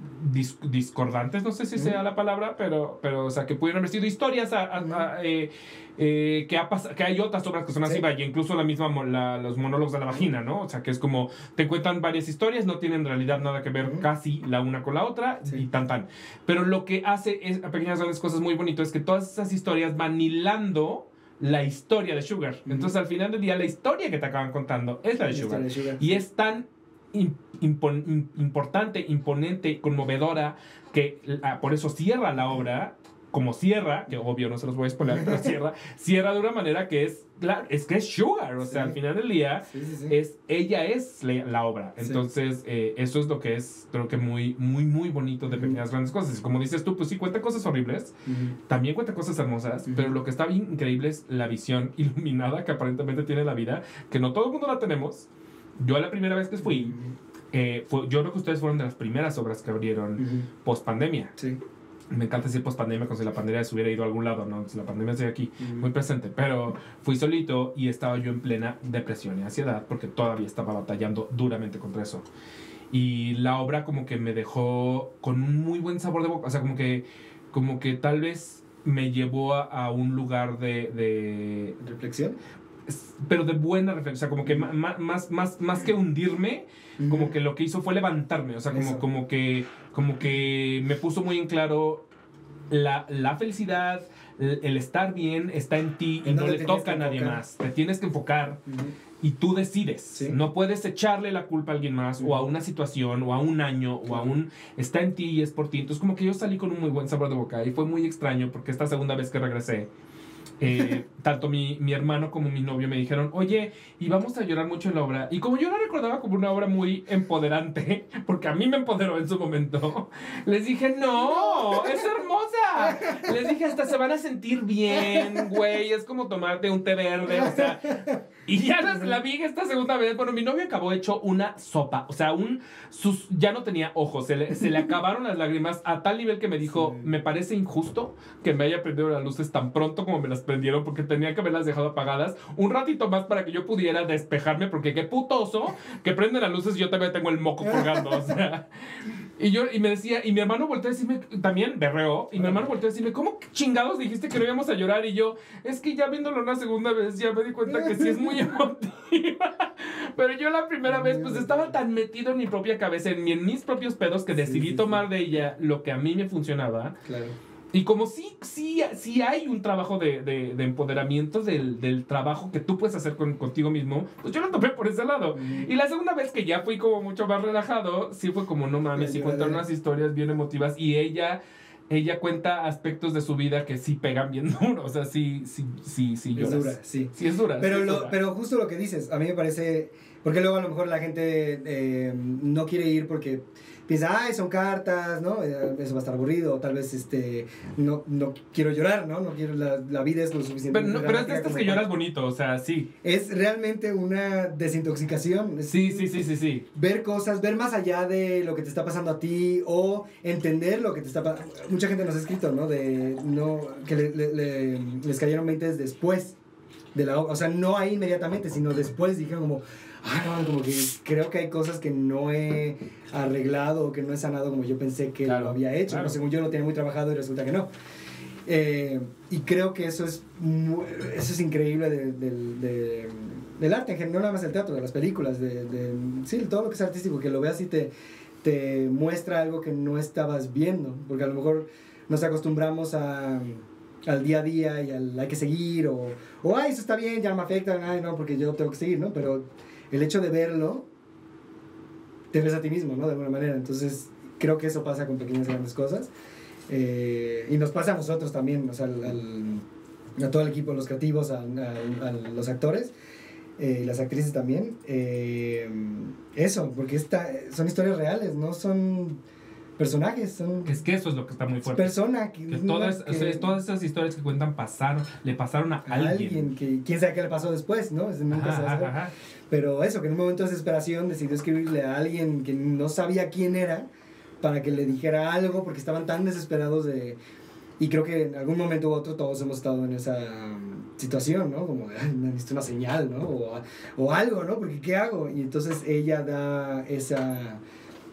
dis- discordantes, no sé si sea la palabra, pero, pero, o sea, que pudieran haber sido historias a, a, a, eh, eh, que, ha pas- que hay otras obras que son así, Sí. vaya, incluso la misma, mo- la- los monólogos de la vagina, ¿no? O sea, que es como, te cuentan varias historias, no tienen en realidad nada que ver Ujú. casi la una con la otra, Sí. y tan tan. Pero lo que hace es, a pequeñas grandes cosas muy bonito, es que todas esas historias van hilando la historia de Sugar. Ujú. Entonces, al final del día, la historia que te acaban contando es la de La Sugar. historia de Sugar. Y es tan im- impon- im- importante, imponente, conmovedora, que ah, por eso cierra la obra, como cierra, que obvio no se los voy a spoiler, pero cierra, cierra de una manera que es, claro, es que es Sugar, o sea, Sí. al final del día, Sí, sí, sí. es, ella es la, la obra. Sí. Entonces, eh, eso es lo que es, creo que muy, muy, muy bonito de Ujú. Pequeñas Grandes Cosas. Y como dices tú, pues sí, cuenta cosas horribles, Ujú. también cuenta cosas hermosas, Ujú. pero lo que está bien increíble es la visión iluminada que aparentemente tiene la vida, que no todo el mundo la tenemos. Yo la primera vez que fui, eh, fue, yo creo que ustedes fueron de las primeras obras que abrieron Ujú. post pandemia. Sí. Me encanta decir post pandemia, como si la pandemia se hubiera ido a algún lado, ¿no? Si la pandemia sigue aquí, Ujú. muy presente. Pero fui solito y estaba yo en plena depresión y ansiedad porque todavía estaba batallando duramente contra eso. Y la obra como que me dejó con un muy buen sabor de boca. O sea, como que, como que tal vez me llevó a, a un lugar de, de... ¿Reflexión? Pero de buena reflexión. O sea, como que ma- ma- más, más, más que hundirme, como Ujú. que lo que hizo fue levantarme. O sea, como, Eso. como, que, como que me puso muy en claro la, la felicidad, el, el estar bien está en ti y ¿En no dónde le te tienes toca a que nadie enfocar? más. Te tienes que enfocar Ujú. y tú decides. Sí. No puedes echarle la culpa a alguien más o a una situación o a un año o a Claro. un... Está en ti y es por ti. Entonces como que yo salí con un muy buen sabor de boca y fue muy extraño porque esta segunda vez que regresé, eh, tanto mi, mi hermano como mi novio me dijeron, oye, y vamos a llorar mucho en la obra. Y como yo la recordaba como una obra muy empoderante, porque a mí me empoderó en su momento, les dije, no, es hermosa. Les dije, hasta se van a sentir bien, güey, es como tomarte un té verde, o sea... Y ya las- la vi esta segunda vez. Bueno, mi novio acabó hecho una sopa. O sea, un sus, ya no tenía ojos. Se le, se le acabaron las lágrimas a tal nivel que me dijo, Sí. me parece injusto que me haya prendido las luces tan pronto como me las prendieron porque tenía que haberlas dejado apagadas un ratito más para que yo pudiera despejarme porque qué putoso que prenden las luces y yo también tengo el moco colgando. O sea... Y yo, y me decía, y mi hermano volteó a decirme, también berreó, y mi hermano volteó a decirme, ¿cómo chingados dijiste que no íbamos a llorar? Y yo, es que ya viéndolo una segunda vez, ya me di cuenta que sí es muy emotiva. Pero yo la primera vez, pues estaba tan metido en mi propia cabeza, en, mi- en mis propios pedos, que Sí, decidí sí, tomar sí. de ella lo que a mí me funcionaba. Claro. Y como sí, sí, sí hay un trabajo de, de, de empoderamiento del, del trabajo que tú puedes hacer con, contigo mismo, pues yo lo tomé por ese lado. Ujú. Y la segunda vez que ya fui como mucho más relajado, sí fue como, no mames, La sí cuentan lloradera. unas historias bien emotivas y ella, ella cuenta aspectos de su vida que sí pegan bien duro, o sea, sí, sí, sí, sí Es lloras. dura, sí. Sí es dura. Pero, sí es lo, dura. pero justo lo que dices, a mí me parece, porque luego a lo mejor la gente eh, no quiere ir porque piensa, ay, son cartas, ¿no? Eh, Eso va a estar aburrido, o tal vez este, no, no quiero llorar, ¿no? No quiero, la, la vida es lo suficiente. Pero, no, pero es de estas que lloras bonito, o sea, sí. Es realmente una desintoxicación. Es Sí, sí, sí, sí, sí. ver cosas, ver más allá de lo que te está pasando a ti o entender lo que te está pasando. Mucha gente nos ha escrito, ¿no? De no que le, le- le- les cayeron veintes después de la obra, o sea, no ahí inmediatamente, sino después dijeron como, ah, no, como que creo que hay cosas que no he arreglado o que no he sanado como yo pensé que Claro, lo había hecho, claro. ¿no? Según yo lo tenía muy trabajado y resulta que no. Eh, y creo que eso es mu- eso es increíble de- del- de- del arte en general, no nada más el teatro, de las películas, de, de sí, todo lo que es artístico, que lo veas y te, te muestra algo que no estabas viendo, porque a lo mejor nos acostumbramos a, al día a día y al hay que seguir, o, o ay, eso está bien, ya no me afecta, ay, no, porque yo tengo que seguir, ¿no? Pero el hecho de verlo, te ves a ti mismo, ¿no? De alguna manera, entonces creo que eso pasa con pequeñas grandes cosas. Eh, y nos pasa a nosotros también, o sea, al, al- a todo el equipo, los creativos, a, a- a los actores eh, y las actrices también. Eh, eso, porque esta, son historias reales, no son personajes, son Es que eso es lo que está muy fuerte. personas que, Que todas, que- o sea, todas esas historias que cuentan pasaron, le pasaron a a alguien. alguien que quién sabe qué le pasó después, ¿no? Eso nunca Ajá, se va a ajá, saber. ajá. Pero eso, que en un momento de desesperación decidió escribirle a alguien que no sabía quién era para que le dijera algo porque estaban tan desesperados de... Y creo que en algún momento u otro todos hemos estado en esa um, situación, ¿no? Como, ay, necesito una señal, ¿no? O, o algo, ¿no? Porque ¿qué hago? Y entonces ella da esa,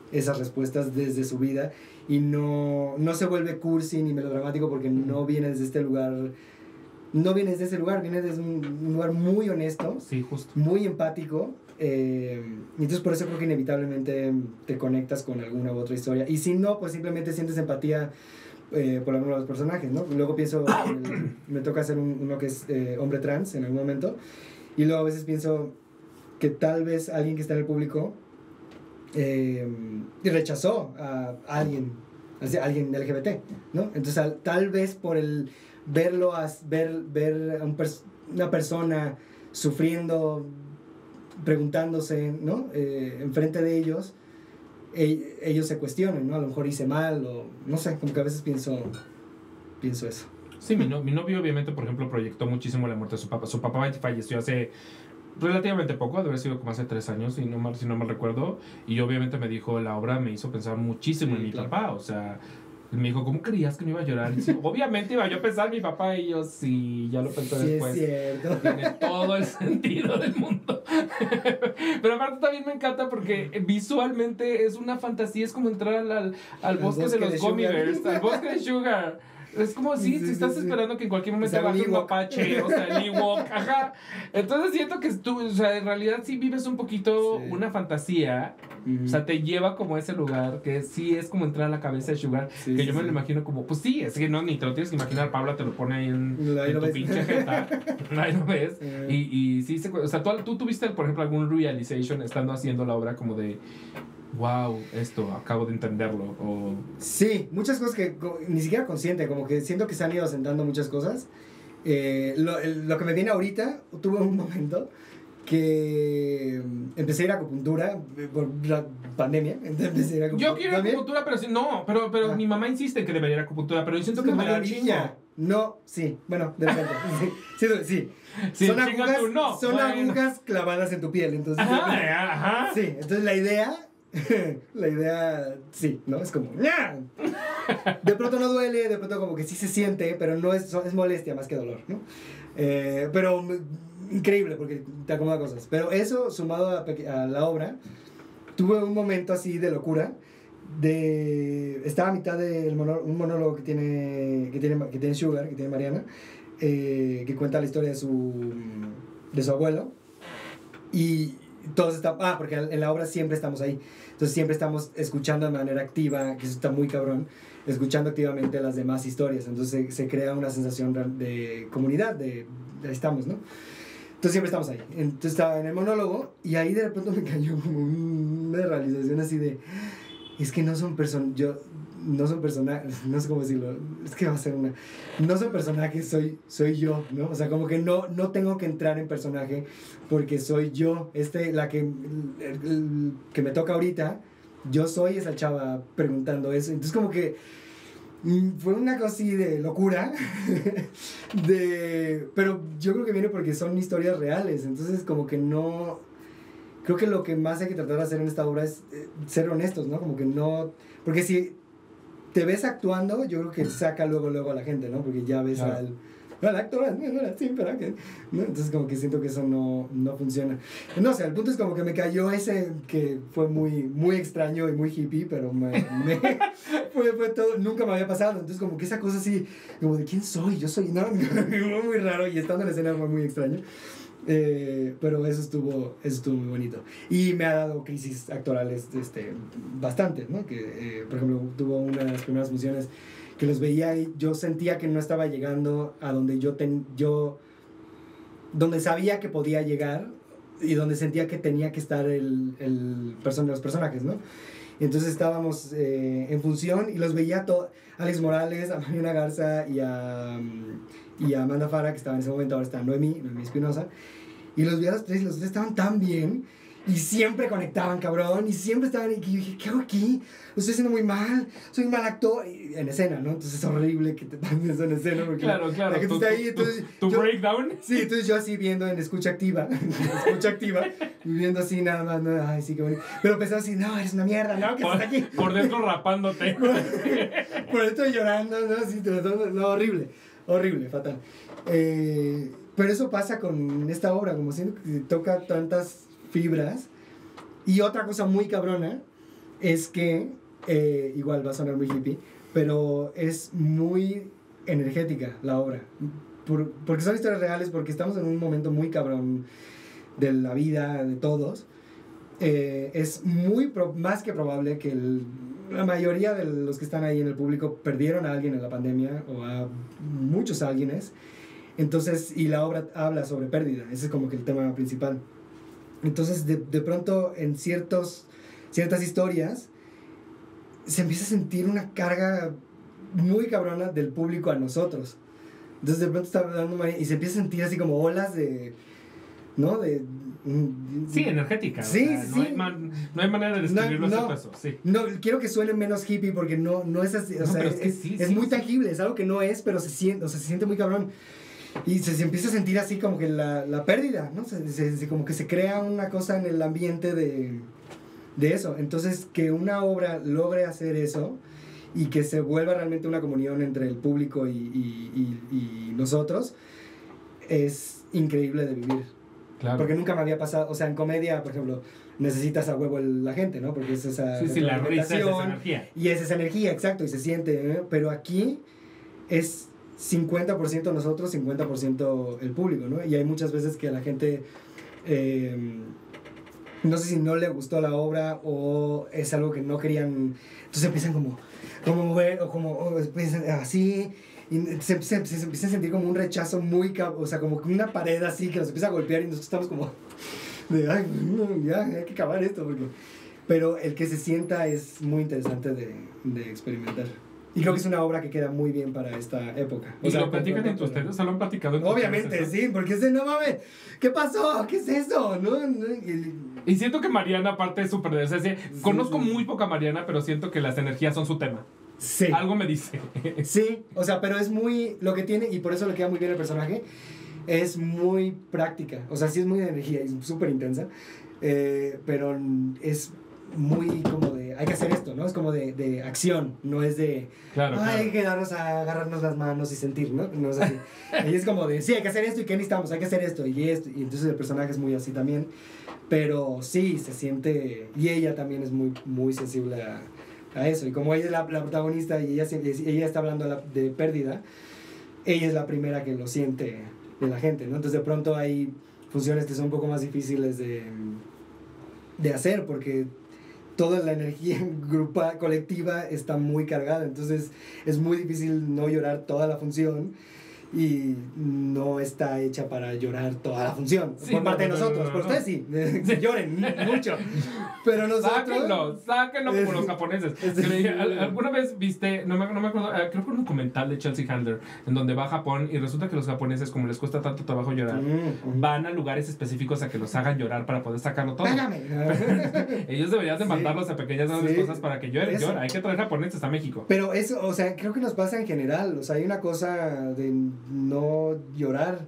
esas respuestas desde su vida y no, no se vuelve cursi ni melodramático porque no viene desde este lugar, no viene desde ese lugar, viene desde un, un lugar muy honesto, sí, justo. muy empático, eh, y entonces por eso creo que inevitablemente te conectas con alguna u otra historia, y si no, pues simplemente sientes empatía eh, por alguno de los personajes, ¿no? Luego pienso, el, me toca hacer un, uno que es eh, hombre trans en algún momento, y luego a veces pienso que tal vez alguien que está en el público Eh, y rechazó a alguien, a alguien L G B T, ¿no? Entonces al, tal vez por el verlo, a, ver, ver a un pers- una persona sufriendo, preguntándose, ¿no? Eh, enfrente de ellos, e- ellos se cuestionan, ¿no? A lo mejor hice mal o no sé, como que a veces pienso, pienso eso. Sí, mi, no, mi novio obviamente, por ejemplo, proyectó muchísimo la muerte de su papá. Su papá falleció hace relativamente poco, debe haber sido como hace tres años, si no mal, si no mal recuerdo, y obviamente me dijo, la obra me hizo pensar muchísimo sí, en mi claro. papá, o sea, me dijo, ¿cómo creías que me iba a llorar? Y sí, obviamente iba yo a pensar en mi papá, y yo, sí, ya lo pensé sí, después. Es cierto. Tiene todo el sentido del mundo. Pero aparte también me encanta porque visualmente es una fantasía, es como entrar al, al, al bosque, bosque de los de Gummy Bears, al bosque de Sugar. Es como si, sí, si sí, estás sí, esperando sí. que en cualquier momento o sea, baje un mapache, o sea, el Ewok, ajá. Entonces siento que tú, o sea, en realidad sí vives un poquito sí. una fantasía, uh-huh. o sea, te lleva como a ese lugar, que sí es como entrar a la cabeza de Sugar, sí, que sí, yo me sí. lo imagino como, pues sí, es que no, ni te lo tienes que imaginar, Paula te lo pone ahí en, en tu ves. pinche jeta, ahí lo ves, uh-huh. y, y sí, se, o sea, ¿tú, tú tuviste, por ejemplo, algún realization estando haciendo la obra como de... wow, esto, acabo de entenderlo, o... Sí, muchas cosas que ni siquiera consciente, como que siento que se han ido asentando muchas cosas. Eh, lo, el, lo que me viene ahorita, tuve un momento que empecé a ir a acupuntura por la pandemia. Empecé a ir a yo quiero ir a acupuntura, pero si, no, pero, pero ah. mi mamá insiste en que debería ir a acupuntura, pero yo siento es que me da chingo. No, sí, bueno, de repente, sí, sí, sí. sí son agujas, tú, no. son bueno. agujas clavadas en tu piel, entonces... Ajá, ajá. Sí, entonces la idea... la idea, sí, ¿no? Es como... ¡Nya! De pronto no duele, de pronto como que sí se siente, pero no es, es molestia más que dolor, ¿no? Eh, pero increíble porque te acomoda cosas. Pero eso, sumado a, a la obra, tuve un momento así de locura. De, estaba a mitad de monólogo, un monólogo que tiene, que tiene, que tiene Sugar, que tiene Mariana, eh, que cuenta la historia de su, de su abuelo. Y... todos estamos, ah, porque en la obra siempre estamos ahí, entonces siempre estamos escuchando de manera activa, que eso está muy cabrón, escuchando activamente las demás historias, entonces se, se crea una sensación de comunidad, de, de estamos, ¿no? Entonces siempre estamos ahí, entonces estaba en el monólogo y ahí de pronto me cayó como una realización así de, es que no son personas, yo, no son personajes, no sé cómo decirlo, es que va a ser una, no son personajes, soy, soy yo, ¿no? O sea, como que no, no tengo que entrar en personaje porque soy yo, este, la que, el, el, que me toca ahorita, yo soy esa chava preguntando eso, entonces como que fue una cosa así de locura, de, pero yo creo que viene porque son historias reales, entonces como que no, creo que lo que más hay que tratar de hacer en esta obra es eh, ser honestos, ¿no? Como que no, porque si te ves actuando, yo creo que saca luego luego a la gente, ¿no? Porque ya ves claro. al, al actor, sí, pero que, ¿no? Entonces como que siento que eso no, no funciona. No, o sea, el punto es como que me cayó ese que fue muy, muy extraño y muy hippie, pero me, me fue, fue todo, nunca me había pasado. Entonces como que esa cosa así, como de ¿quién soy? Yo soy, no, fue muy raro y estando en la escena fue muy extraño. Eh, pero eso estuvo, eso estuvo muy bonito. Y me ha dado crisis actorales este, bastante, ¿no? Que, eh, por ejemplo, tuvo una de las primeras funciones que los veía y yo sentía que no estaba llegando a donde yo, ten, yo donde sabía que podía llegar y donde sentía que tenía que estar el, el person- los personajes, ¿no? Y entonces estábamos eh, en función y los veía todos, Alex Morales, a Mariana Garza y a, y a Amanda Farah, que estaba en ese momento, ahora está Noemí, Noemí Espinosa, y los veía a los tres y los tres estaban tan bien y siempre conectaban, cabrón, y siempre estaban, y yo dije, ¿qué hago aquí? Lo estoy haciendo muy mal, soy un mal actor, y en escena, ¿no? Entonces es horrible que te pasen eso en escena, porque claro, claro, la gente tu, está ahí, entonces... ¿Tu, tu yo, breakdown? Sí, entonces yo así viendo en escucha activa, escucha activa, viendo así nada más, ¿no? Ay, sí, qué bonito. Pero pensaba así, no, eres una mierda, ¿no? Que por, estás aquí. Por dentro rapándote. por, por dentro llorando, ¿no? Así, no, horrible, horrible, fatal. Eh, pero eso pasa con esta obra, como siento que toca tantas fibras. Y otra cosa muy cabrona es que, eh, igual va a sonar muy hippie, pero es muy energética la obra. Por, porque son historias reales, porque estamos en un momento muy cabrón de la vida de todos. Eh, es muy pro, más que probable que el, la mayoría de los que están ahí en el público perdieron a alguien en la pandemia, o a muchos alguienes. Entonces, y la obra habla sobre pérdida, ese es como que el tema principal. Entonces, de, de pronto, en ciertos, ciertas historias, se empieza a sentir una carga muy cabrona del público a nosotros. Entonces, de pronto está hablando y se empieza a sentir así como olas de... ¿no? De... Sí, energética. Sí, o sea, sí. No hay, man, no hay manera de describirlo no, no, eso, sí. No, quiero que suene menos hippie porque no, no es así. O No, sea, pero es, es que es, sí, es sí, muy sí. tangible, es algo que no es, pero se siente, o sea, se siente muy cabrón. Y se, se empieza a sentir así como que la, la pérdida, ¿no? Se, se, se, como que se crea una cosa en el ambiente de, de eso. Entonces, que una obra logre hacer eso y que se vuelva realmente una comunión entre el público y, y, y, y nosotros, es increíble de vivir. Claro. Porque nunca me había pasado, o sea, en comedia, por ejemplo, necesitas a huevo el, la gente, ¿no? Porque es esa... Sí, sí, la risa es esa energía. Y es esa energía, exacto, y se siente, ¿eh? Pero aquí es cincuenta por ciento nosotros, cincuenta por ciento el público, ¿no? Y hay muchas veces que a la gente, eh, no sé si no le gustó la obra o es algo que no querían, entonces empiezan como, como mover, o como, o empiezan así... Y se, se, se empieza a sentir como un rechazo muy, o sea, como una pared así que nos empieza a golpear y nosotros estamos como de, ay, no, ya, hay que acabar esto. Porque... Pero el que se sienta es muy interesante de, de experimentar. Y creo que es una obra que queda muy bien para esta época. O ¿Y sea, lo platican entre ustedes? ¿O sea, lo han platicado entre Obviamente, ustedes? sí, porque es de, no mames, ¿qué pasó? ¿Qué es eso? ¿No? ¿No? Y, y siento que Mariana, aparte es súper... O sea, sí, sí, conozco sí. muy poca Mariana, pero siento que las energías son su tema. Sí. Algo me dice. Sí, o sea, pero es muy... Lo que tiene, y por eso le queda muy bien el personaje, es muy práctica. O sea, sí es muy de energía, es súper intensa, eh, pero es muy como de... Hay que hacer esto, ¿no? Es como de, de acción, no es de... Claro, Ay, claro. hay que darnos a agarrarnos las manos y sentir, ¿no? No es así. Ella es como de, sí, hay que hacer esto, ¿y qué necesitamos? Hay que hacer esto, y esto. Y entonces el personaje es muy así también. Pero sí, se siente... Y ella también es muy, muy sensible a... a eso, y como ella es la, la protagonista y ella, ella está hablando de, la, de pérdida, ella es la primera que lo siente de la gente, ¿no? Entonces de pronto hay funciones que son un poco más difíciles de, de hacer porque toda la energía grupa, colectiva está muy cargada, entonces es muy difícil no llorar toda la función y no está hecha para llorar toda la función. Sí, por no, parte de nosotros, no, no, por ustedes sí, sí, lloren mucho. Pero nosotros... Sáquenlo, sáquenlo como los japoneses. Es, es, dije, ¿alguna vez viste, no me, no me acuerdo, creo que un documental de Chelsea Handler, en donde va a Japón y resulta que los japoneses, como les cuesta tanto trabajo llorar, mm, van a lugares específicos a que los hagan llorar para poder sacarlo todo. Ellos deberían de sí, mandarlos a pequeñas sí, cosas para que lloren, lloren. Hay que traer japoneses a México. Pero eso, o sea, creo que nos pasa en general. O sea, hay una cosa de no llorar.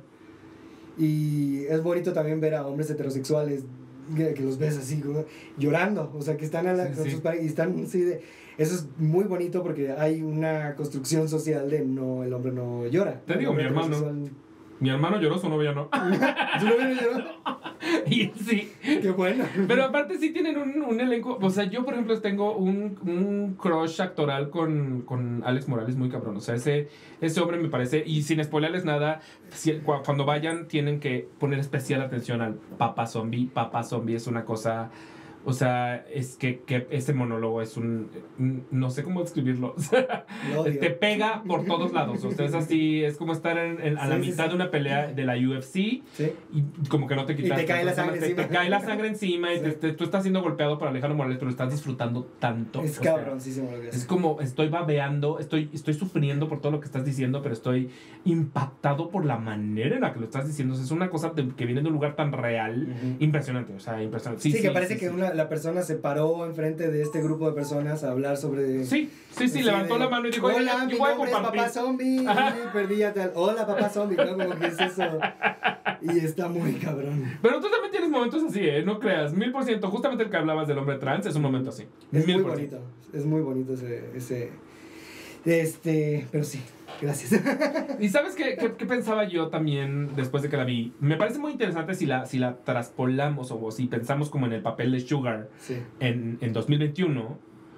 Y es bonito también ver a hombres heterosexuales que, que los ves así, como, llorando. O sea, que están a la, sí, con sí. sus parejas y están así de... Eso es muy bonito porque hay una construcción social de no, el hombre no llora. Te digo, mi hermano. Sexual... Mi hermano lloró, su novia no. ¿Su novia no lloró? Y sí. Qué bueno. Pero aparte sí tienen un, un elenco. O sea, yo por ejemplo tengo un, un crush actoral con, con Alex Morales muy cabrón. O sea, ese, ese hombre me parece, y sin spoilerles nada, si, cuando vayan tienen que poner especial atención al Papá Zombie. Papá Zombie es una cosa... O sea, es que, que ese monólogo es un... No sé cómo describirlo. Te pega por todos lados. O sea, es así... Es como estar en, en, a la sí, mitad sí, de una pelea de la U F C. Sí. Y como que no te quitas. Y te cae la sangre te, encima. Te cae la sangre encima sí. y te, te, tú estás siendo golpeado por Alejandro Morales, pero estás disfrutando tanto. Es cabroncísimo lo que es. Es como estoy babeando, estoy, estoy sufriendo por todo lo que estás diciendo, pero estoy impactado por la manera en la que lo estás diciendo. O sea, es una cosa de, que viene de un lugar tan real. Uh-huh. Impresionante. O sea, impresionante. Sí, sí, sí que parece sí, que sí. una... la persona se paró enfrente de este grupo de personas a hablar sobre... Sí, sí, sí, levantó de, la mano y dijo, hola, yo mi voy a nombre es Papá Zombie, perdí a tal... Hola, Papá Zombie, ¿no? Como que es eso. Y está muy cabrón. Pero tú también tienes momentos así, ¿eh? No creas, mil por ciento. Justamente el que hablabas del hombre trans es un momento así. Es mil muy bonito, es muy bonito ese... ese este, pero sí. Gracias. ¿Y sabes qué, qué, qué pensaba yo también después de que la vi? Me parece muy interesante si la, si la traspolamos o si pensamos como en el papel de Sugar Sí. en, en dos mil veintiuno.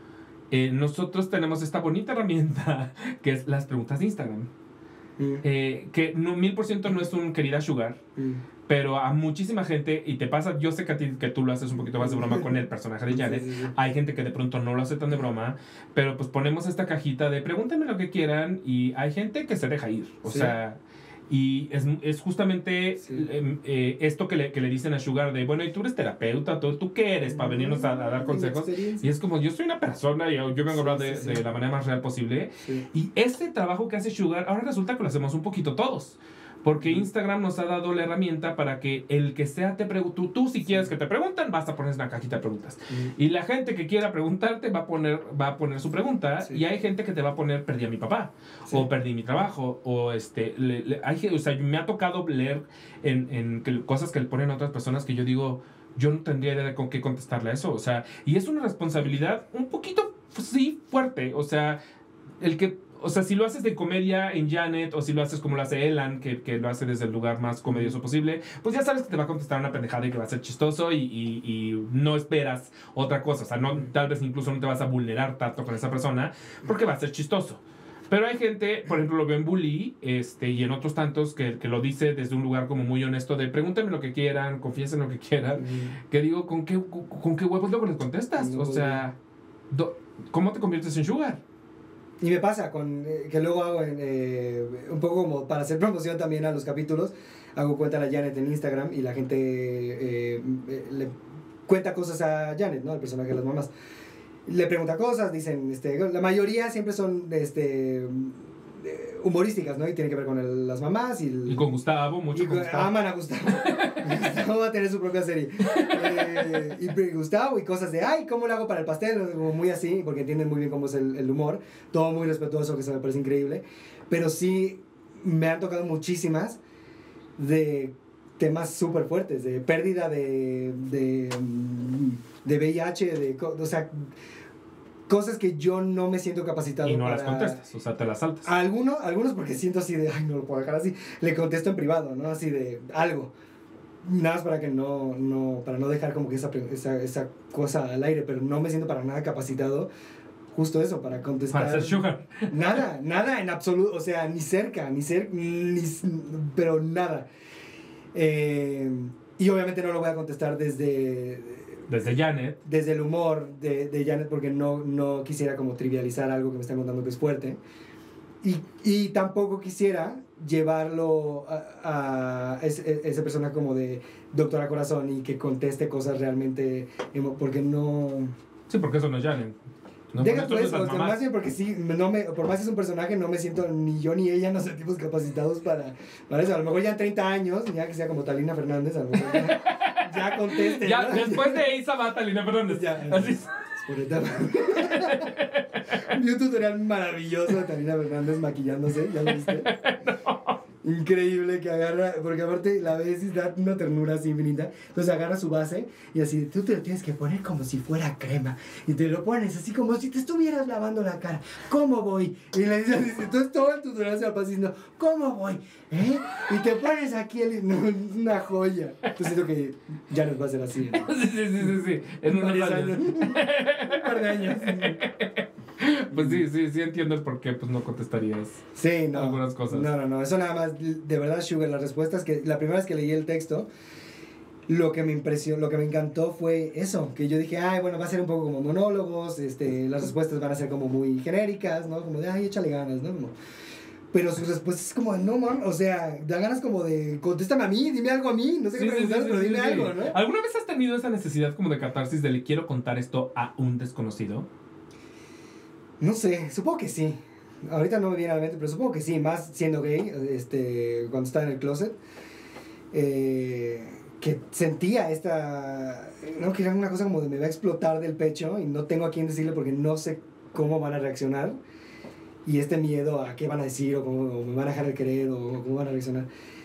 Eh, nosotros tenemos esta bonita herramienta que es las preguntas de Instagram. Mm. Eh, que no, mil por ciento no es un querida Sugar, Mm. pero a muchísima gente, y te pasa, yo sé que a ti que tú lo haces un poquito más de broma con el personaje de Janet, Sí, sí, sí. hay gente que de pronto no lo hace tan de broma, pero pues ponemos esta cajita de pregúntenme lo que quieran y hay gente que se deja ir, o Sí. sea, y es, es justamente Sí. eh, eh, esto que le, que le dicen a Sugar de, bueno, y tú eres terapeuta, ¿tú, tú qué eres para venirnos a, a dar Mi consejos? experiencia. Y es como, yo soy una persona y yo, yo vengo a hablar Sí, de, sí, sí. de la manera más real posible. Sí. Y este trabajo que hace Sugar, ahora resulta que lo hacemos un poquito todos. Porque Instagram nos ha dado la herramienta para que el que sea te pregunte, tú, tú si quieres que te pregunten, vas a poner una cajita de preguntas. Mm. Y la gente que quiera preguntarte va a poner, va a poner su pregunta. Sí. Y hay gente que te va a poner, perdí a mi papá. Sí. O perdí mi trabajo. O este, le- le- hay, gen- o sea, me ha tocado leer en, en que- cosas que le ponen a otras personas que yo digo, yo no tendría idea de con qué contestarle a eso. O sea, y es una responsabilidad un poquito, pues, sí, fuerte. O sea, el que... O sea, si lo haces de comedia en Janet o si lo haces como lo hace Elan, que, que lo hace desde el lugar más comedioso posible, pues ya sabes que te va a contestar una pendejada y que va a ser chistoso y, y, y no esperas otra cosa. O sea, no, tal vez incluso no te vas a vulnerar tanto con esa persona porque va a ser chistoso. Pero hay gente, por ejemplo, lo veo en Bully este, y en otros tantos que, que lo dice desde un lugar como muy honesto de pregúntenme lo que quieran, confiesen lo que quieran. Mm. Que digo, ¿con qué, con, con qué huevos luego les contestas? No, O sea, do- ¿cómo te conviertes en Sugar? Y me pasa con eh, que luego hago en, eh, un poco como para hacer promoción también a los capítulos, hago cuenta a la Janet en Instagram y la gente eh, eh, le cuenta cosas a Janet, ¿no? El personaje de las mamás. Le pregunta cosas, dicen, este, la mayoría siempre son este, eh, humorísticas, ¿no? Y tienen que ver con el- las mamás y, el- Y con Gustavo, mucho y con con- Gustavo. aman a Gustavo. Gustavo va a tener su propia serie. Eh, y pre- Gustavo y cosas de, ay, ¿cómo lo hago para el pastel? Como muy así, porque entienden muy bien cómo es el, el humor. Todo muy respetuoso, que se me parece increíble. Pero sí, me han tocado muchísimas de temas súper fuertes, de pérdida de, de, mm, de V I H, de, co- o sea, cosas que yo no me siento capacitado Y no para... las contestas, o sea, te las saltas. A algunos, algunos porque siento así de, ay, no lo puedo dejar así. Le contesto en privado, ¿no? Así de algo. Nada más para que no, no, para no dejar como que esa, pre- esa, esa cosa al aire, pero no me siento para nada capacitado. Justo eso, para contestar. Para ser Sugar. Nada, nada en absoluto, o sea, ni cerca, ni cerca, ni, pero nada. Eh, y obviamente no lo voy a contestar desde, Desde Janet. desde el humor de, de Janet porque no, no quisiera como trivializar algo que me están contando que es fuerte. Y, y tampoco quisiera llevarlo a, a ese, esa persona como de doctora corazón y que conteste cosas realmente, emo- porque no... Sí, porque eso no es Janet. No, Deja con tú esto eso, no o es sea, las más mamás. bien porque sí, no me, por más que es un personaje, no me siento, ni yo ni ella nos sentimos capacitados para, para eso. A lo mejor ya en treinta años, ya que sea como Talina Fernández, a lo mejor ya, ya conteste. Ya, ¿no? después de Isa va Talina Fernández. Ya, Así. es por etapa. Vi un tutorial maravilloso de Talina Fernández maquillándose, ¿ya lo viste? Increíble que agarra, porque aparte la ves y da una ternura así infinita. Entonces agarra su base y así, tú te lo tienes que poner como si fuera crema. Y te lo pones así como si te estuvieras lavando la cara. ¿Cómo voy? Y le dices, así, entonces todo el tutorial se va diciendo, ¿cómo voy? ¿Eh? Y te pones aquí, el, no, es una joya. Entonces siento que ya nos va a ser así. ¿no? Sí, sí, sí, sí, sí. En unos Varios años. años. Un par de años. Pues sí, sí, sí entiendo el por qué pues no contestarías. Sí, no. Algunas cosas. No, no, no. Eso nada más, de verdad, Sugar, las respuestas que la primera vez que leí el texto, lo que me impresionó, lo que me encantó fue eso, que yo dije, ay, bueno, va a ser un poco como monólogos, este, las respuestas van a ser como muy genéricas, ¿no? Como de, ay, échale ganas, ¿no? Como, pero sus respuestas es como, no, man, o sea, da ganas como de, contéstame a mí, dime algo a mí, no sé Sí, qué sí, sí, preguntar, sí, pero sí, dime sí. algo, ¿no? ¿Alguna vez has tenido esa necesidad como de catarsis de le quiero contar esto a un desconocido? No sé, supongo que sí. Ahorita no me viene a la mente, pero supongo que sí, más siendo gay, este, cuando estaba en el closet, eh, que sentía esta, no, que era una cosa como de me va a explotar del pecho y no tengo a quién decirle porque no sé cómo van a reaccionar y este miedo a qué van a decir o cómo o me van a dejar de querer o cómo van a reaccionar.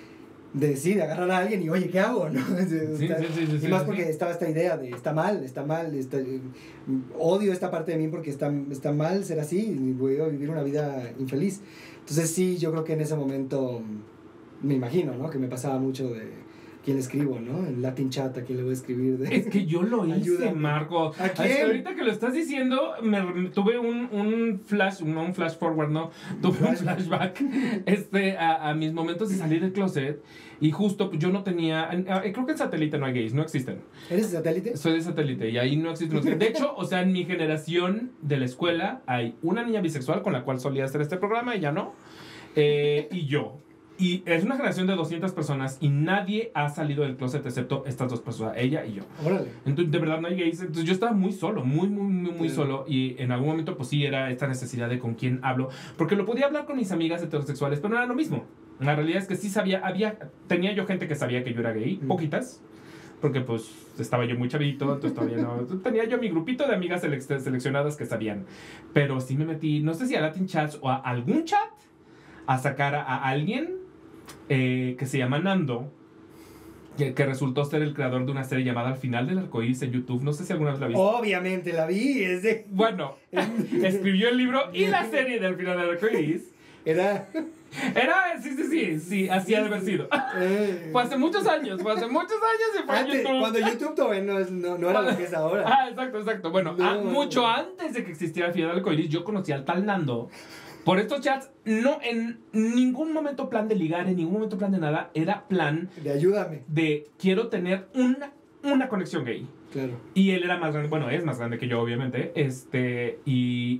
de sí, de agarrar a alguien y oye, ¿qué hago? ¿No? Sí, sí, sí, sí, y sí, más sí, porque sí. estaba esta idea de está mal, está mal, está, odio esta parte de mí porque está, está mal ser así y voy a vivir una vida infeliz. Entonces sí, yo creo que en ese momento me imagino, ¿no? Que me pasaba mucho de quién le escribo, ¿no? En Latin Chat, ¿a quién le voy a escribir? De, Es que yo lo hice, ayúdame. Marco. ¿A Hasta quién? ahorita que lo estás diciendo, me, me- tuve un, un flash, no un flash forward, no, tuve un flashback este, a, a mis momentos de salir del closet. Y justo pues, yo no tenía, eh, creo que en satélite no hay gays, no existen. ¿Eres de satélite? Soy de satélite y ahí no existen los gays. De hecho, o sea, en mi generación de la escuela hay una niña bisexual con la cual solía hacer este programa y ya no. Eh, y yo. Y es una generación de doscientas personas y nadie ha salido del closet excepto estas dos personas, ella y yo. Órale. Entonces, de verdad no hay gays. Entonces, yo estaba muy solo, muy, muy, muy, muy Sí. solo. Y en algún momento, pues sí, era esta necesidad de con quién hablo. Porque lo podía hablar con mis amigas heterosexuales, pero no era lo mismo. La realidad es que sí sabía, había, tenía yo gente que sabía que yo era gay, Mm. poquitas. Porque pues estaba yo muy chavito, entonces todavía no. Tenía yo mi grupito de amigas selec- seleccionadas que sabían. Pero sí me metí, no sé si a Latin Chats o a algún chat, a sacar a, a alguien eh, que se llama Nando, que, que resultó ser el creador de una serie llamada Al final del arcoíris en YouTube. No sé si alguna vez la viste. Obviamente la vi, es de... Bueno, escribió el libro y la serie del final del arcoíris. Era... Era, sí, sí, sí, sí, así ha de haber sido. Eh, Fue hace muchos años, fue hace muchos años y fue en antes, YouTube. cuando YouTube todavía no, es- no, no era lo que es ahora. Ah, exacto, exacto. Bueno, No, ah, no. mucho antes de que existiera el final del arcoíris, yo conocí al tal Nando. Por estos chats, no en ningún momento plan de ligar, en ningún momento plan de nada, era plan De ayúdame, de quiero tener una, una conexión gay. claro. Y él era más grande, bueno, es más grande que yo, obviamente. Este, y,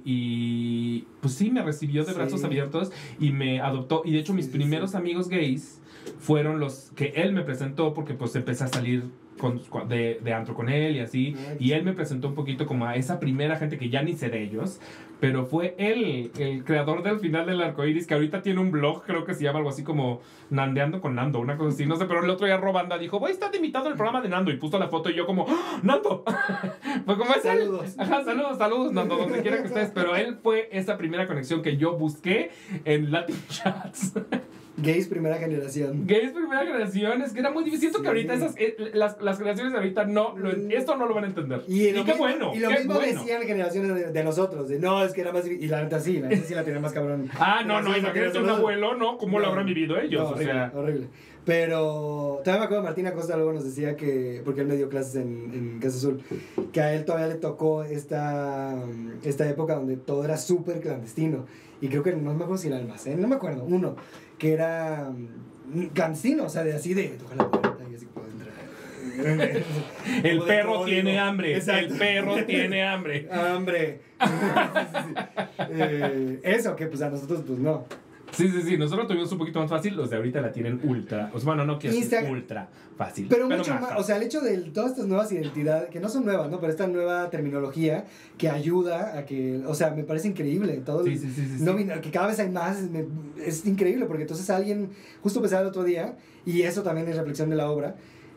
y pues sí, me recibió de Sí. brazos abiertos y me adoptó. Y de hecho, mis Sí, sí, primeros sí. amigos gays fueron los que él me presentó, porque pues empecé a salir con, de, de antro con él y así. Ay, Y él me presentó un poquito como a esa primera gente que ya ni sé de ellos. Pero fue él, el creador del final del arcoíris, que ahorita tiene un blog, creo que se llama algo así como Nandeando con Nando, una cosa así, no sé, pero el otro día Robanda dijo, voy a estar invitado al programa de Nando, y puso la foto y yo como, ¡Ah, ¡Nando! Fue como es él. Saludos. Ajá, saludos, saludos, Nando, donde quiera que estés. Pero él fue esa primera conexión que yo busqué en Latin Chats. Gays primera generación. Gays primera generación, es que era muy difícil. Siento Sí. que ahorita esas, eh, las, las generaciones de ahorita no, lo- Mm. esto no lo van a entender. Y, Y, lo qué mismo, bueno, y lo qué mismo bueno. decían generaciones de, de nosotros, de no, es que era más difícil. Y la neta sí, la neta sí la tenía más cabrón. Ah, no, no, Generaciones imagínate de un nosotros. abuelo, ¿no? ¿Cómo lo No. habrán vivido ellos? No, o horrible, sea, horrible. Pero todavía me acuerdo, Martín Acosta luego nos decía que, porque él me dio clases en, en Casa Azul, que a él todavía le tocó esta, esta época donde todo era súper clandestino. Y creo que no me acuerdo si era almacén, no me acuerdo, uno, que era mm, clandestino, o sea, de así de tocar la puerta y así puedo entrar. el Como de perro código. tiene hambre. Exacto. El perro tiene hambre. Hambre. Sí, sí, sí. Eh, eso, que pues a nosotros pues no. Sí, sí, sí. Nosotros tuvimos un poquito más fácil. Los de ahorita la tienen ultra. O sea, bueno, no quiero decir Insta- ultra fácil. Pero, mucho más, fácil. o sea, el hecho de todas estas nuevas identidades, que no son nuevas, ¿no? Pero esta nueva terminología que ayuda a que, o sea, me parece increíble. Todo Sí, el- sí, sí, sí, no sí. bin- que cada vez hay más, me- es increíble, porque entonces alguien, justo pensaba el otro día, y eso también es reflexión de la obra,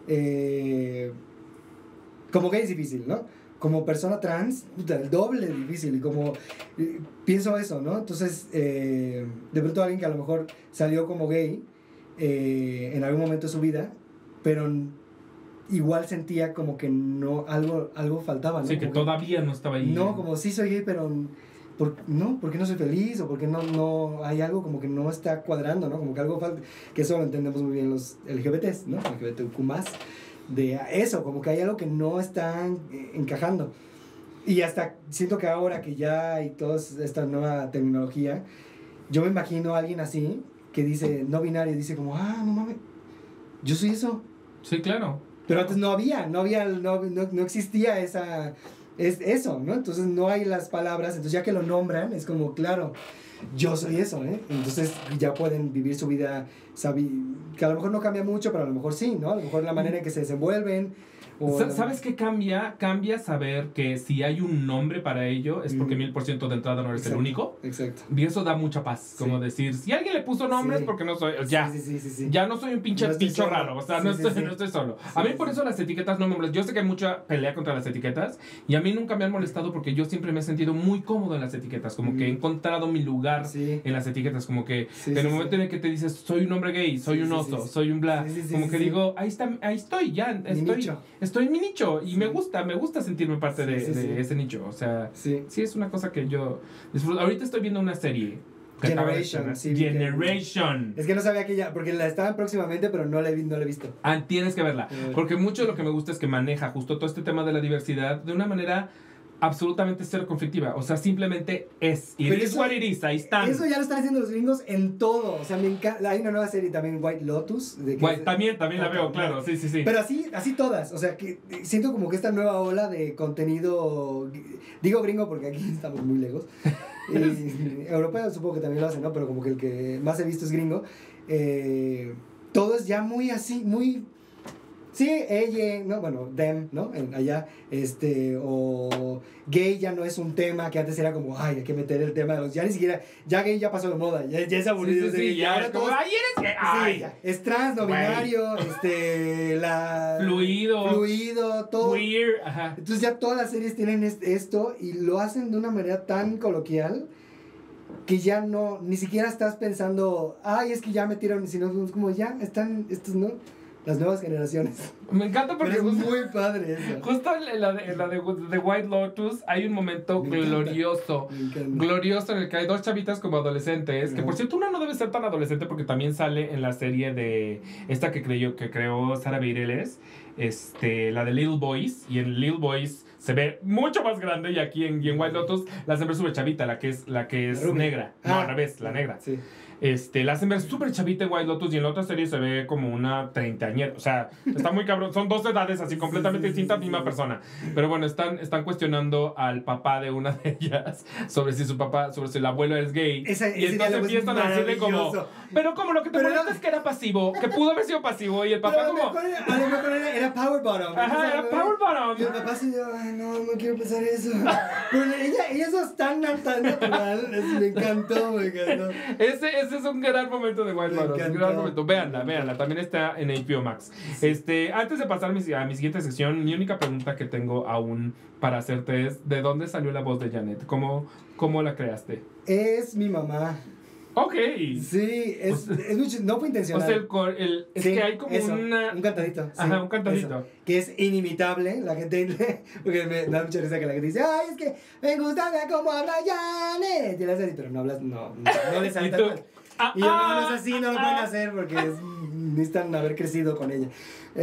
eh, como gay es difícil, ¿no? Como persona trans, puta, el doble de difícil, y como, eh, pienso eso, ¿no? Entonces, eh, de pronto alguien que a lo mejor salió como gay eh, en algún momento de su vida, pero n- igual sentía como que no, algo, algo faltaba, ¿no? Sí, que Como todavía no estaba ahí. no, como sí soy gay, pero por, no, porque no soy feliz o porque no, no hay algo como que no está cuadrando, ¿no? Como que algo falta, que eso lo entendemos muy bien los L G B Ts, ¿no? L G B T Q más, de eso, como que hay algo que no está eh, encajando. Y hasta siento que ahora que ya hay toda esta nueva tecnología, yo me imagino a alguien así que dice, no binario, dice como, ah, no mames, yo soy eso. Sí, claro. Pero antes no había, no había, no, no, no existía esa, es eso, ¿no? Entonces no hay las palabras, entonces ya que lo nombran, es como, claro, yo soy eso, ¿eh? Entonces ya pueden vivir su vida, sabi- que a lo mejor no cambia mucho, pero a lo mejor sí, ¿no? A lo mejor la manera en que se desenvuelven, O, ¿Sabes qué cambia? Cambia saber que si hay un nombre para ello es porque Mm. mil por ciento de entrada no eres Exacto, el único. Exacto. Y eso da mucha paz. Como Sí. decir, si alguien le puso nombre Sí. es porque no soy. Ya. Sí, sí, sí, sí, sí. Ya no soy un pinche No estoy bicho solo. raro. O sea, Sí, no, sí, estoy, sí. no estoy solo. Sí, A mí sí, por sí. eso las etiquetas no me molestan. Yo sé que hay mucha pelea contra las etiquetas. Y a mí nunca me han molestado porque yo siempre me he sentido muy cómodo en las etiquetas. Como que he Mm. encontrado mi lugar Sí. en las etiquetas. Como que Sí, en el sí, momento sí. en el que te dices, soy un hombre gay, soy Sí, un sí, oso, sí, sí. soy un bla. Sí, sí, sí, como sí, que sí. digo, ahí está, ahí estoy, ya. Mi Estoy, nicho. estoy en mi nicho. Y Sí. me gusta, me gusta sentirme parte Sí, de, sí, de sí. ese nicho. O sea, Sí. sí es una cosa que yo disfruto. Ahorita estoy viendo una serie. que acaba de Generation, estrenar. sí, vi que- Generation. Es que no sabía que ya, porque la estaban próximamente, pero no la he, vi- no la he visto. Ah, tienes que verla. Eh. Porque mucho de lo que me gusta es que maneja justo todo este tema de la diversidad de una manera absolutamente cero conflictiva. O sea, simplemente es. Y Pero es eso- what it is, ahí están. Eso ya lo están haciendo los gringos en todo. O sea, me encanta. Hay una nueva serie también, White Lotus. De que Guay, es- también, también la Otra, veo, ¿no? claro. Sí, sí, sí. Pero así, así todas. O sea, que siento como que esta nueva ola de contenido. Digo gringo porque aquí estamos muy lejos. Y europeo supongo que también lo hacen, ¿no? Pero como que el que más he visto es gringo. Eh, todo es ya muy así, muy. Sí, ella, ¿no? Bueno, them, ¿no? En- allá, este, o gay ya no es un tema que antes era como, ay, hay que meter el tema de los, ya ni siquiera, ya gay ya pasó de moda, ya, ya es Sí, aburrido. sí, sí, sí, ya ahora es como, todo es- ay, eres gay. sí, Ay, ya, es trans, no Güey. binario, este, la... Fluido. Fluido, todo. weird. Ajá. Entonces ya todas las series tienen es- esto y lo hacen de una manera tan coloquial que ya no, ni siquiera estás pensando, ay, es que ya metieron, sino es como ya, están, estos, ¿no? Las nuevas generaciones. Me encanta porque Pero es justo, muy padre eso. justo en la, de, en la de, de White Lotus hay un momento Me encanta. glorioso. Me encanta. Glorioso en el que hay dos chavitas como adolescentes, que por Ajá. cierto una no debe ser tan adolescente porque también sale en la serie de esta que creyó que creó Sara Beireles, este, la de Little Boys, y en Little Boys se ve mucho más grande y aquí en, y en White Lotus la hacen ver súper chavita, la que es, la que es La rubia. negra, no Ah, al revés, la negra. Sí. Este, la hacen ver súper chavita en White Lotus y en la otra serie se ve como una treintañera. O sea, está muy cabrón. Son dos edades así completamente Sí, sí, sí, distintas, sí, misma sí. persona. Pero bueno, están, están cuestionando al papá de una de ellas sobre si su papá, sobre si el abuelo es gay. Esa- y ese entonces diálogo es empiezan a decirle como, maravilloso. pero como lo que te Pero molesta no- es que era pasivo, que pudo haber sido pasivo y el papá Pero a lo como, mejor era- a lo mejor era, era Power Bottom. ajá, Entonces, era power Y el bottom. papá sí, ay, no, no quiero pensar eso. Pero ella, ella eso es tan, tan natural. es- Me encantó, me encantó. Ese, ese es un gran momento de White Me Lotus, un encantó. gran momento. Véanla, Me véanla, encantó. también está en H B O Max. Este, antes de pasar a mi, a mi siguiente sección, mi única pregunta que tengo aún para hacerte es, ¿de dónde salió la voz de Janet? ¿Cómo, cómo la creaste? Es mi mamá. Ok. Sí, es, O sea- es muy chis- no fue O intencional. sea, el, cor- el- es Sí, que hay como eso, una... un cantadito. sí, Ajá, un cantadito. eso, que es inimitable. La gente. Porque me da mucha risa que la gente dice, ay, es que me gusta ver cómo habla Janet. Y le hace así, pero no hablas, no, no, no le sale ¿Y tan tú? mal. Ah, Y yo, no, ah, no es así, no lo ah, pueden ah. hacer porque es- necesitan haber crecido con ella.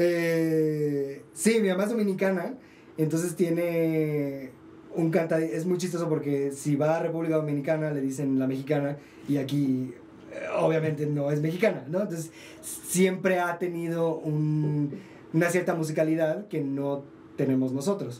Eh, sí, mi mamá es dominicana, entonces tiene un canta, es muy chistoso porque si va a República Dominicana le dicen la mexicana y aquí eh, obviamente no es mexicana, ¿no? Entonces siempre ha tenido un- una cierta musicalidad que no tenemos nosotros.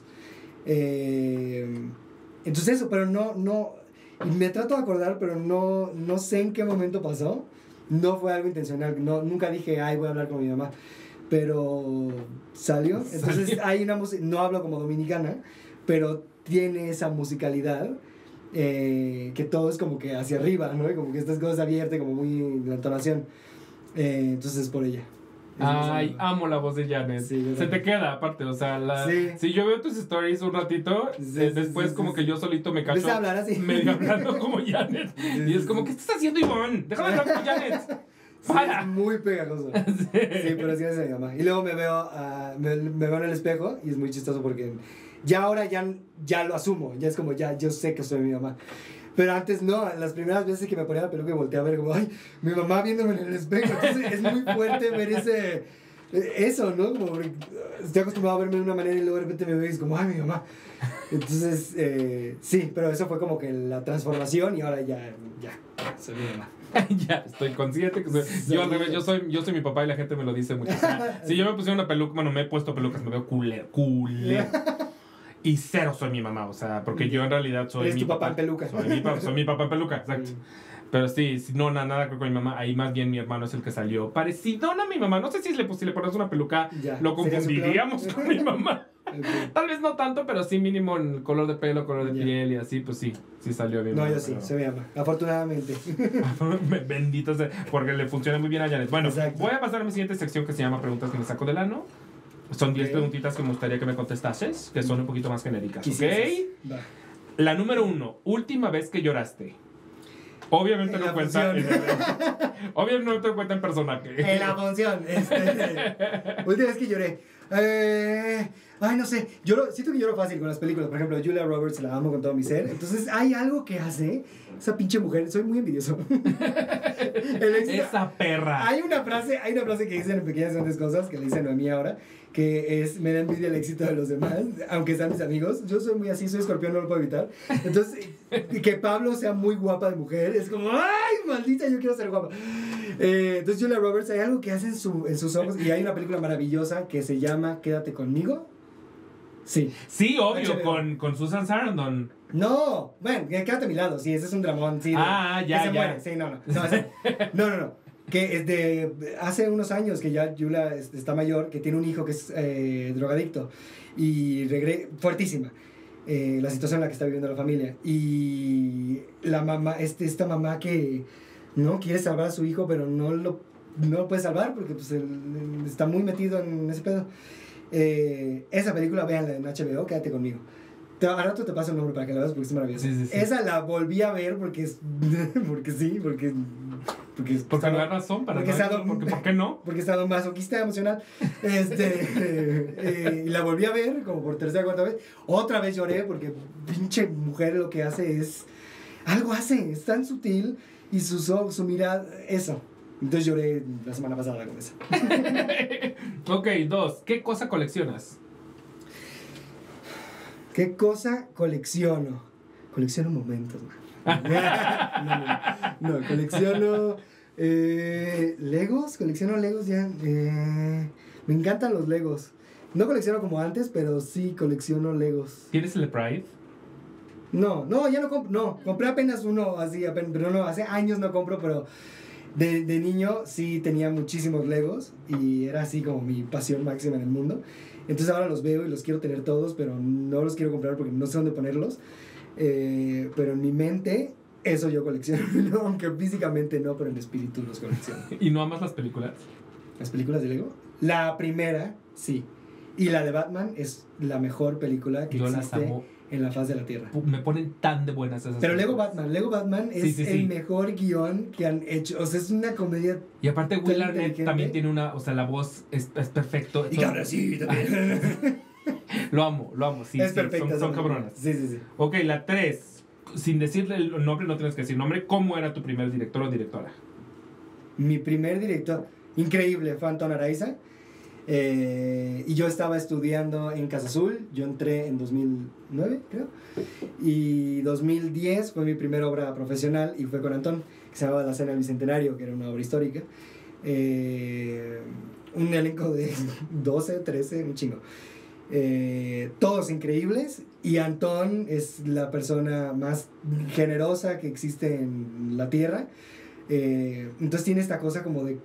Eh, entonces eso, pero no, no, y me trato de acordar, pero no, no sé en qué momento pasó. No fue algo intencional. No, nunca dije, ay, voy a hablar con mi mamá. Pero salió. Entonces Salió. hay una música, no hablo como dominicana, pero tiene esa musicalidad eh, que todo es como que hacia arriba, ¿no? Y como que estas cosas abiertas, como muy la entonación. Eh, entonces es por ella. Es Ay, más- amo la voz de Janet. Sí, yo Se te también. queda, aparte, o sea, la, Sí. si yo veo tus stories un ratito, Sí, eh, sí, después sí, como sí, que sí. yo solito me Empieza cacho a hablar así. medio hablando como Janet. Sí, Y es sí, como, sí. ¿qué estás haciendo, Iván? Déjame hablar como Janet. Sí, Para. es muy pegajoso. Sí, pero así es mi mamá. Y luego me veo, ah, me, me veo en el espejo y es muy chistoso porque ya ahora ya, ya lo asumo. Ya es como, ya yo sé que soy mi mamá. Pero antes no, las primeras veces que me ponía la peluca y volteé a ver como, ay, mi mamá viéndome en el espejo. Entonces es muy fuerte ver ese, eso, ¿no? Como, porque estoy acostumbrado a verme de una manera y luego de repente me veo y es como, ay, mi mamá. Entonces, eh, sí, pero eso fue como que la transformación y ahora ya, ya, soy mi mamá. Ya, estoy consciente que soy. Yo al revés, yo soy, yo soy mi papá y la gente me lo dice mucho. O sea, si yo me pusiera una peluca, bueno, me he puesto pelucas, me veo culero, culero. Y cero soy mi mamá, o sea, porque yo en realidad soy Eres mi tu papá en peluca. Soy mi, pa- soy mi papá en peluca, exacto. Pero sí, sí, no, nada, nada creo con mi mamá. Ahí más bien mi hermano es el que salió. Parecido a mi mamá. No sé si le, pues, si le pones una peluca, Ya, lo ¿sería su confundiríamos clon? con mi mamá. Okay. Tal vez no tanto, pero sí mínimo en color de pelo, color de Ya. piel y así, pues sí, sí salió bien. No, mamá, yo sí, pero- se me llama. Afortunadamente. Bendito sea, porque le funciona muy bien a Janet. Bueno, Exacto. voy a pasar a mi siguiente sección que se llama Preguntas que me saco del ano. Son diez Ok. preguntitas que me gustaría que me contestases, que son un poquito más genéricas, ¿ok? Quisieses. Va. La número uno, última vez que lloraste. Obviamente En no la cuenta en función. Obviamente no cuenta en personaje. En la función. Este, última vez que lloré. Eh, ay, no sé. Lloro, siento que lloro fácil con las películas. Por ejemplo, Julia Roberts la amo con todo mi ser. Entonces, hay algo que hace esa pinche mujer. Soy muy envidioso. El éxito- Esa perra. Hay una frase, hay una frase que dicen en Pequeñas Grandes Cosas, que le dice Noemí ahora, que es, me da envidia el éxito de los demás, aunque sean mis amigos. Yo soy muy así, soy escorpión, no lo puedo evitar. Entonces, y que Pablo sea muy guapa de mujer, es como, ¡ay, maldita, yo quiero ser guapa! Eh, entonces, Julia Roberts, hay algo que hace en, su, en sus ojos, y hay una película maravillosa que se llama Quédate conmigo. Sí. Sí, obvio, H B O. con, con Susan Sarandon. No, bueno, quédate a mi lado, sí, ese es un dramón, sí. de- Ah, ya, que se ya. muere, sí, no, no. No, ese- no, no, no. Que es de hace unos años que ya Yula es- está mayor, que tiene un hijo que es eh, drogadicto y regre fuertísima eh, la situación en la que está viviendo la familia. Y la mamá, este, esta mamá que no quiere salvar a su hijo, pero no lo, no lo puede salvar porque pues, él, él está muy metido en ese pedo. Eh, esa película, véanla en H B O, Quédate conmigo. Te, al rato te paso el nombre para que la veas porque es maravillosa. Sí, sí, sí. Esa la volví a ver porque es. Porque sí, porque. Porque, Porque no hay razón para porque no está- porque, ¿por qué no? porque estaba masoquista emocional. Este, eh, eh, y la volví a ver como por tercera o cuarta vez. Otra vez lloré porque pinche mujer lo que hace es. Algo hace, es tan sutil y sus ojos, su mirada, eso. Entonces lloré la semana pasada con eso. Ok, dos. ¿Qué cosa coleccionas? ¿Qué cosa colecciono? Colecciono momentos, man. no, no, no, colecciono eh, Legos, colecciono Legos ya. Eh, me encantan los Legos. No colecciono como antes, pero sí colecciono Legos. ¿Tienes el Pride? No, no, ya no compro, no, compré apenas uno así, apenas, pero no, hace años no compro, pero de, de niño sí tenía muchísimos Legos y era así como mi pasión máxima en el mundo. Entonces ahora los veo y los quiero tener todos, pero no los quiero comprar porque no sé dónde ponerlos. Eh, pero en mi mente, eso yo colecciono, ¿no? Aunque físicamente no, pero en espíritu los colecciono. ¿Y no amas las películas? ¿Las películas de Lego? La primera, sí. Y la de Batman es la mejor película que Yo las existe amo. en la faz de la Tierra. Pu- Me ponen tan de buenas esas Pero Lego películas. Batman, Lego Batman es Sí, sí, sí. el mejor guión que han hecho. O sea, es una comedia. Y aparte Will Arnett inteligente. también tiene una, o sea, la voz es, es perfecto. Y Son- que ahora sí también. Lo amo, lo amo, sí, es sí, perfecta. son, esa son película. cabronas. Sí, sí, sí. Ok, la tres. Sin decirle el nombre, no tienes que decir nombre. ¿Cómo era tu primer director o directora? Mi primer director, increíble, fue Antón Araiza. Eh, y yo estaba estudiando en Casa Azul. Yo entré en dos mil nueve, creo. Y dos mil diez fue mi primera obra profesional y fue con Antón, que se llamaba La Cena del Bicentenario, que era una obra histórica. Eh, un elenco de doce, trece, un chingo. Eh, todos increíbles. Y Antón es la persona más generosa que existe en la tierra. Eh, entonces tiene esta cosa como de...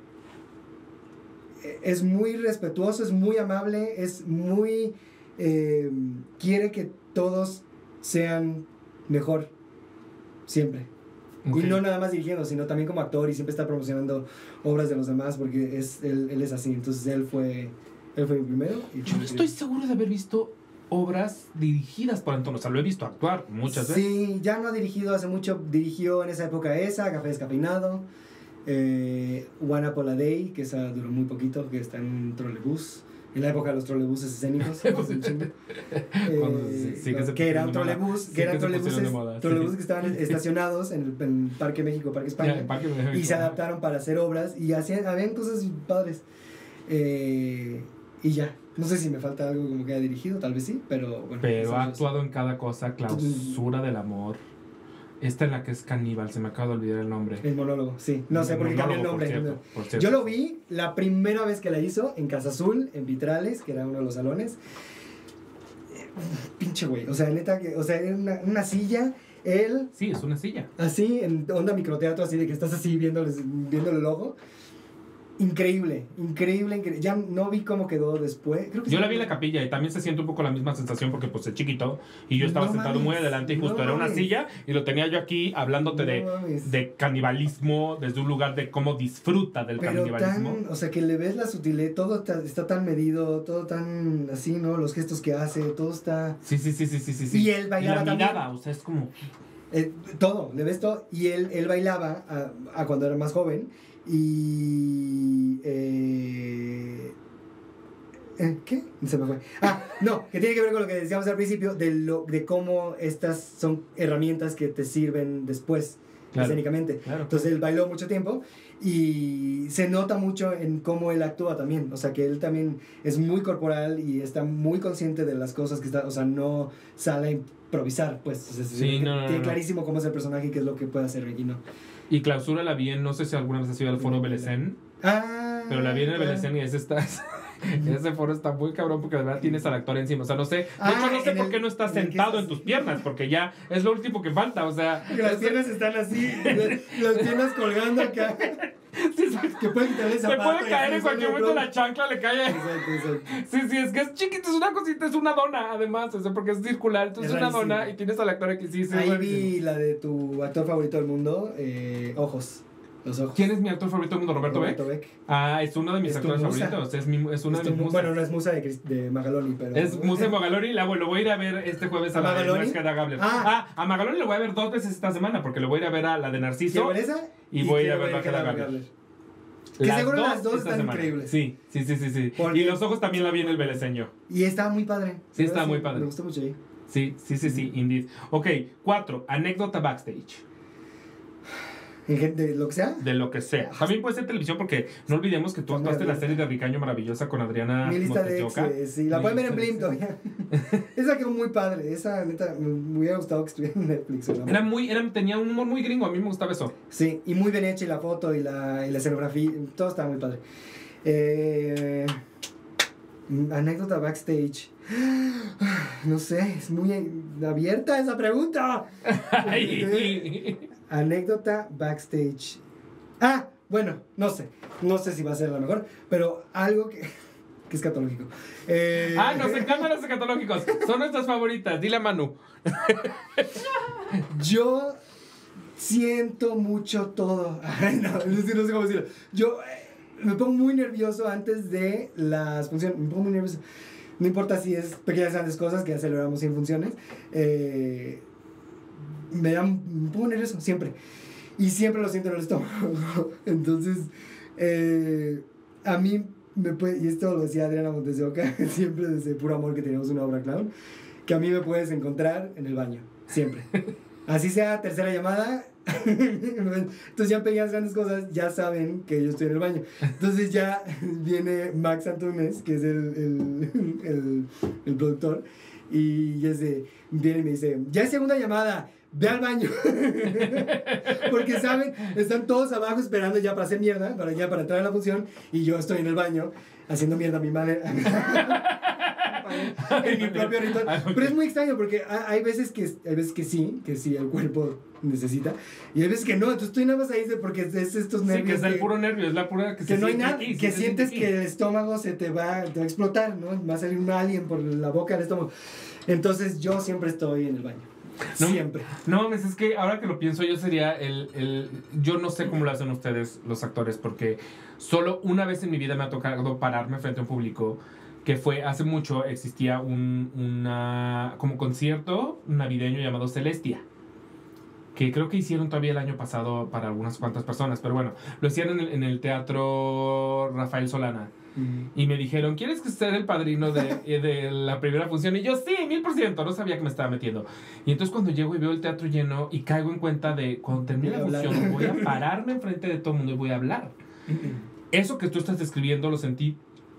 Es muy respetuoso, es muy amable, es muy... eh, quiere que todos sean mejor, siempre. Ok. Y no nada más dirigiendo, sino también como actor y siempre está promocionando obras de los demás porque es, él, él es así. Entonces él fue, él fue mi primero. Y Yo no estoy seguro de haber visto obras dirigidas por Antón. O sea, lo he visto actuar muchas veces. Sí, ya no ha dirigido hace mucho. Dirigió en esa época esa, Café Descafeinado, eh, One Apple a Day, que esa duró muy poquito, que está en un trolebús. En la época de los trolebuses escénicos. Cuando- sí, sí, que se que era un pusieron de moda. trolebús, Sí, que eran que se pusieron trolebuses, de moda, sí. trolebuses que estaban estacionados en el, en Parque México, Parque España. Ya, en Parque México. Y se adaptaron para hacer obras y hacían, habían cosas padres. Eh, y ya. No sé si me falta algo como que haya dirigido, tal vez sí, pero bueno. Pero eso ha es- actuado en cada cosa. Clausura del amor. Esta en la que es caníbal. Se me acaba de olvidar el nombre. El monólogo, sí. No sé, El porque cambió el monólogo, nombre. por cierto, por cierto. Yo lo vi la primera vez que la hizo en Casa Azul, en Vitrales, que era uno de los salones. Eh, Pinche güey. O sea, neta, que, o sea, era una, una silla. él... Sí, es una silla. Así, en onda microteatro, así de que estás así viéndoles, viéndole el ojo. Increíble, increíble, increíble. Ya no vi cómo quedó después. Creo que Yo sí. la vi en la capilla y también se siente un poco la misma sensación porque pues es chiquito y yo estaba No sentado mames, muy adelante y justo no era una mames. silla y lo tenía yo aquí hablándote No de, mames. de canibalismo desde un lugar de cómo disfruta del Pero canibalismo. tan, o sea, que le ves la sutileza, todo está, está tan medido, todo tan así, ¿no? Los gestos que hace, todo está... Sí, sí, sí, sí, sí, sí. sí. Y él bailaba la también. mirada, o sea, es como... Eh, todo, le ves todo. Y él, él bailaba a, a cuando era más joven. Y. Eh, eh, ¿Qué? Se me fue. Ah, no, que tiene que ver con lo que decíamos al principio, de, lo, de cómo estas son herramientas que te sirven después, Claro, escénicamente. claro, Entonces claro. él bailó mucho tiempo y se nota mucho en cómo él actúa también. O sea, que él también es muy corporal y está muy consciente de las cosas que está. O sea, no sale a improvisar, pues. O sea, Sí, tiene, no, no, tiene no. clarísimo cómo es el personaje y qué es lo que puede hacer Regino. Y Clausura la vi en, no sé si alguna vez has ido al foro Belecén, Ah, pero la vi en el claro. Belecén y ese está... Ese foro está muy cabrón porque de verdad tienes al actor encima. O sea, no sé. De Ah, hecho, no sé en por el- qué no está en el que sentado es en tus así. piernas, porque ya es lo último que falta. O sea, Que las es- piernas están así, las piernas colgando acá. sí, sí, Que puede quitarle el se zapato. puede y caer así en cualquier sale momento el la chancla, le cae. Exacto, exacto. Sí, sí, es que es chiquito, es una cosita, es una dona, además, o sea, porque es circular, entonces Es es una rarísimo. dona y tienes al actor aquí, sí, sí. Ahí es vi rarísimo. la de tu actor favorito del mundo, eh, Ojos. Los ojos. ¿Quién es mi actor favorito del mundo? ¿Roberto, Roberto Beck? Beck. Ah, es uno de mis Es tu actores musa. favoritos, es, mi, es una Es de tu mis mu- musas. bueno, no es musa de, Cris- de Magaloni, pero... Es Musa de Magaloni, la, lo voy a ir a ver este jueves a, ¿A la de Magaloni? No es Quedagable. Ah. Ah, a Magaloni lo voy a ver dos veces esta semana, porque lo voy a ir a ver a la de Quiero Narciso. ver esa y voy a ir a quiero ver la Queda Queda Gabler. Gabler. Que seguro las dos esta están semana. increíbles. Sí, sí, sí, sí, sí. Porque- Y Los Ojos también la vi en el Beleseño. Y está muy padre. Sí, La está verdad, muy padre. Me gustó mucho ahí. Sí, sí, sí, sí, indeed. Ok, cuatro, anécdota backstage. En gente, lo que sea. De lo que sea. También puede ser televisión porque no olvidemos que tú También actuaste en la abierta. serie de Ricaño Maravillosa con Adriana Mi lista de Montesioca. exes, sí, la Mi pueden ver en lista de Blim todavía. Esa quedó muy padre, esa neta, me hubiera gustado que estuviera en Netflix. ¿no? Era muy, era, tenía un humor muy gringo, a mí me gustaba eso. Sí, y muy bien hecha y la foto y la, y la escenografía, todo estaba muy padre. Eh, anécdota backstage. No sé, es muy abierta esa pregunta. Anécdota backstage. Ah, bueno, no sé. No sé si va a ser la mejor, pero algo que, que es catológico. Eh, Ah, nos encantan los escatológicos. Son nuestras favoritas. Dile a Manu. Yo siento mucho todo. Ay, no, no sé, no sé cómo decirlo. Yo eh, me pongo muy nervioso antes de las funciones. Me pongo muy nervioso. No importa si es pequeñas grandes cosas que ya celebramos sin funciones. Eh, me dan, me pongo nervioso siempre. Y siempre lo siento en el estómago. Entonces, eh, a mí me puede, y esto lo decía Adriana Montesioca, siempre desde puro amor que teníamos una obra clown, que a mí me puedes encontrar en el baño, siempre. Así sea tercera llamada. Entonces ya en pequeñas grandes cosas ya saben que yo estoy en el baño. Entonces ya viene Max Antunes, que es el, el, el, el productor, y es de, viene y me dice, ya es segunda llamada, ve al baño. Porque saben, están todos abajo esperando ya para hacer mierda, para ya para entrar a la función, y yo estoy en el baño haciendo mierda a mi madre. En mi propio ritual. Pero es muy extraño porque ha- hay veces que hay veces que sí, que sí el cuerpo necesita, y hay veces que no, entonces estoy nada más ahí de- porque es, es estos Sí, nervios que es el que- puro nervio, es la pura que, que se no hay siente nada, aquí, que se sientes siente que aquí. el estómago se te va, te va a explotar, ¿no? Va a salir un alien por la boca del estómago. Entonces yo siempre estoy en el baño. No, Siempre. No, mames, es que ahora que lo pienso, yo sería el, el. Yo no sé cómo lo hacen ustedes, los actores, porque solo una vez en mi vida me ha tocado pararme frente a un público. Que fue hace mucho, existía un una como concierto navideño llamado Celestia. Que creo que hicieron todavía el año pasado para algunas cuantas personas, pero bueno, lo hicieron en el, en el Teatro Rafael Solana. Y me dijeron, ¿quieres que sea el padrino de, de la primera función? Y yo, sí, mil por ciento, no sabía que me estaba metiendo. Y entonces cuando llego y veo el teatro lleno y caigo en cuenta de, cuando termine la Voy a hablar. función, voy a pararme enfrente de todo el mundo y voy a hablar. Eso que tú estás describiendo lo sentí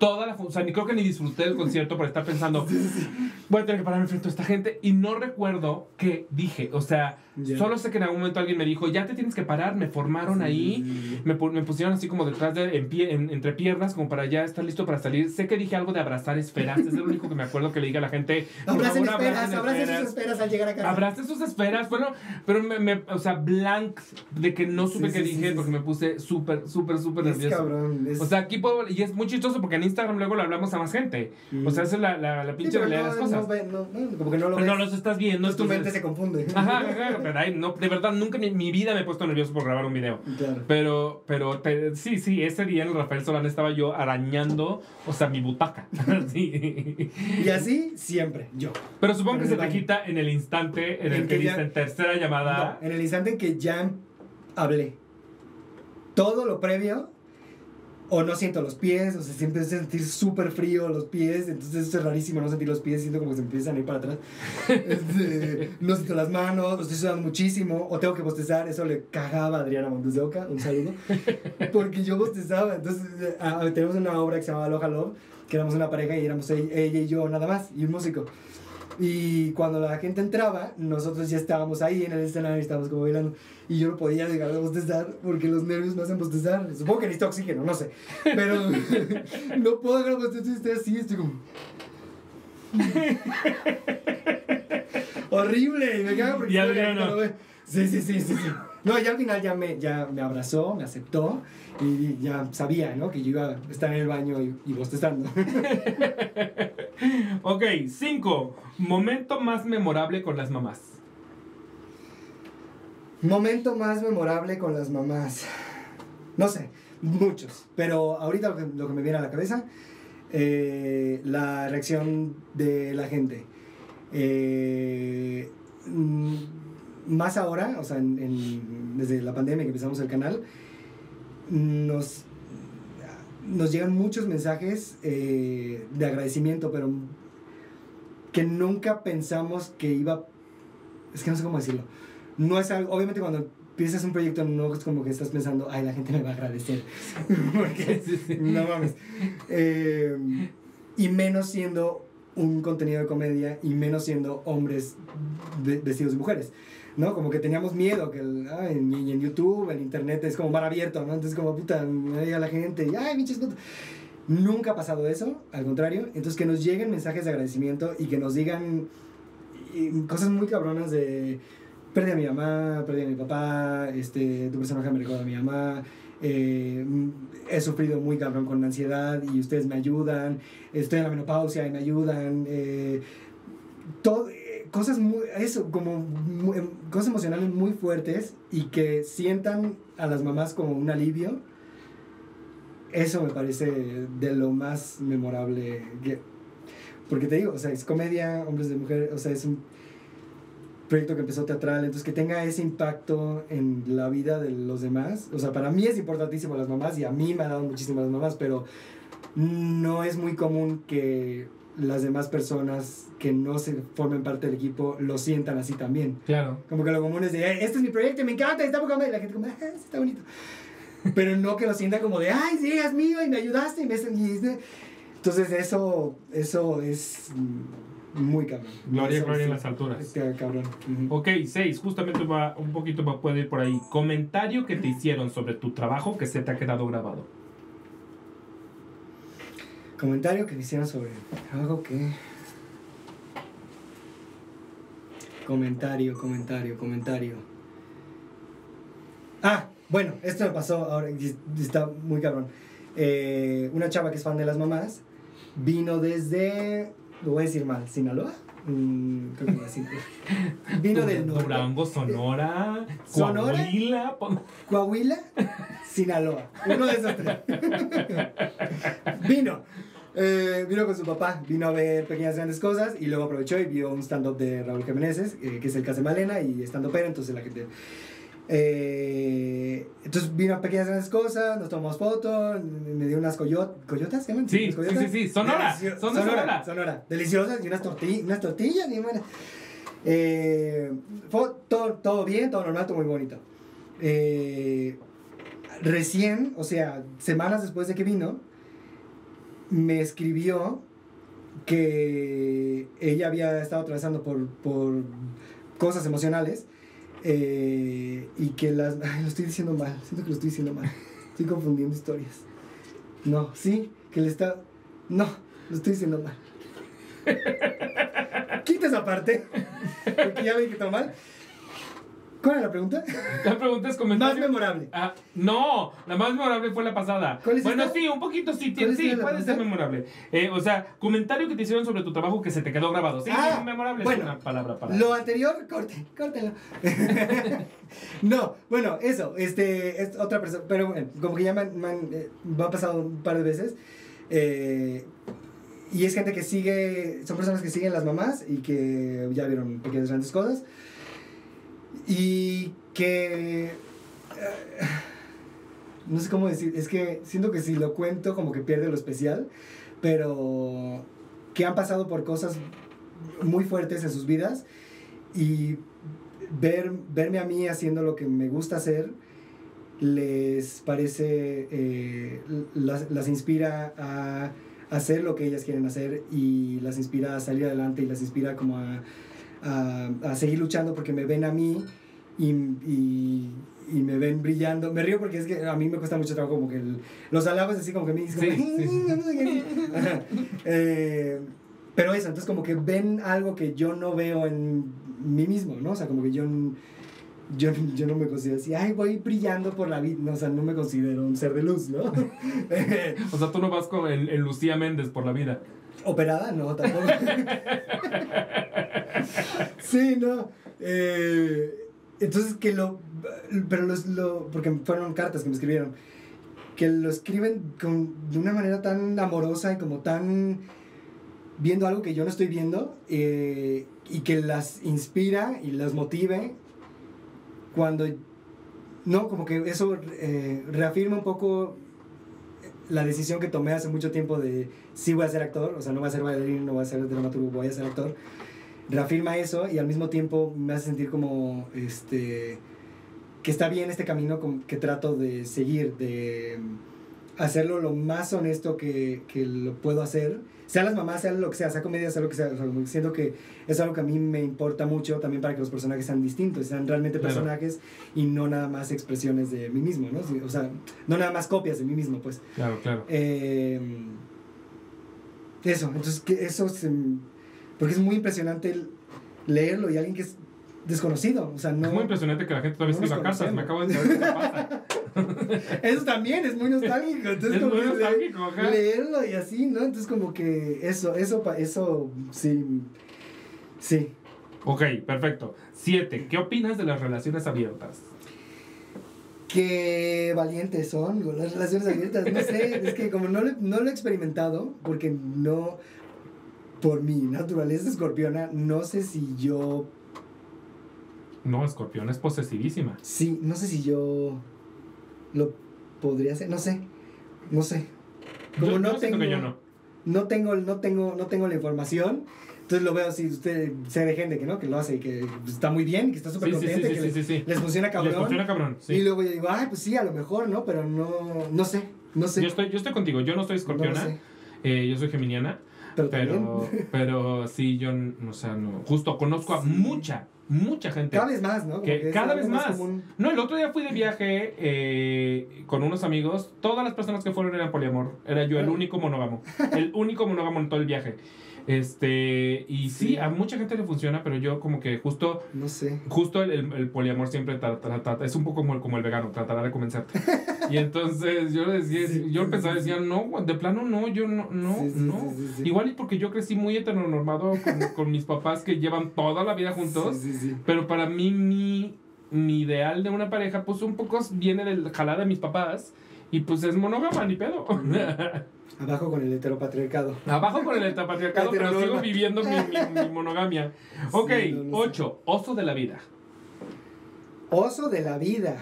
toda la... O sea, ni creo que ni disfruté del concierto por estar pensando, sí, sí. voy a tener que pararme frente a esta gente. Y no recuerdo qué dije. O sea, yeah. solo sé que en algún momento alguien me dijo, ya te tienes que parar. Me formaron sí. ahí. Me, me pusieron así como detrás de... En pie, en, entre piernas, como para ya estar listo para salir. Sé que dije algo de abrazar esferas. Es lo único que me acuerdo que le dije a la gente. Abracen esferas, abracen sus esferas al llegar a casa. Abracen sus esferas. Bueno, pero me... me o sea, blank de que no supe sí, qué sí, dije sí, porque sí. me puse súper, súper, súper nervioso. Cabrón, es... O sea, aquí puedo... Y es muy chistoso porque en Instagram luego le hablamos a más gente. Mm. O sea, esa es la, la, la pinche sí, realidad no, de las cosas. No, no, no, como que no lo pero ves. no los estás viendo. Entonces tu mente se confunde. Ajá, ajá. Pero ay, no, de verdad, nunca en mi vida me he puesto nervioso por grabar un video. Claro. Pero, pero te, sí, sí, ese día en el Rafael Solán estaba yo arañando, o sea, mi butaca. sí. Y así siempre, yo. Pero supongo pero que se te quita en el instante en el, el que, que ya, dicen tercera llamada. No, en el instante en que ya hablé. Todo lo previo, o no siento los pies, o sea, siempre empiezo a sentir súper frío los pies, entonces es rarísimo no sentir los pies, siento como que se empiezan a ir para atrás. Este, no siento las manos, estoy sudando muchísimo, o tengo que bostezar, eso le cagaba a Adriana Montes de Oca, un saludo, porque yo bostezaba. Entonces a, a, tenemos una obra que se llamaba Aloha Love, que éramos una pareja y éramos ella, ella y yo nada más, y un músico. Y cuando la gente entraba, nosotros ya estábamos ahí en el escenario, estábamos como bailando. Y yo no podía dejar de bostezar porque los nervios me hacen bostezar. Supongo que necesito oxígeno, no sé. Pero no puedo dejar de bostezar, estoy así, estoy como... horrible, y me cago porque... Y Adriano. Sí, sí, sí, sí, sí. No, ya al final ya me, ya me abrazó, me aceptó y ya sabía, ¿no? Que yo iba a estar en el baño y, y bostezando. Ok, cinco. Momento más memorable con las mamás. Momento más memorable con las mamás. No sé, muchos. Pero ahorita lo que, lo que me viene a la cabeza, eh, la reacción de la gente. Eh, más ahora, o sea, en, en, desde la pandemia que empezamos el canal, nos, nos llegan muchos mensajes eh, de agradecimiento, pero que nunca pensamos que iba... Es que no sé cómo decirlo. No es algo... Obviamente cuando empiezas un proyecto no es como que estás pensando, ay, la gente me va a agradecer. Porque, no mames. Eh, y menos siendo un contenido de comedia y menos siendo hombres vestidos de mujeres, ¿no? Como que teníamos miedo que el, ay, en, en YouTube, en internet es como mar abierto, ¿no? Entonces como puta, me llega la gente y ay, pinches putas. Nunca ha pasado eso, al contrario. Entonces que nos lleguen mensajes de agradecimiento y que nos digan cosas muy cabronas de perdí a mi mamá, perdí a mi papá, este, tu personaje me recuerda a mi mamá, eh, he sufrido muy cabrón con ansiedad y ustedes me ayudan, estoy en la menopausia y me ayudan, eh, todo, eh, cosas muy, eso, como muy, cosas emocionales muy fuertes y que sientan a las mamás como un alivio. Eso me parece de lo más memorable que, porque te digo, o sea, es comedia, hombres de mujer, o sea, es un proyecto que empezó teatral, entonces que tenga ese impacto en la vida de los demás, o sea, para mí es importantísimo las mamás y a mí me han dado muchísimo las mamás, pero no es muy común que las demás personas que no se formen parte del equipo lo sientan así también. Claro. Como que lo común es de, eh, este es mi proyecto, me encanta, está poca madre, y la gente como, ah, está bonito. Pero no que lo sienta como de, ay, sí, es mío y me ayudaste y me... Y, entonces eso, eso es muy cabrón. Gloria, eso, gloria sí, en las alturas. Es cabrón. Uh-huh. Ok, seis, justamente va, un poquito va, puede ir por ahí. Comentario que te hicieron sobre tu trabajo que se te ha quedado grabado. Comentario que me hicieron sobre algo que... Comentario, comentario, comentario. Ah, bueno, esto me pasó ahora, está muy cabrón. Eh, una chava que es fan de las mamás vino desde, lo voy a decir mal, ¿Sinaloa? Mm, creo que así. Vino del norte. Durango, Sonora, Sonora, Coahuila, Coahuila, Sinaloa. Uno de esos tres. Vino. Eh, vino con su papá, vino a ver Pequeñas Grandes Cosas y luego aprovechó y vio un stand-up de Raúl Jiménez, eh, que es el Casa Malena y stand-up pero entonces la gente... Eh, entonces vino a Pequeñas Grandes Cosas, nos tomamos fotos, me dio unas coyot, coyotas, ¿se llaman? Sí, ¿Unas coyotas? sí, sí, sí, Sonora, Delicio- son de Sonora, Sonora. Sonora, deliciosas y unas, torti- unas tortillas bien buenas. Eh, fue todo, todo bien, todo normal, todo muy bonito. Eh, recién, o sea, semanas después de que vino, me escribió que ella había estado atravesando por, por cosas emocionales eh, y que las... Ay, lo estoy diciendo mal, siento que lo estoy diciendo mal. Estoy confundiendo historias. No, sí, que le está... No, lo estoy diciendo mal. Quita esa parte, porque ya vi que está mal. ¿Cuál es la pregunta? La pregunta es comentario. Más memorable. Ah, no, la más memorable fue la pasada. ¿Cuál es bueno, esta? sí, un poquito sí, ¿Cuál es sí, la puede pregunta? ser memorable. Eh, o sea, comentario que te hicieron sobre tu trabajo que se te quedó grabado. Sí, Ah, sí, memorable bueno, es una palabra para. Lo anterior, corte, córtelo. No, bueno, eso, este, es otra persona, pero bueno, como que ya me, han- me han, eh, me ha pasado un par de veces. Eh, y es gente que sigue, son personas que siguen las mamás y que ya vieron pequeñas grandes cosas. Y que... eh, no sé cómo decir, es que siento que si lo cuento como que pierde lo especial, pero que han pasado por cosas muy fuertes en sus vidas y ver, verme a mí haciendo lo que me gusta hacer les parece, eh, las, las inspira a hacer lo que ellas quieren hacer y las inspira a salir adelante y las inspira como a, a, a seguir luchando porque me ven a mí y, y, y me ven brillando. Me río porque es que a mí me cuesta mucho trabajo como que el, los halagos así como que me dicen Sí, como, sí, sí. no sé qué. Ajá. Eh, pero eso, entonces como que ven algo que yo no veo en mí mismo, ¿no? O sea, como que yo, yo, yo no me considero así, ay, voy brillando por la vida, no, o sea, no me considero un ser de luz, ¿no? O sea, tú no vas con en, en Lucía Méndez por la vida. ¿Operada? No, tampoco. Sí, no. Eh, entonces que lo... Pero los, lo... Porque fueron cartas que me escribieron. Que lo escriben con, de una manera tan amorosa y como tan... Viendo algo que yo no estoy viendo. Eh, y que las inspira y las motive. Cuando... No, como que eso eh, reafirma un poco la decisión que tomé hace mucho tiempo de sí voy a ser actor, o sea, no voy a ser bailarín, no voy a ser dramaturgo, voy a ser actor. Reafirma eso y al mismo tiempo me hace sentir como este que está bien este camino que trato de seguir, de hacerlo lo más honesto que, que lo puedo hacer, sea las mamás, sea lo que sea, sea comedia, sea lo que sea. O sea, siento que es algo que a mí me importa mucho también para que los personajes sean distintos, sean realmente Claro. personajes y no nada más expresiones de mí mismo, ¿no? O sea, no nada más copias de mí mismo, pues. Claro, claro. Eh, eso, entonces que eso se, porque es muy impresionante el leerlo y alguien que es desconocido, o sea, no... Es muy impresionante que la gente todavía no nos escriba cartas. Me acabo de saber qué pasa. Eso también es muy nostálgico, entonces Es como muy que nostálgico, ajá. leerlo y así, ¿no? Entonces como que eso, eso, pa- eso, sí, sí. Ok, perfecto. Siete. ¿Qué opinas de las relaciones abiertas? Qué valientes son con las relaciones abiertas, no sé, es que como no lo, no lo he experimentado, porque no, por mi naturaleza escorpiona, no sé si yo, No, Escorpión es posesivísima. sí, no sé si yo lo podría hacer, no sé, no sé. Como Yo, no yo siento tengo, que yo no. no tengo, no tengo, no tengo la información, entonces lo veo así, usted sé de gente que no, que lo hace y que está muy bien, que está súper Sí, sí, sí, contenta, sí, que sí, les, sí, sí. les funciona cabrón. Les funciona cabrón, sí. Y luego yo digo, ay, pues sí, a lo mejor, ¿no? Pero no, no sé, no sé. Yo estoy, yo estoy contigo. Yo no soy No lo escorpiona. sé. Eh, yo soy geminiana. Pero, Pero, también, pero sí, yo, n- o sea, no. Justo conozco a Sí. mucha, mucha gente. cada vez más, ¿no? Como que es cada algo vez más. común. No, el otro día fui de viaje eh, con unos amigos. Todas las personas que fueron eran poliamor. Era yo el Ah. único monógamo. El único monógamo en todo el viaje. Este, y sí, Sí. a mucha gente le funciona, pero yo como que justo, No sé. justo el, el- el poliamor siempre tra- tra- trata, es un poco como el, como el vegano, tratará de convencerte. Y entonces yo decía, Sí, yo sí, pensaba, sí, decía, no, de plano no, yo no, no, Sí, sí, no. sí, sí, sí. Igual y porque yo crecí muy heteronormado con, con mis papás que llevan toda la vida juntos. Sí, sí, sí. Pero para mí, mi, mi ideal de una pareja, pues un poco viene del jalada de mis papás. Y pues es monógama, ni pedo. Abajo con el heteropatriarcado. Abajo con el heteropatriarcado, pero sigo Heteronorma. viviendo mi, mi, mi monogamia. Ok, Sí, no, no sé. ocho. Oso de la vida. Oso de la vida.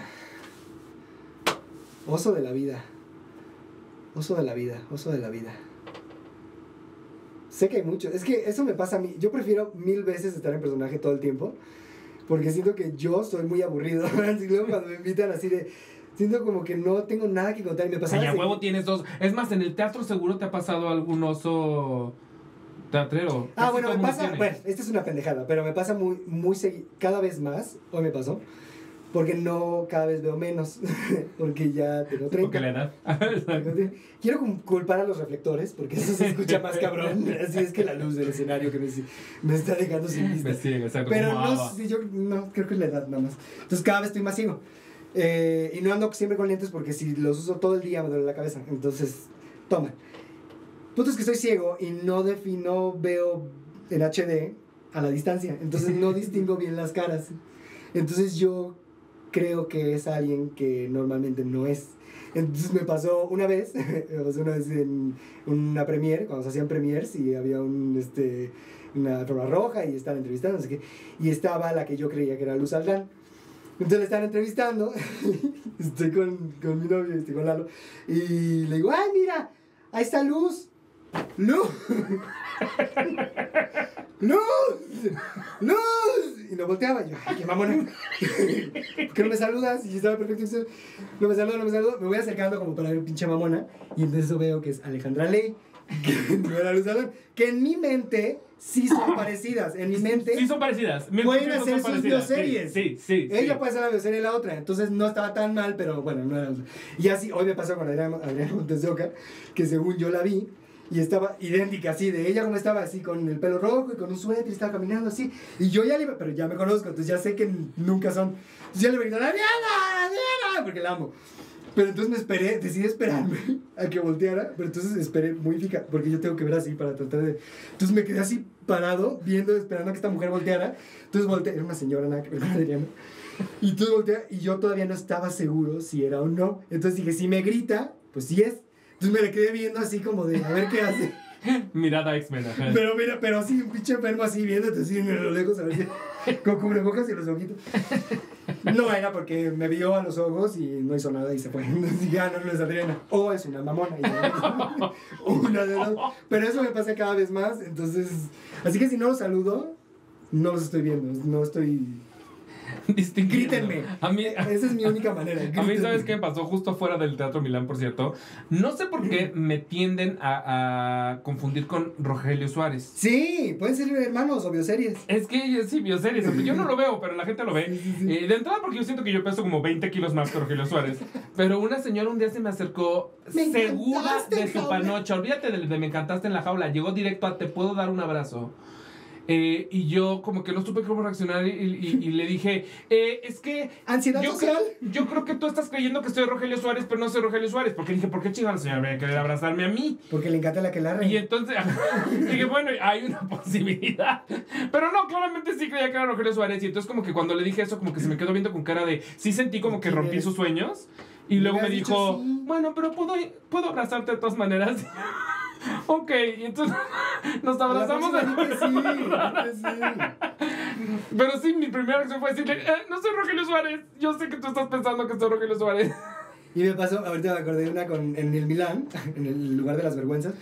Oso de la vida. Oso de la vida. Oso de la vida. Sé que hay mucho. Es que eso me pasa a mí. Yo prefiero mil veces estar en personaje todo el tiempo. Porque siento que yo soy muy aburrido. Y luego cuando me invitan así de... Siento como que no tengo nada que contar. Y me pasaba Ay, a así. huevo tienes dos. Es más, en el teatro seguro te ha pasado algún oso teatrero. Ah, Casi bueno, todo me mundo pasa, tiene. bueno, esta es una pendejada, pero me pasa muy, muy seguido, cada vez más, hoy me pasó, porque no cada vez veo menos, porque ya tengo treinta. Porque la edad. Quiero cum- culpar a los reflectores, porque eso se escucha más cabrón, así es que la luz del escenario que me, me está dejando sin vista. Me sigue, exacto. Pero como no, Ava. sí, yo no, creo que es la edad nada más. Entonces cada vez estoy más ciego. Eh, y no ando siempre con lentes porque si los uso todo el día me duele la cabeza. Entonces, toma. Punto es que estoy ciego y no defino, veo en H D a la distancia. Entonces no distingo bien las caras. Entonces yo creo que es alguien que normalmente no es. Entonces me pasó una vez, me pasó una vez en una premiere, cuando se hacían premieres y había un, este, una alfombra roja y estaban entrevistando, no sé qué, y estaba la que yo creía que era Luz Aldán. Entonces le están entrevistando, estoy con, con mi novio, estoy con Lalo, y le digo, ¡ay, mira! Ahí está Luz. ¡Luz! ¡Luz! ¡Luz! Y no volteaba. Y yo, ¡ay, qué mamona! ¿Por qué no me saludas? Y yo estaba perfecto. No me saluda, no me saluda. Me voy acercando como para ver pinche mamona. Y entonces veo que es Alejandra Ley, que no era Luz Aldán. Que en mi mente sí son parecidas. En mi mente Sí, son parecidas. Mil pueden por ciento hacer son sus parecidas. bioseries. Sí, sí, sí. Ella sí. puede ser la bioserie de la otra. Entonces no estaba tan mal, pero bueno, no era. Y así, hoy me pasó con Adriana, Adriana Montes de Oca, que según yo la vi, y estaba idéntica así, de ella como estaba así, con el pelo rojo y con un suéter, y estaba caminando así. Y yo ya le iba, pero ya me conozco, entonces ya sé que nunca son. Entonces ya le iba a gritar, ¡Adriana! ¡Adriana! Porque la amo. Pero entonces me esperé, decidí esperarme a que volteara, pero entonces esperé muy fija, porque yo tengo que ver así para tratar de... Entonces me quedé así parado, viendo, esperando a que esta mujer volteara. Entonces volteé, era una señora, nada que ver con Adriana. Y entonces voltea, y yo todavía no estaba seguro si era o no. Entonces dije, si me grita, pues sí es. Entonces me le quedé viendo así como de, a ver qué hace. Mirada X-Men. ajá. Pero mira, pero así, un pinche enfermo así, viéndote así en lo lejos, a ver si... Con cubrebocas y los ojitos. No era porque me vio a los ojos y no hizo nada y se fue. Y ya no, no es Adriana. O es una mamona. Y ya, una de dos. Pero eso me pasa cada vez más, entonces... Así que si no los saludo, no los estoy viendo, no estoy... Distinguiendo. Grítenme. A mí, Esa es mi única manera. A mí, Grítenme. ¿sabes qué me pasó? Justo fuera del Teatro Milán, por cierto. No sé por qué me tienden a, a confundir con Rogelio Suárez. Sí, pueden ser hermanos o bioseries. Es que sí, bioseries. Yo no lo veo, pero la gente lo ve. Sí, sí, sí. Eh, de entrada, porque yo siento que yo peso como veinte kilos más que Rogelio Suárez. Pero una señora un día se me acercó Me segura encantaste de en su jaula. panocha. Olvídate de, de me encantaste en la jaula. Llegó directo a te puedo dar un abrazo. Eh, y yo como que no supe cómo reaccionar y, y- y le dije, eh, es que Ansiedad yo social. creo, yo creo que tú estás creyendo que soy Rogelio Suárez, pero no soy Rogelio Suárez. Porque dije, ¿por qué chingada la señora me va a querer abrazarme a mí? Porque le encanta la que la Y entonces dije, bueno, hay una posibilidad. Pero no, claramente sí creía que era Rogelio Suárez. Y entonces como que cuando le dije eso, como que se me quedó viendo con cara de, sí sentí como que ¿Quién rompí eres? sus sueños. Y Me luego me hubieras dicho dijo, sí. bueno, pero puedo, puedo abrazarte de todas maneras. Ok, y entonces nos abrazamos. La de próxima di que sí, di que sí. Pero sí, mi primera reacción fue decirle, eh, no soy Rogelio Suárez. Yo sé que tú estás pensando que soy Rogelio Suárez. Y me pasó, ahorita me acordé de una con, en el Milán, en el lugar de las vergüenzas.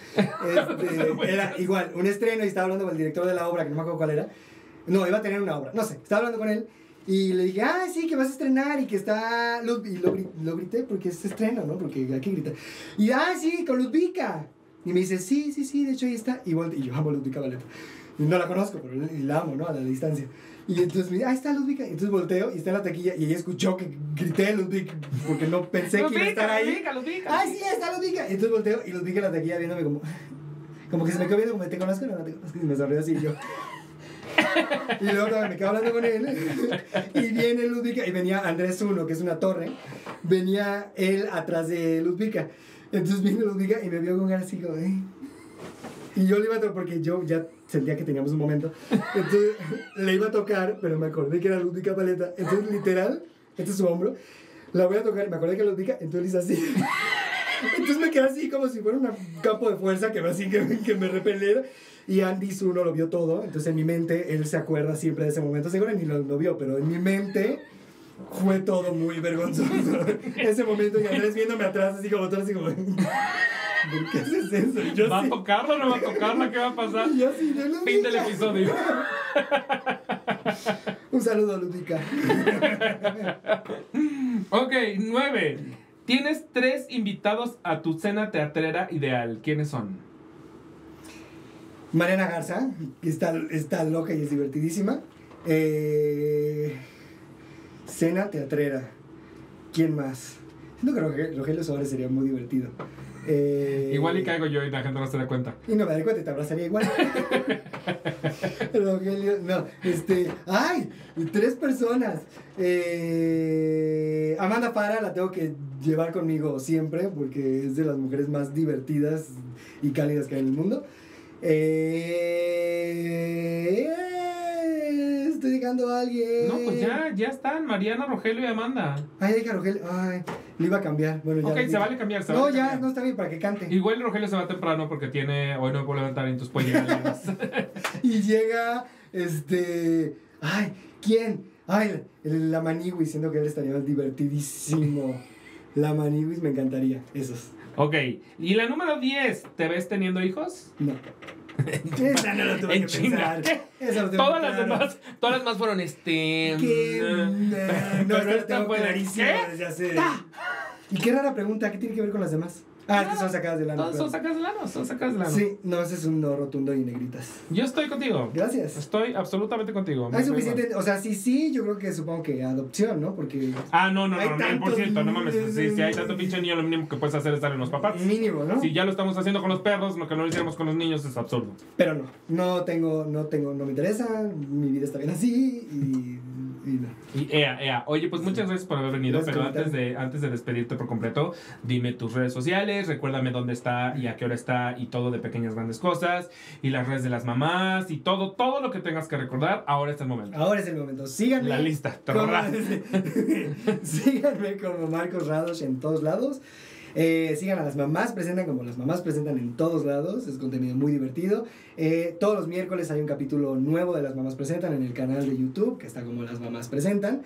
Este, era igual, un estreno y estaba hablando con el director de la obra, que no me acuerdo cuál era. No, iba a tener una obra, no sé, estaba hablando con él. Y le dije, ah, sí, que vas a estrenar y que está... Lud- Y lo, gri- lo grité porque es estreno, ¿no? Porque hay que gritar. Y, ah, sí, con Ludvika. Y me dice, sí, sí, sí, de hecho ahí está. Y, volte- y yo amo a Ludvika Valeta. Y no la conozco, pero y la amo, ¿no? A la distancia. Y entonces me dice, ah, está Ludvika. Y entonces volteo y está en la taquilla y ella escuchó que grité Ludvika porque no pensé que iba a estar ahí. Ludvika, Ludvika. Ah, sí, está Ludvika. Y entonces volteo y Ludvika en la taquilla viéndome como... Como que se me quedó viendo como, ¿te conozco? No, no te conozco. Y me sonrió así y yo... Y luego todavía me quedo hablando con él. Y viene Ludvika. Y venía Andrés uno, que es una torre. Venía él atrás de Ludvika. Entonces viene Ludvika y me vio con cara así como... "Eh". Y yo le iba a tocar, porque yo ya sentía que teníamos un momento. Entonces le iba a tocar, pero me acordé que era Ludvika Paleta. Entonces literal, este es su hombro. La voy a tocar, me acordé que era Ludvika, entonces le hice así. Entonces me quedé así como si fuera un campo de fuerza que, así, que, que me repeliera. Y Andy Zuno lo vio todo. Entonces en mi mente él se acuerda siempre de ese momento. Seguro ni lo, lo vio, pero en mi mente fue todo muy vergonzoso. Ese momento y Andrés viéndome atrás así como todo así como... ¿Por qué haces eso? Y yo ¿Va sí, a tocarla o no va a tocarla? ¿Qué va a pasar? y yo sí, de Ludvika. Fin del episodio. Un saludo a Ludvika. Ok, nueve. Tienes tres invitados a tu cena teatrera ideal. ¿Quiénes son? Mariana Garza, que está, está loca y es divertidísima. Eh, cena teatrera. ¿Quién más? Siento que Rogelio, Rogelio Suárez sería muy divertido. Eh, Igual y caigo yo y la gente no se da cuenta. Y no me da cuenta y te abrazaría igual. Rogelio, no, este. ¡Ay! Tres personas. Eh, Amanda Farah la tengo que llevar conmigo siempre porque es de las mujeres más divertidas y cálidas que hay en el mundo. Eh, estoy llegando a alguien. No, pues ya, ya están. Mariana, Rogelio y Amanda. Ay, deja Rogelio. Ay, lo iba a cambiar. Bueno, ya. Ok, se vale cambiar. Se no, vale ya, cambiar. no está bien para que cante. Igual Rogelio se va temprano porque tiene. Hoy no me puedo levantar y entonces puede llegar alguien más. Y llega, este. Ay, ¿quién? Ay, el- la Maniwis, siento que él estaría divertidísimo. La Maniwis me encantaría, esos. Ok, y la número diez. ¿Te ves teniendo hijos? No. Esa no lo tuve En que chinga. pensar. Esa lo tengo Todas las claro. demás, todas las demás fueron este. ¿Qué? mm, No, pero esta la esta tengo fue de- clarísima ¿Qué? desde hace. Y qué rara pregunta, ¿qué tiene que ver con las demás? Ah, es que son sacadas de lana. Todas son sacadas de lano, son sacadas de lano. Sí, no, ese es un no rotundo y negritas. Yo estoy contigo. Gracias. Estoy absolutamente contigo. Hay suficiente, o sea, sí, sí, yo creo que supongo que adopción, ¿no? Porque Ah, no, no, Hay no, no, tantos por cierto, no mames. niños. Si, si hay tanto pinche niño, lo mínimo que puedes hacer es darle los papás. mínimo, ¿no? Si ya lo estamos haciendo con los perros, lo que no lo hiciéramos con los niños es absurdo. Pero no, no tengo, no tengo, no me interesa, mi vida está bien así y, y no. Y ea, ea. Oye, pues muchas gracias por haber venido, Gracias pero por antes de, antes de despedirte por completo, dime tus redes sociales, recuérdame dónde está y a qué hora está y todo de pequeñas grandes cosas, y las redes de las mamás y todo, todo lo que tengas que recordar, ahora es el momento. Ahora es el momento, síganme. La lista, como, trorra. síganme como Marcos Rados en todos lados. Eh, sigan a las mamás, presentan como las mamás presentan en todos lados, es contenido muy divertido. Eh, todos los miércoles hay un capítulo nuevo de Las Mamás Presentan en el canal de YouTube, que está como Las Mamás Presentan.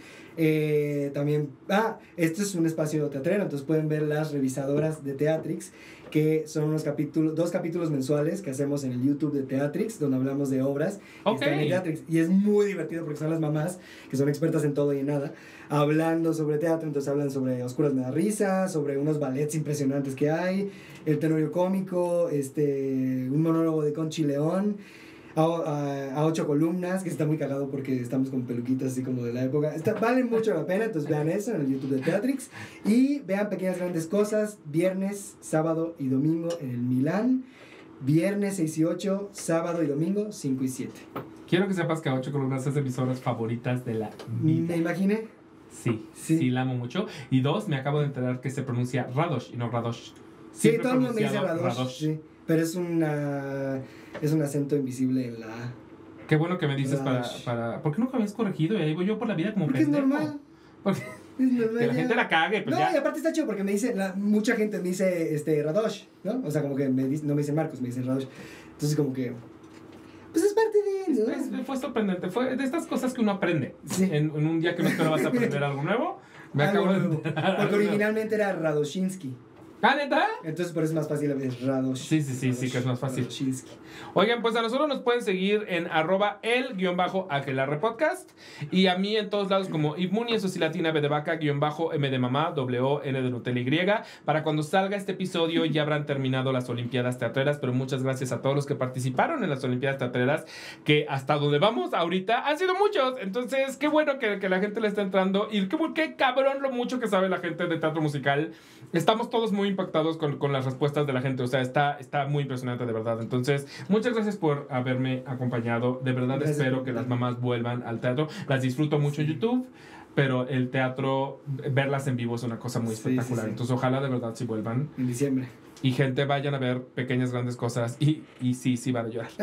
Eh, también, ah, esto es un espacio teatrero, entonces pueden ver las revisadoras de Teatrix, que son unos capítulos, dos capítulos mensuales que hacemos en el YouTube de Teatrix, donde hablamos de obras que Ok. están en Teatrix. Y es muy divertido porque son las mamás, que son expertas en todo y en nada, hablando sobre teatro. Entonces hablan sobre Oscuras me da risa, sobre unos ballets impresionantes que hay, el tenorio cómico, este, un monólogo de Conchi León, a, a, a ocho columnas, que está muy cagado porque estamos con peluquitas así como de la época. Está, vale mucho la pena, entonces vean eso en el YouTube de Teatrix. Y vean Pequeñas Grandes Cosas, viernes, sábado y domingo en el Milán. Viernes seis y ocho, sábado y domingo cinco y siete. Quiero que sepas que a ocho columnas es de mis obras favoritas de la Me vida. imaginé. Sí, Sí. sí, la amo mucho. Y dos, me acabo de enterar que se pronuncia Radosh y no Radosh. Sí, Siempre todo el mundo me dice pronunciado Radosh, sí, pero es una es un acento invisible en la A. Qué bueno que me dices para, Radosh. para... ¿Por qué nunca me habías corregido? Y ahí voy yo por la vida como Porque es pendejo. normal. Porque Es normal. que la ya. gente la cague, pues No, ya. y aparte está chido porque me dice, la, mucha gente me dice este Radosh, ¿no? O sea, como que me dice, no me dicen Marcos, me dicen Radosh. Entonces como que pues es parte de él, ¿no? Es- fue sorprendente. Fue de estas cosas que uno aprende. Sí. En, en un día que no esperabas aprender algo nuevo. Me Algo acabo de nuevo. enterar. Porque originalmente era Radoshinsky. ¿Ah, neta? Entonces por eso es más fácil a veces Radosh. Sí, sí, sí, sí, que es más fácil. Radoshinsky. Oigan, pues a nosotros nos pueden seguir en arroba el guión bajo aquelarre podcast. Y a mí en todos lados como Ibmuni, eso sí latina, B de vaca, guión bajo, M de mamá, W O N de Nutella Y. Para cuando salga este episodio ya habrán terminado las Olimpiadas Teatreras. Pero muchas gracias a todos los que participaron en las Olimpiadas Teatreras. Que hasta donde vamos ahorita han sido muchos. Entonces, qué bueno que, que la gente le está entrando. Y qué, qué cabrón lo mucho que sabe la gente de teatro musical. Estamos todos muy impactados con, con las respuestas de la gente. O sea, está, está muy impresionante, de verdad. Entonces, muchas gracias por haberme acompañado. De verdad Gracias espero por que las invitarme. mamás vuelvan al teatro. Las disfruto mucho en YouTube, pero el teatro, verlas en vivo es una cosa muy Sí, espectacular. sí, sí. Entonces, ojalá de verdad sí vuelvan. En diciembre. Y gente, vayan a ver Pequeñas Grandes Cosas. Y, y sí, sí van a llorar.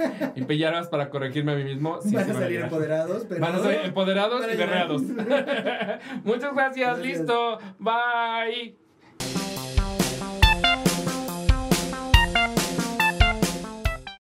y pillaras para corregirme a mí mismo. Sí, Van sí a salir llorar. empoderados, pero Van a salir empoderados Van a y llorar. berreados. Muchas gracias. Gracias. Listo. Bye.